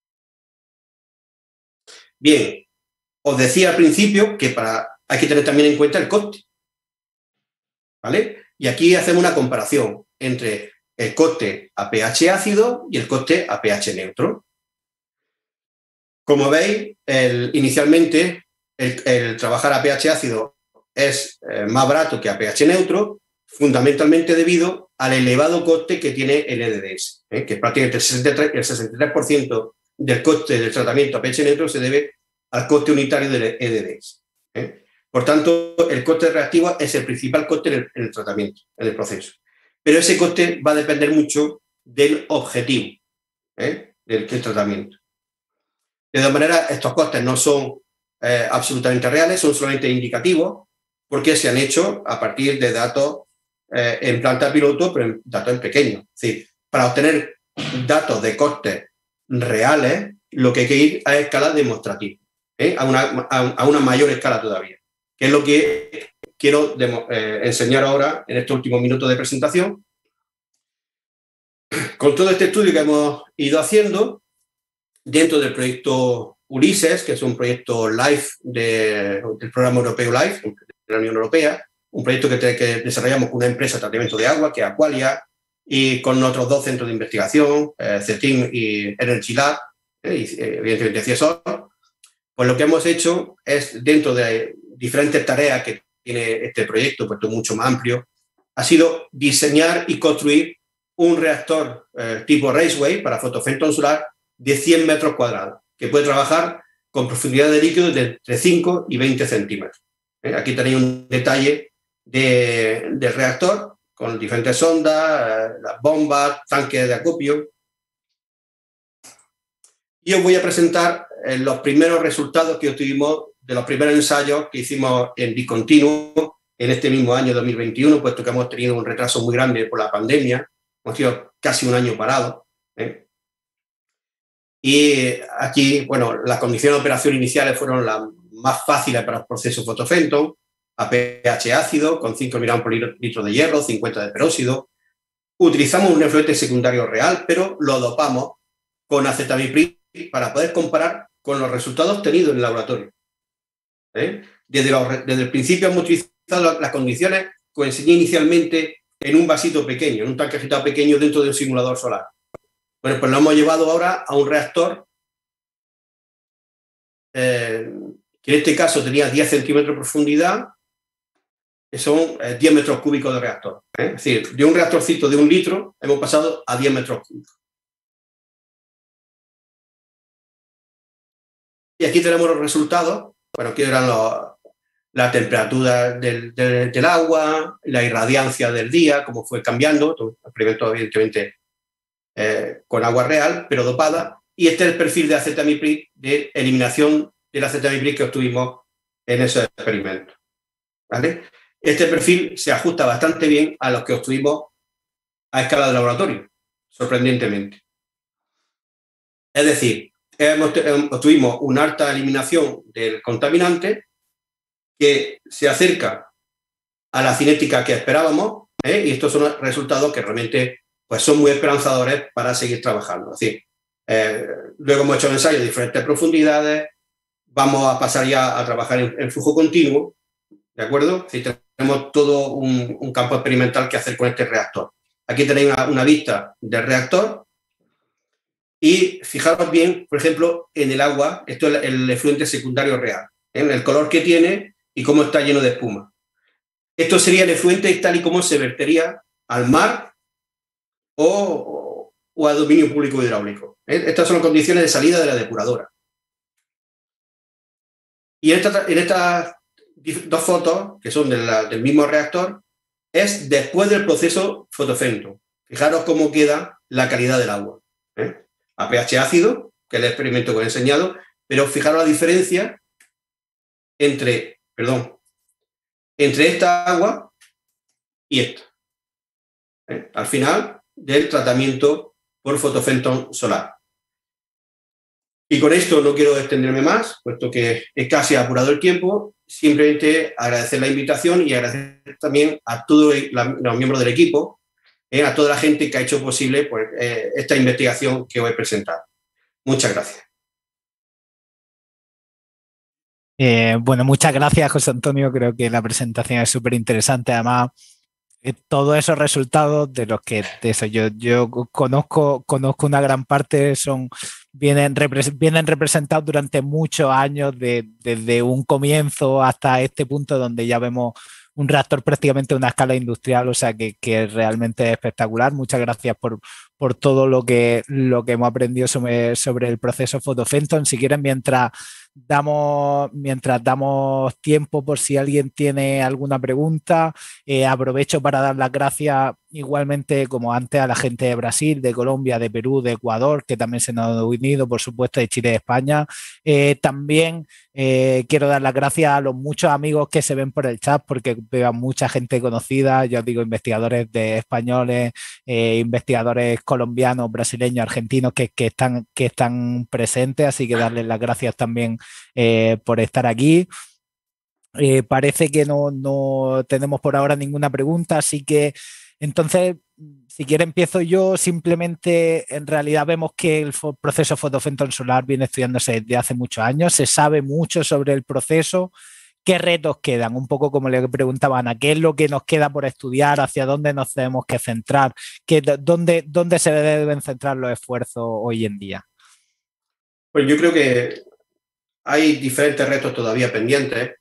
Bien, os decía al principio que hay que tener también en cuenta el coste. ¿Vale? Y aquí hacemos una comparación entre el coste a pH ácido y el coste a pH neutro. Como veis, inicialmente el trabajar a pH ácido es más barato que a pH neutro, fundamentalmente debido al elevado coste que tiene el EDDS, que prácticamente el 63% del coste del tratamiento a pH neutro se debe al coste unitario del EDDS. Por tanto, el coste reactivo es el principal coste en el tratamiento, en el proceso. Pero ese coste va a depender mucho del objetivo del tratamiento. De todas maneras, estos costes no son absolutamente reales, son solamente indicativos, porque se han hecho a partir de datos en planta piloto, pero datos en pequeño. Es decir, para obtener datos de costes reales, lo que hay que ir a escalas demostrativas, a una mayor escala todavía, que es lo que quiero enseñar ahora en estos últimos minutos de presentación. Con todo este estudio que hemos ido haciendo dentro del proyecto Ulises, que es un proyecto LIFE del programa europeo LIFE de la Unión Europea, un proyecto que desarrollamos con una empresa de tratamiento de agua, que es Aqualia, y con otros 2 centros de investigación, CETIM y Energy Lab, y evidentemente CIESOL. Pues lo que hemos hecho es, dentro de diferentes tareas que tiene este proyecto, puesto mucho más amplio, ha sido diseñar y construir un reactor tipo Raceway para fotofenton solar de 100 metros cuadrados, que puede trabajar con profundidad de líquido de entre 5 y 20 centímetros. Aquí tenéis un detalle del reactor con diferentes sondas, las bombas, tanques de acopio. Y os voy a presentar los primeros resultados que obtuvimos de los primeros ensayos que hicimos en discontinuo en este mismo año 2021, puesto que hemos tenido un retraso muy grande por la pandemia, hemos tenido casi un año parado. Y aquí, bueno, las condiciones de operación iniciales fueron las más fáciles para los procesos fotofenton, a pH ácido, con 5 miligramos por litro de hierro, 50 de peróxido. Utilizamos un efluente secundario real, pero lo dopamos con acetamiprid para poder comparar con los resultados obtenidos en el laboratorio. Desde el principio hemos utilizado las condiciones que os enseñé inicialmente en un vasito pequeño, en un tanque agitado pequeño dentro de un simulador solar. Bueno, pues lo hemos llevado ahora a un reactor que en este caso tenía 10 centímetros de profundidad, que son 10 metros cúbicos de reactor. Es decir, de un reactorcito de 1 litro hemos pasado a 10 metros cúbicos. Y aquí tenemos los resultados, bueno, que eran la temperatura del agua, la irradiancia del día, cómo fue cambiando, todo experimento evidentemente con agua real, pero dopada, y este es el perfil de acetamiprid, de eliminación del acetamiprid que obtuvimos en esos experimentos. ¿Vale? Este perfil se ajusta bastante bien a los que obtuvimos a escala de laboratorio, sorprendentemente. Es decir, obtuvimos una alta eliminación del contaminante que se acerca a la cinética que esperábamos, y estos son resultados que realmente pues, son muy esperanzadores para seguir trabajando. Es decir, luego hemos hecho ensayos de diferentes profundidades, vamos a pasar ya a trabajar en flujo continuo, ¿de acuerdo? Es decir, tenemos todo un campo experimental que hacer con este reactor. Aquí tenéis una vista del reactor. Y fijaros bien, por ejemplo, en el agua, esto es el efluente secundario real, el color que tiene y cómo está lleno de espuma. Esto sería el efluente tal y como se vertería al mar o o a dominio público hidráulico. Estas son las condiciones de salida de la depuradora. Y en estas dos fotos, que son del mismo reactor, es después del proceso fotofento. Fijaros cómo queda la calidad del agua. A pH ácido, que es el experimento que os he enseñado, pero fijaros la diferencia entre esta agua y esta. Al final del tratamiento por fotofento solar. Y con esto no quiero extenderme más, puesto que es casi apurado el tiempo. Simplemente agradecer la invitación y agradecer también a todos los miembros del equipo, a toda la gente que ha hecho posible pues, esta investigación que os he presentado. Muchas gracias. Bueno, muchas gracias, José Antonio. Creo que la presentación es súper interesante. Además, todos esos resultados de los que yo conozco una gran parte vienen representados durante muchos años, desde un comienzo hasta este punto donde ya vemos un reactor prácticamente a una escala industrial, o sea que realmente es espectacular. Muchas gracias por todo lo que hemos aprendido sobre el proceso fotofenton. Si quieren, mientras damos tiempo por si alguien tiene alguna pregunta, aprovecho para dar las gracias igualmente como antes a la gente de Brasil, de Colombia, de Perú, de Ecuador, que también se nos han unido, por supuesto, de Chile y de España. También quiero dar las gracias a los muchos amigos que se ven por el chat, porque veo a mucha gente conocida, ya os digo, investigadores españoles, investigadores colombianos, brasileños, argentinos que están presentes, así que darles las gracias también por estar aquí. Parece que no tenemos por ahora ninguna pregunta, así que entonces, si quiere empiezo yo. Simplemente, en realidad vemos que el proceso fotofenton solar viene estudiándose desde hace muchos años, se sabe mucho sobre el proceso. ¿Qué retos quedan? Un poco como le preguntaba Ana, ¿qué es lo que nos queda por estudiar? ¿Hacia dónde nos tenemos que centrar? ¿Dónde se deben centrar los esfuerzos hoy en día? Pues yo creo que hay diferentes retos todavía pendientes.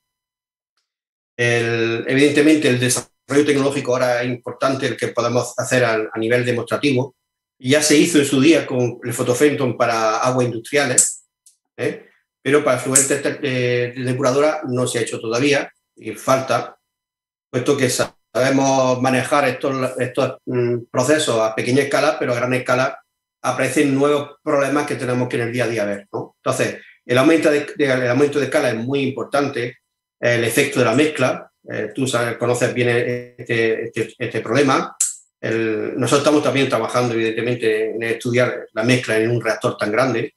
Evidentemente, el desarrollo tecnológico ahora es importante, el que podemos hacer a nivel demostrativo. Ya se hizo en su día con el fotofenton para aguas industriales, pero para fluentes de depuradora no se ha hecho todavía y falta, puesto que sabemos manejar estos procesos a pequeña escala, pero a gran escala aparecen nuevos problemas que tenemos que en el día a día ver, ¿no? Entonces, el aumento de escala es muy importante, el efecto de la mezcla. Tú conoces bien este problema. Nosotros estamos también trabajando, evidentemente, en estudiar la mezcla en un reactor tan grande.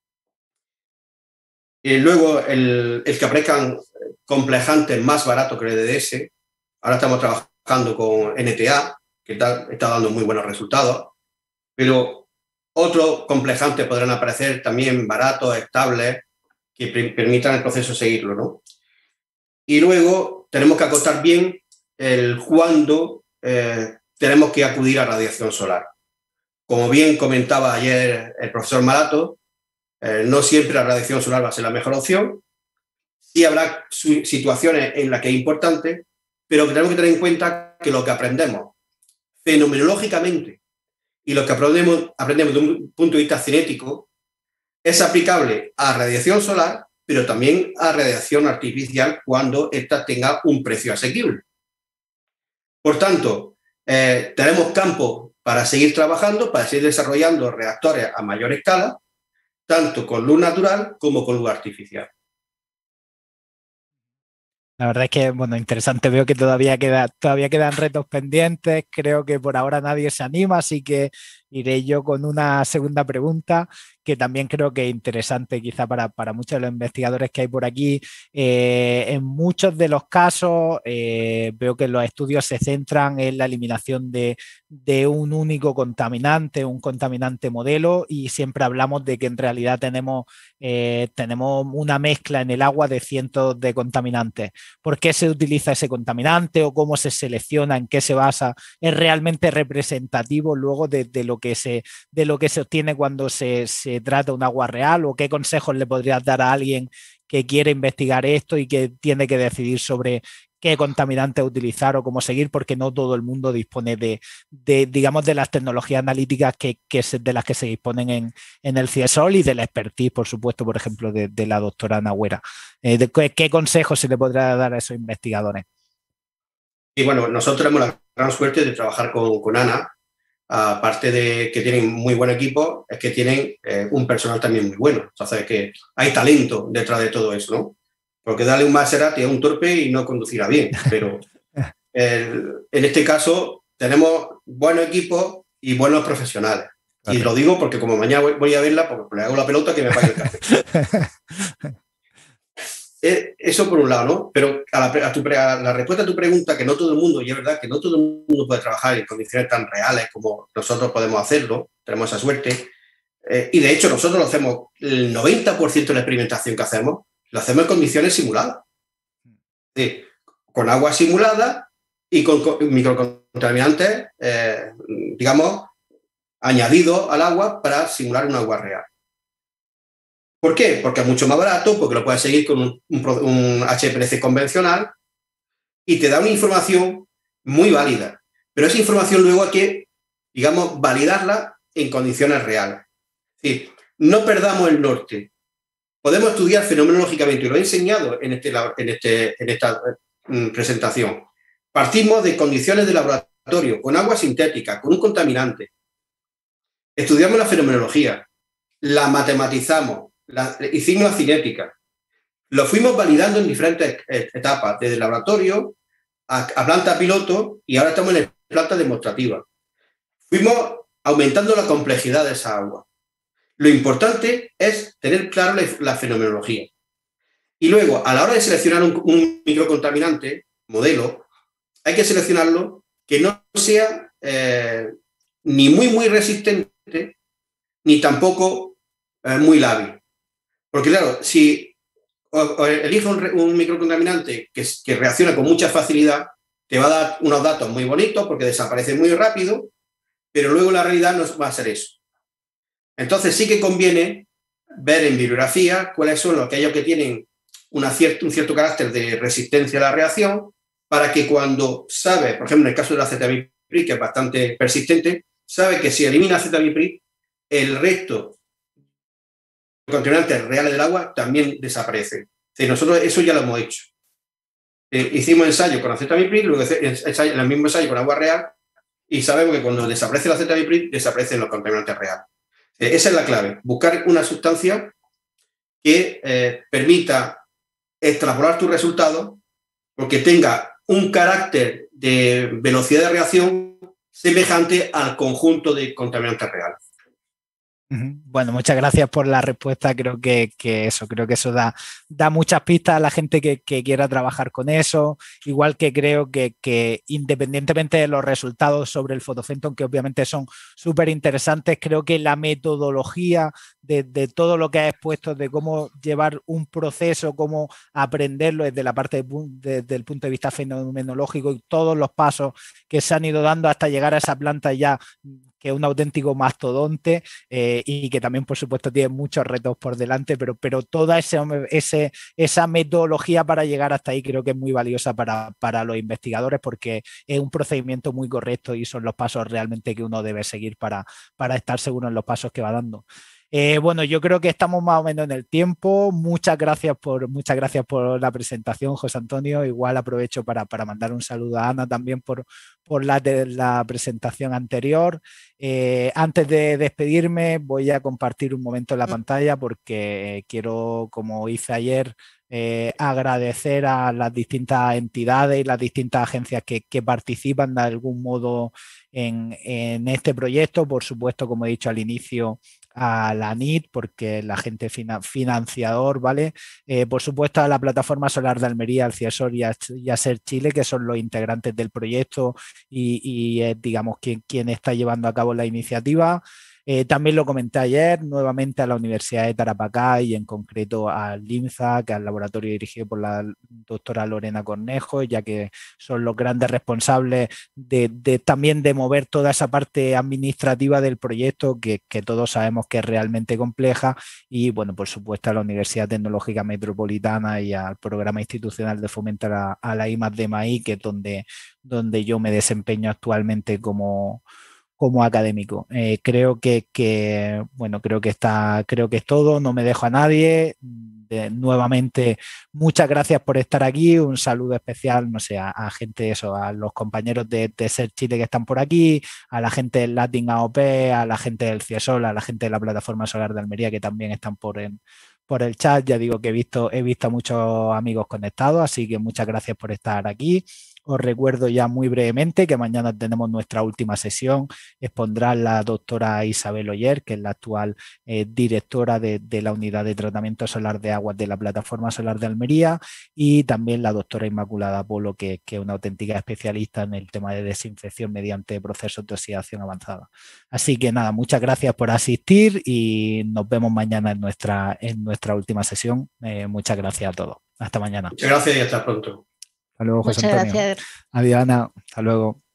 Y luego, el que aparezcan complejantes más baratos que el EDS. Ahora estamos trabajando con NTA, que está dando muy buenos resultados, pero otros complejantes podrán aparecer también baratos, estables, que permitan el proceso seguirlo, ¿no? Y luego tenemos que acotar bien el cuándo tenemos que acudir a radiación solar. Como bien comentaba ayer el profesor Malato, no siempre la radiación solar va a ser la mejor opción. Sí habrá situaciones en las que es importante, pero tenemos que tener en cuenta que lo que aprendemos fenomenológicamente y lo que aprendemos de un punto de vista cinético es aplicable a radiación solar, pero también a radiación artificial cuando ésta tenga un precio asequible. Por tanto, tenemos campo para seguir trabajando, para seguir desarrollando reactores a mayor escala, tanto con luz natural como con luz artificial. La verdad es que, bueno, interesante. Veo que todavía quedan retos pendientes. Creo que por ahora nadie se anima, así que iré yo con una segunda pregunta que también creo que es interesante quizá para muchos de los investigadores que hay por aquí. En muchos de los casos veo que los estudios se centran en la eliminación de un único contaminante, un contaminante modelo, y siempre hablamos de que en realidad tenemos una mezcla en el agua de cientos de contaminantes. ¿Por qué se utiliza ese contaminante o cómo se selecciona, en qué se basa? ¿Es realmente representativo luego de lo que se obtiene cuando se trata un agua real? ¿O qué consejos le podrías dar a alguien que quiere investigar esto y que tiene que decidir sobre qué contaminantes utilizar o cómo seguir, porque no todo el mundo dispone digamos, de las tecnologías analíticas de las que se disponen en el CIESOL y del expertise, por supuesto, por ejemplo, de la doctora Nagüera. ¿Qué consejos se le podrá dar a esos investigadores? Y bueno, nosotros tenemos la gran suerte de trabajar con Ana. Aparte de que tienen muy buen equipo, es que tienen un personal también muy bueno. Entonces, que hay talento detrás de todo eso, ¿no? Porque darle un Maserati a un torpe y no conducirá bien. Pero en este caso tenemos buenos equipos y buenos profesionales. Claro. Y lo digo porque como mañana voy a verla, porque le hago la pelota que me pague el café. Eso por un lado, ¿no? Pero a la respuesta a tu pregunta, que no todo el mundo, y es verdad que no todo el mundo puede trabajar en condiciones tan reales como nosotros podemos hacerlo, tenemos esa suerte, y de hecho nosotros lo hacemos, el 90% de la experimentación que hacemos, lo hacemos en condiciones simuladas. Sí, con agua simulada y con microcontaminantes, digamos, añadidos al agua para simular un agua real. ¿Por qué? Porque es mucho más barato, porque lo puedes seguir con un HPLC convencional y te da una información muy válida. Pero esa información luego hay que, digamos, validarla en condiciones reales. Es decir, no perdamos el norte. Podemos estudiar fenomenológicamente, y lo he enseñado en esta presentación. Partimos de condiciones de laboratorio, con agua sintética, con un contaminante. Estudiamos la fenomenología, la matematizamos, hicimos la cinética, lo fuimos validando en diferentes etapas, desde el laboratorio a planta piloto y ahora estamos en planta demostrativa. Fuimos aumentando la complejidad de esa agua. Lo importante es tener claro la fenomenología. Y luego, a la hora de seleccionar un microcontaminante, modelo, hay que seleccionarlo que no sea ni muy resistente, ni tampoco muy lábil. Porque claro, si eliges un microcontaminante que reacciona con mucha facilidad, te va a dar unos datos muy bonitos porque desaparece muy rápido, pero luego la realidad no va a ser eso. Entonces sí que conviene ver en bibliografía cuáles son aquellos que tienen un cierto carácter de resistencia a la reacción, para que cuando sabe, por ejemplo, en el caso de la acetamiprid, que es bastante persistente, sabe que si elimina acetamiprid, el resto contaminantes reales del agua también desaparecen. Nosotros eso ya lo hemos hecho. Hicimos ensayo con acetamiprid, luego el mismo ensayo con agua real, y sabemos que cuando desaparece la acetamiprid, desaparecen los contaminantes reales. Esa es la clave, buscar una sustancia que permita extrapolar tus resultados, porque tenga un carácter de velocidad de reacción semejante al conjunto de contaminantes reales. Bueno, muchas gracias por la respuesta. Creo que eso da muchas pistas a la gente que quiera trabajar con eso. Igual que creo que independientemente de los resultados sobre el fotofenton, que obviamente son súper interesantes, creo que la metodología de todo lo que has expuesto, de cómo llevar un proceso, cómo aprenderlo desde la parte desde el punto de vista fenomenológico y todos los pasos que se han ido dando hasta llegar a esa planta ya que es un auténtico mastodonte y que también, por supuesto, tiene muchos retos por delante, pero toda esa metodología para llegar hasta ahí creo que es muy valiosa para los investigadores, porque es un procedimiento muy correcto y son los pasos realmente que uno debe seguir para estar seguro en los pasos que va dando. Bueno, yo creo que estamos más o menos en el tiempo. Muchas gracias por la presentación, José Antonio. Igual aprovecho para mandar un saludo a Ana también por la presentación anterior. Antes de despedirme, voy a compartir un momento la pantalla porque quiero, como hice ayer, agradecer a las distintas entidades y las distintas agencias que participan de algún modo en este proyecto. Por supuesto, como he dicho al inicio, a la NIT, porque la gente financiador, ¿vale? Por supuesto, a la Plataforma Solar de Almería, al CIESOL y a SER Chile, que son los integrantes del proyecto y digamos, quien está llevando a cabo la iniciativa. También lo comenté ayer, nuevamente a la Universidad de Tarapacá y en concreto al LIMSA, que es el laboratorio dirigido por la doctora Lorena Cornejo, ya que son los grandes responsables también de mover toda esa parte administrativa del proyecto, que todos sabemos que es realmente compleja. Y bueno, por supuesto a la Universidad Tecnológica Metropolitana y al Programa Institucional de Fomento a la I+D+I, que es donde yo me desempeño actualmente como académico. Creo que bueno, creo que es todo, no me dejo a nadie. Nuevamente, muchas gracias por estar aquí, un saludo especial, no sé, a gente, a los compañeros de Ser Chile que están por aquí, a la gente del Latin AOP, a la gente del CIESOL, a la gente de la Plataforma Solar de Almería que también están por el chat. Ya digo que he visto a muchos amigos conectados, así que muchas gracias por estar aquí. Os recuerdo ya muy brevemente que mañana tenemos nuestra última sesión. Expondrá la doctora Isabel Oller, que es la actual directora de la Unidad de Tratamiento Solar de Aguas de la Plataforma Solar de Almería, y también la doctora Inmaculada Polo, que es una auténtica especialista en el tema de desinfección mediante procesos de oxidación avanzada. Así que nada, muchas gracias por asistir y nos vemos mañana en nuestra última sesión. Muchas gracias a todos. Hasta mañana. Muchas gracias y hasta pronto. Hasta luego, José Muchas Antonio. gracias. Adiós, Ana. Hasta luego.